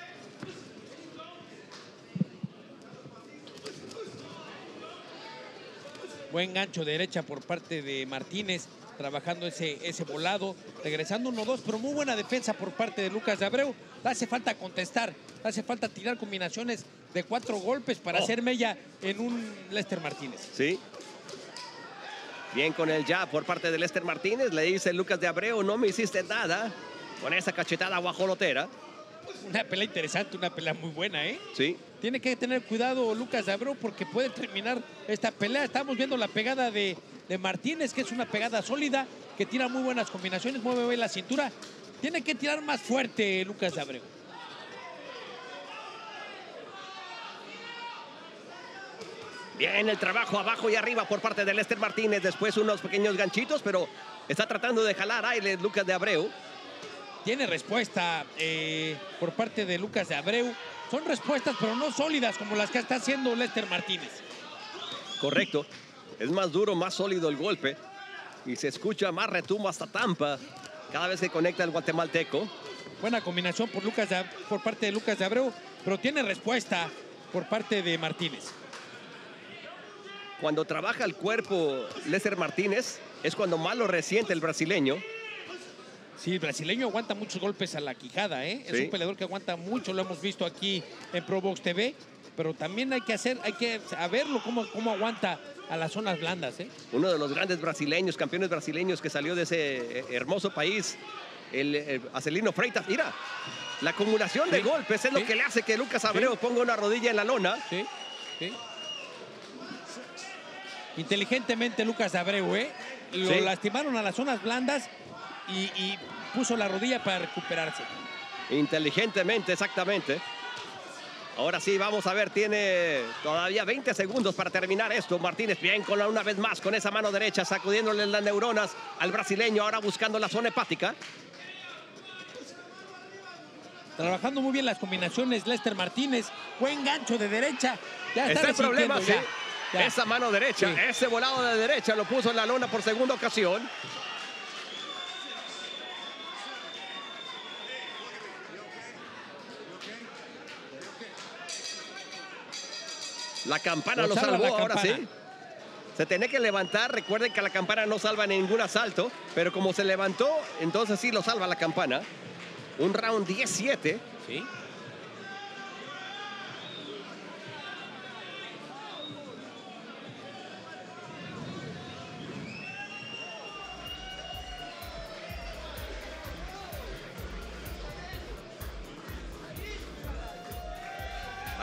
Buen gancho de derecha por parte de Martínez, trabajando ese volado, regresando 1-2, pero muy buena defensa por parte de Lucas de Abreu. Le hace falta contestar, le hace falta tirar combinaciones de 4 golpes para hacer mella en un Lester Martínez. Sí. Bien con el jab por parte de Lester Martínez. Le dice Lucas de Abreu, no me hiciste nada con esa cachetada guajolotera. Una pelea interesante, una pelea muy buena, ¿eh? Sí. Tiene que tener cuidado Lucas de Abreu porque puede terminar esta pelea. Estamos viendo la pegada de Martínez, que es una pegada sólida, que tira muy buenas combinaciones, mueve bien la cintura. Tiene que tirar más fuerte Lucas de Abreu. Bien el trabajo abajo y arriba por parte de Lester Martínez. Después unos pequeños ganchitos, pero está tratando de jalar aire Lucas de Abreu. Tiene respuesta por parte de Lucas de Abreu. Son respuestas, pero no sólidas como las que está haciendo Lester Martínez. Correcto. Es más duro, más sólido el golpe. Y se escucha más retumbo hasta Tampa cada vez que conecta el guatemalteco. Buena combinación por parte de Lucas de Abreu, pero tiene respuesta por parte de Martínez. Cuando trabaja el cuerpo Lester Martínez, es cuando más lo resiente el brasileño. Sí, el brasileño aguanta muchos golpes a la quijada, ¿eh? Sí. Es un peleador que aguanta mucho, lo hemos visto aquí en ProBox TV, pero también hay que saberlo cómo aguanta a las zonas blandas, ¿eh? Uno de los grandes brasileños, campeones brasileños que salió de ese hermoso país, el Acelino Freitas. Mira, la acumulación de golpes es lo que le hace que Lucas Abreu ponga una rodilla en la lona. Sí. Inteligentemente Lucas Abreu, ¿eh? Lo lastimaron a las zonas blandas y puso la rodilla para recuperarse. Inteligentemente, exactamente. Ahora sí, vamos a ver, tiene todavía 20 segundos para terminar esto. Martínez bien una vez más con esa mano derecha, sacudiéndole las neuronas al brasileño, ahora buscando la zona hepática. Trabajando muy bien las combinaciones Lester Martínez. Buen gancho de derecha. Ya está el problema, sí. Ya. Esa mano derecha, ese volado de derecha lo puso en la lona por segunda ocasión. La campana lo salvó, ahora sí. Se tenía que levantar. Recuerden que la campana no salva ningún asalto, pero como se levantó, entonces sí lo salva la campana. Un round 17. Sí.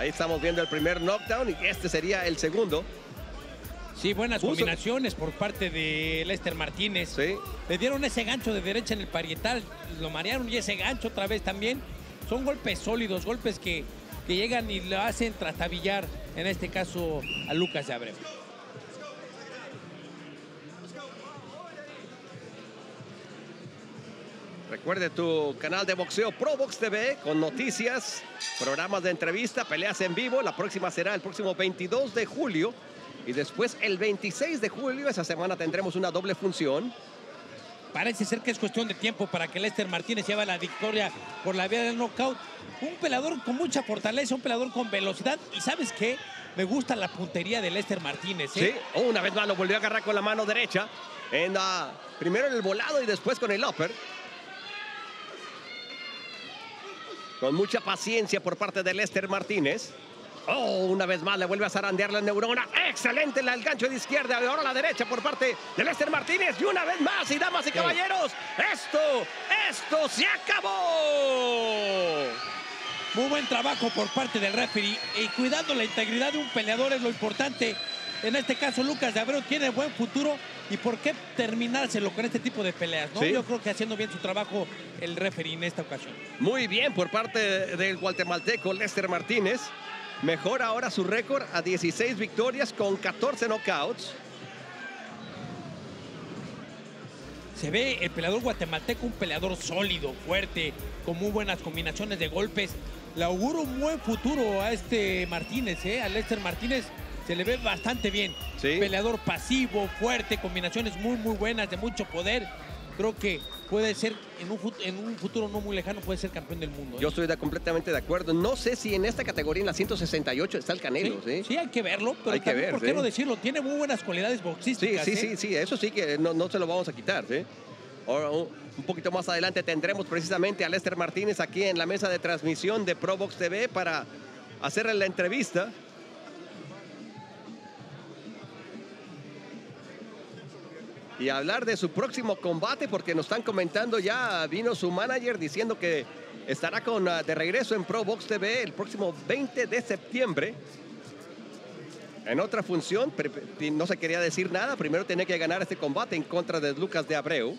Ahí estamos viendo el primer knockdown y este sería el segundo. Sí, buenas combinaciones por parte de Lester Martínez. Sí. Le dieron ese gancho de derecha en el parietal, lo marearon y ese gancho otra vez también. Son golpes sólidos, golpes que llegan y lo hacen trastabillar, en este caso, a Lucas de Abreu. Recuerde tu canal de boxeo ProBox TV con noticias, programas de entrevista, peleas en vivo. La próxima será el próximo 22 de julio. Y después el 26 de julio, esa semana tendremos una doble función. Parece ser que es cuestión de tiempo para que Lester Martínez lleve la victoria por la vía del knockout. Un peleador con mucha fortaleza, un peleador con velocidad. Y ¿sabes qué? Me gusta la puntería de Lester Martínez. Sí, una vez más lo volvió a agarrar con la mano derecha. Primero en el volado y después con el upper. Con mucha paciencia por parte de Lester Martínez. Una vez más le vuelve a zarandear la neurona. Excelente el gancho de izquierda. Y ahora la derecha por parte de Lester Martínez. Y una vez más, y damas y caballeros, esto se acabó. Muy buen trabajo por parte del referee. Y cuidando la integridad de un peleador es lo importante. En este caso, Lucas de Abreu tiene buen futuro. ¿Y por qué terminárselo con este tipo de peleas, ¿no? Sí. Yo creo que haciendo bien su trabajo el referee en esta ocasión. Muy bien por parte del guatemalteco Lester Martínez. Mejora ahora su récord a 16 victorias con 14 knockouts. Se ve el peleador guatemalteco un peleador sólido, fuerte, con muy buenas combinaciones de golpes. Le auguro un buen futuro a este Martínez, a Lester Martínez. Se le ve bastante bien. Sí. Peleador pasivo, fuerte, combinaciones muy buenas, de mucho poder. Creo que puede ser, en un futuro no muy lejano, puede ser campeón del mundo. Yo estoy completamente de acuerdo. No sé si en esta categoría, en la 168, está el Canelo. Sí, hay que verlo, pero hay que ver, ¿por qué no decirlo? Tiene muy buenas cualidades boxísticas. Sí, eso sí que no se lo vamos a quitar. ¿Sí? Ahora, un poquito más adelante tendremos precisamente a Lester Martínez aquí en la mesa de transmisión de ProBox TV para hacerle la entrevista. Y hablar de su próximo combate, porque nos están comentando, ya vino su manager diciendo que estará de regreso en ProBox TV el próximo 20 de septiembre. En otra función, no se quería decir nada, primero tenía que ganar este combate en contra de Lucas de Abreu.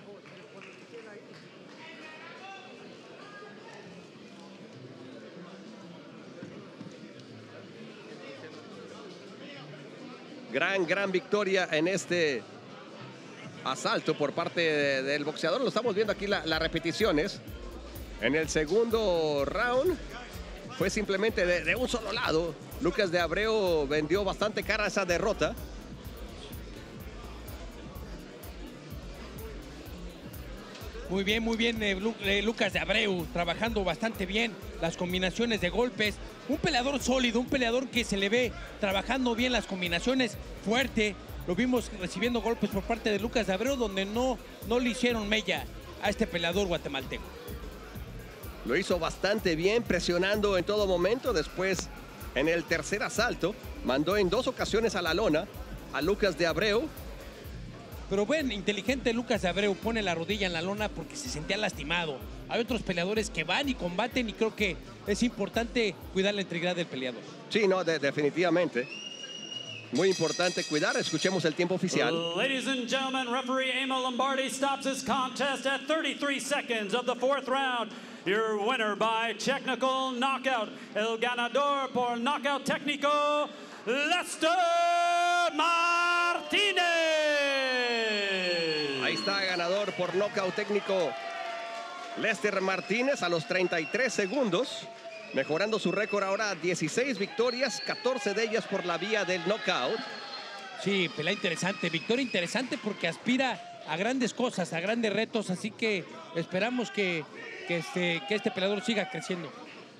Gran victoria en este asalto por parte del boxeador. Lo estamos viendo aquí las repeticiones. En el segundo round fue simplemente de un solo lado. Lucas de Abreu vendió bastante cara esa derrota. Muy bien, Lucas de Abreu trabajando bastante bien las combinaciones de golpes. Un peleador sólido, un peleador que se le ve trabajando bien las combinaciones, fuerte. Lo vimos recibiendo golpes por parte de Lucas de Abreu, donde no le hicieron mella a este peleador guatemalteco. Lo hizo bastante bien, presionando en todo momento. Después, en el tercer asalto, mandó en 2 ocasiones a la lona a Lucas de Abreu. Pero bueno, inteligente Lucas de Abreu pone la rodilla en la lona porque se sentía lastimado. Hay otros peleadores que van y combaten y creo que es importante cuidar la integridad del peleador. Sí, no, definitivamente. Muy importante cuidar. Escuchemos el tiempo oficial. Ladies and gentlemen, referee Emil Lombardi stops his contest at 33 seconds of the 4th round. Your winner by technical knockout. El ganador por knockout técnico, Lester Martínez. Ahí está, ganador por knockout técnico Lester Martínez a los 33 segundos. Mejorando su récord ahora a 16 victorias, 14 de ellas por la vía del knockout. Sí, pelea interesante, victoria interesante porque aspira a grandes cosas, a grandes retos, así que esperamos que este peleador siga creciendo.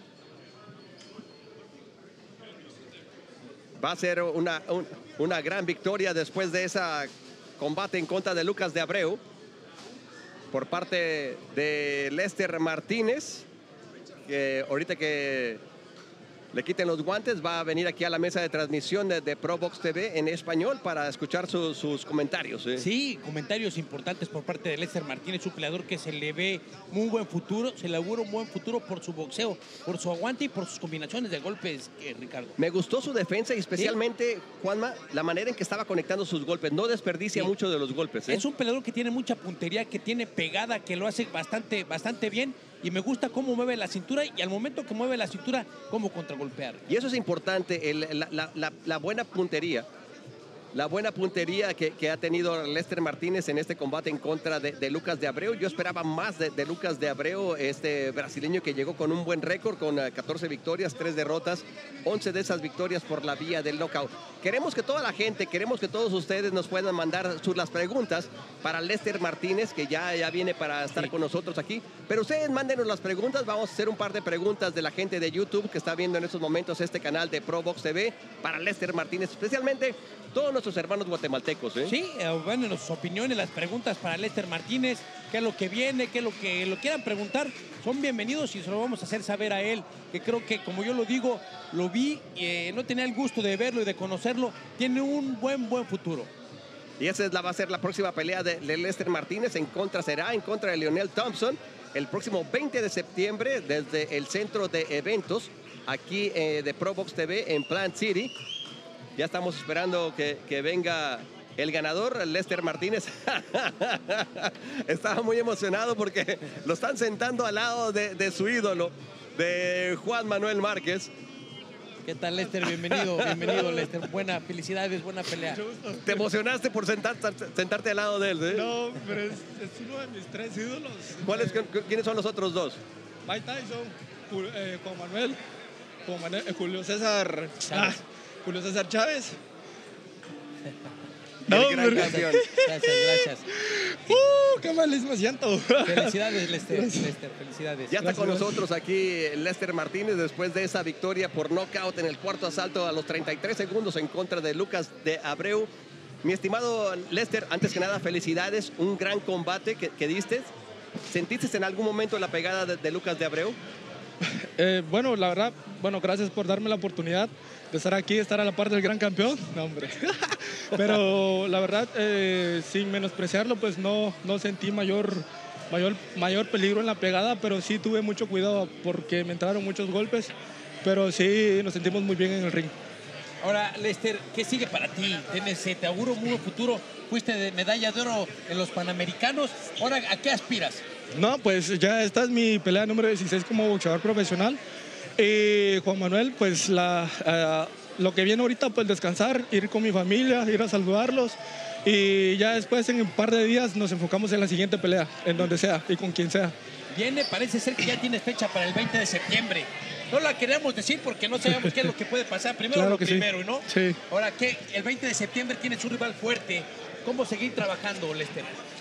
Va a ser una gran victoria después de ese combate en contra de Lucas de Abreu por parte de Lester Martínez. Que ahorita que le quiten los guantes, va a venir aquí a la mesa de transmisión de Pro Box TV en español para escuchar sus comentarios. Sí, comentarios importantes por parte de Lester Martínez, un peleador que se le ve muy buen futuro, se le augura un buen futuro por su boxeo, por su aguante y por sus combinaciones de golpes, Ricardo. Me gustó su defensa y especialmente, Juanma, la manera en que estaba conectando sus golpes. No desperdicia mucho de los golpes. Es un peleador que tiene mucha puntería, que tiene pegada, que lo hace bastante bien. Y me gusta cómo mueve la cintura y al momento que mueve la cintura, cómo contragolpear. Y eso es importante, la buena puntería. La buena puntería que ha tenido Lester Martínez en este combate en contra de Lucas de Abreu. Yo esperaba más de Lucas de Abreu, este brasileño que llegó con un buen récord, con 14 victorias, 3 derrotas, 11 de esas victorias por la vía del knockout. Queremos que toda la gente, queremos que todos ustedes nos puedan mandar las preguntas para Lester Martínez, que ya viene para estar con nosotros aquí. Pero ustedes mándenos las preguntas, vamos a hacer un par de preguntas de la gente de YouTube que está viendo en estos momentos este canal de Pro Box TV para Lester Martínez, especialmente todos nuestros hermanos guatemaltecos. Sí, bueno, sus opiniones, las preguntas para Lester Martínez, qué es lo que viene, qué es lo que lo quieran preguntar, son bienvenidos y se lo vamos a hacer saber a él, que creo que, como yo lo digo, lo vi, no tenía el gusto de verlo y de conocerlo, tiene un buen futuro. Y esa va a ser la próxima pelea de Lester Martínez, será en contra de Lionel Thompson, el próximo 20 de septiembre desde el centro de eventos, aquí de Pro Box TV en Plant City. Ya estamos esperando que venga el ganador, Lester Martínez. Estaba muy emocionado porque lo están sentando al lado de su ídolo, de Juan Manuel Márquez. ¿Qué tal, Lester? Bienvenido, Lester. Felicidades, buena pelea. ¿Te emocionaste por sentarte al lado de él? No, pero es uno de mis 3 ídolos. ¿Quiénes son los otros 2? Mike Tyson, Juan Manuel, Julio César Chávez. No, gracias. ¡Qué feliz me siento! Felicidades, Lester, felicidades. Ya está con nosotros aquí Lester Martínez después de esa victoria por knockout en el cuarto asalto a los 33 segundos en contra de Lucas de Abreu. Mi estimado Lester, antes que nada, felicidades. Un gran combate que diste. ¿Sentiste en algún momento la pegada de Lucas de Abreu? Bueno, la verdad, gracias por darme la oportunidad de estar aquí, estar a la par del gran campeón. No, hombre. Pero la verdad, sin menospreciarlo, pues no sentí mayor peligro en la pegada, pero sí tuve mucho cuidado porque me entraron muchos golpes, pero sí nos sentimos muy bien en el ring. Ahora, Lester, ¿qué sigue para ti? Te auguro un muy buen futuro. Fuiste de medalla de oro en los Panamericanos. Ahora, ¿a qué aspiras? No, pues ya esta es mi pelea número 16 como boxeador profesional. Juan Manuel, pues lo que viene ahorita, pues descansar, ir con mi familia, ir a saludarlos. Y ya después, en un par de días, nos enfocamos en la siguiente pelea, en donde sea y con quien sea. Parece ser que ya tienes fecha para el 20 de septiembre. No la queremos decir porque no sabemos qué es lo que puede pasar. Primero claro lo que primero, sí. ¿no? Sí. Ahora, el 20 de septiembre tienes un rival fuerte. ¿Cómo seguir trabajando, Lester?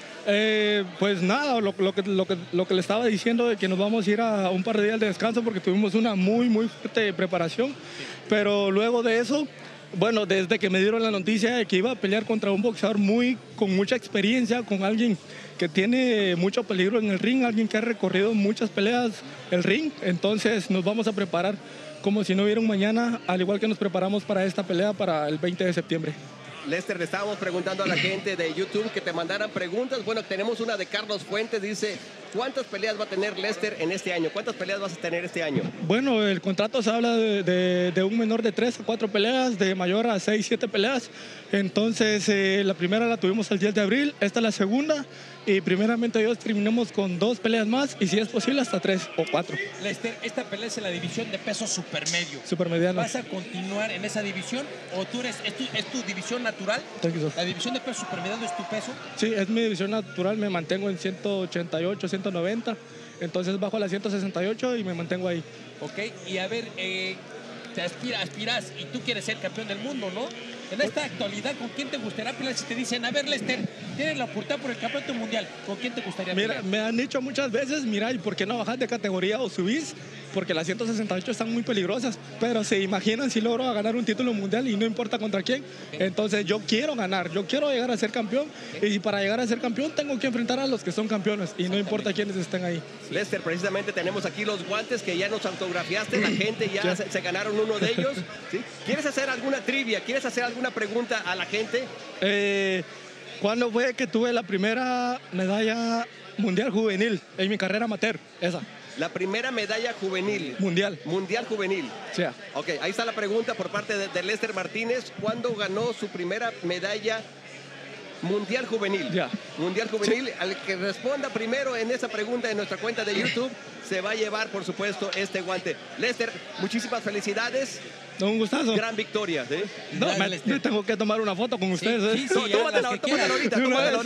Pues nada, lo que le estaba diciendo de que nos vamos a ir a un par de días de descanso porque tuvimos una muy fuerte preparación. Sí. Pero luego de eso, bueno, desde que me dieron la noticia de que iba a pelear contra un boxeador con mucha experiencia, con alguien que tiene mucho peligro en el ring, alguien que ha recorrido muchas peleas el ring, entonces nos vamos a preparar como si no hubiera un mañana, al igual que nos preparamos para esta pelea para el 20 de septiembre. Lester, le estábamos preguntando a la gente de YouTube que te mandaran preguntas. Bueno, tenemos una de Carlos Fuentes, dice, ¿cuántas peleas va a tener Lester en este año? ¿Cuántas peleas vas a tener este año? Bueno, el contrato se habla de un menor de 3 a 4 peleas, de mayor a 6, 7 peleas. Entonces, la primera la tuvimos el 10 de abril, esta es la segunda. Y primeramente Dios terminemos con 2 peleas más y si es posible hasta 3 o 4. Lester, esta pelea es en la división de peso supermedio. Supermediano. ¿Vas a continuar en esa división o es tu división natural? ¿La división de peso supermediano es tu peso? Sí, es mi división natural, me mantengo en 188, 190. Entonces bajo a la 168 y me mantengo ahí. Ok, y a ver, te aspiras y tú quieres ser campeón del mundo, ¿no? En esta actualidad, ¿con quién te gustaría pelear? Si te dicen, a ver, Lester, tienes la oportunidad por el campeonato mundial, ¿con quién te gustaría pelear? Mira, me han dicho muchas veces, mira, ¿y por qué no bajas de categoría o subís? Porque las 168 están muy peligrosas, pero se imaginan si logro ganar un título mundial y no importa contra quién. Entonces yo quiero ganar, yo quiero llegar a ser campeón, y para llegar a ser campeón tengo que enfrentar a los que son campeones y no importa quiénes estén ahí. Lester, precisamente tenemos aquí los guantes que ya nos autografiaste, la gente ya se ganaron uno de ellos. ¿Sí? ¿Quieres hacer alguna trivia? ¿Quieres hacer alguna pregunta a la gente? ¿Cuándo fue que tuve la primera medalla mundial juvenil en mi carrera amateur? Esa. La primera medalla juvenil. Mundial. Mundial juvenil. Sí. Ok, ahí está la pregunta por parte de Lester Martínez. ¿Cuándo ganó su primera medalla mundial juvenil? Ya. Mundial juvenil. Sí. Al que responda primero en esa pregunta en nuestra cuenta de YouTube se va a llevar, por supuesto, este guante. Lester, muchísimas felicidades. Un gustazo. Gran victoria, ¿sí? No, me tengo que tomar una foto con ustedes. Sí, tómatela ahorita.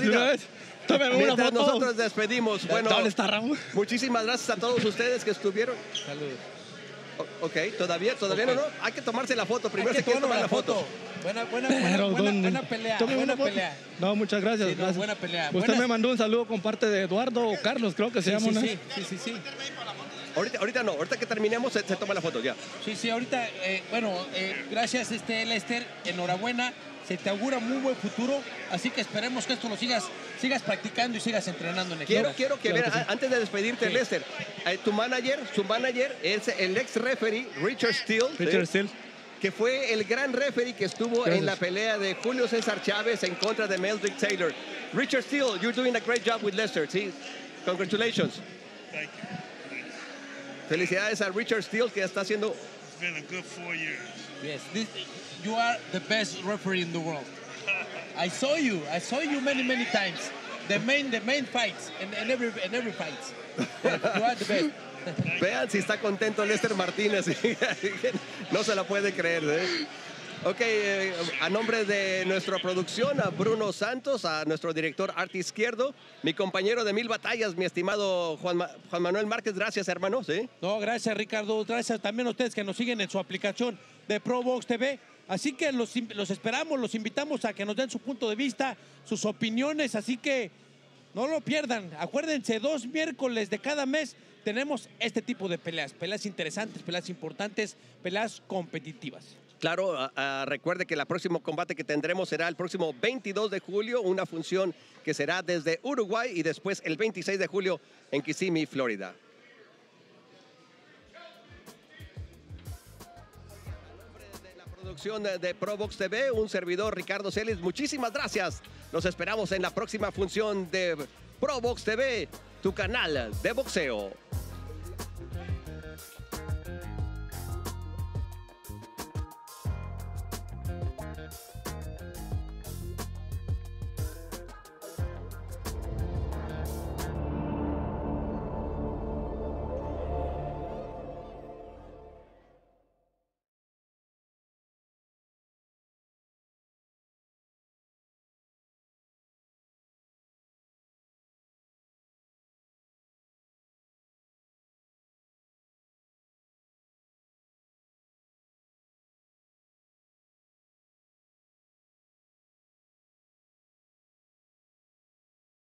Mientras nosotros despedimos. Bueno, ¿dónde está Ramón? Muchísimas gracias a todos ustedes que estuvieron. Saludos. Ok, todavía no. Hay que tomarse la foto. Primero se quiere tomar la foto. Buena pelea. Buena pelea. No, muchas gracias. Sí, gracias. Buena pelea. Usted me mandó un saludo con parte de Eduardo o Carlos, creo que se llama. Sí. Ahorita no, ahorita que terminemos se toma la foto ya. Sí, ahorita, gracias Lester, enhorabuena, se te augura muy buen futuro, así que esperemos que esto lo sigas practicando y sigas entrenando en el Quiero que vean, antes de despedirte, sí. Lester, su manager es el ex referee Richard Steele, que fue el gran referee que estuvo en la pelea de Julio César Chávez en contra de Meldrick Taylor. Richard Steele, you're doing a great job with Lester, ¿sí? Congratulations. Thank you. Felicidades a Richard Steele, que está haciendo... It's been a good 4 years. Yes, you are the best referee in the world. I saw you many times. The main fights, in every fight. You are the best. Vean si está contento Lester Martínez. No se la puede creer, ¿eh? Ok, a nombre de nuestra producción, a Bruno Santos, a nuestro director Arte Izquierdo, mi compañero de 1000 batallas, mi estimado Juan Manuel Márquez, gracias, hermano. ¿Sí? No, gracias, Ricardo. Gracias también a ustedes que nos siguen en su aplicación de ProBox TV. Así que los esperamos, los invitamos a que nos den su punto de vista, sus opiniones, así que no lo pierdan. Acuérdense, 2 miércoles de cada mes tenemos este tipo de peleas interesantes, peleas importantes, peleas competitivas. Claro, recuerde que el próximo combate que tendremos será el próximo 22 de julio, una función que será desde Uruguay y después el 26 de julio en Kissimmee, Florida. De la producción de ProBox TV, un servidor Ricardo Celis, muchísimas gracias. Los esperamos en la próxima función de ProBox TV, tu canal de boxeo.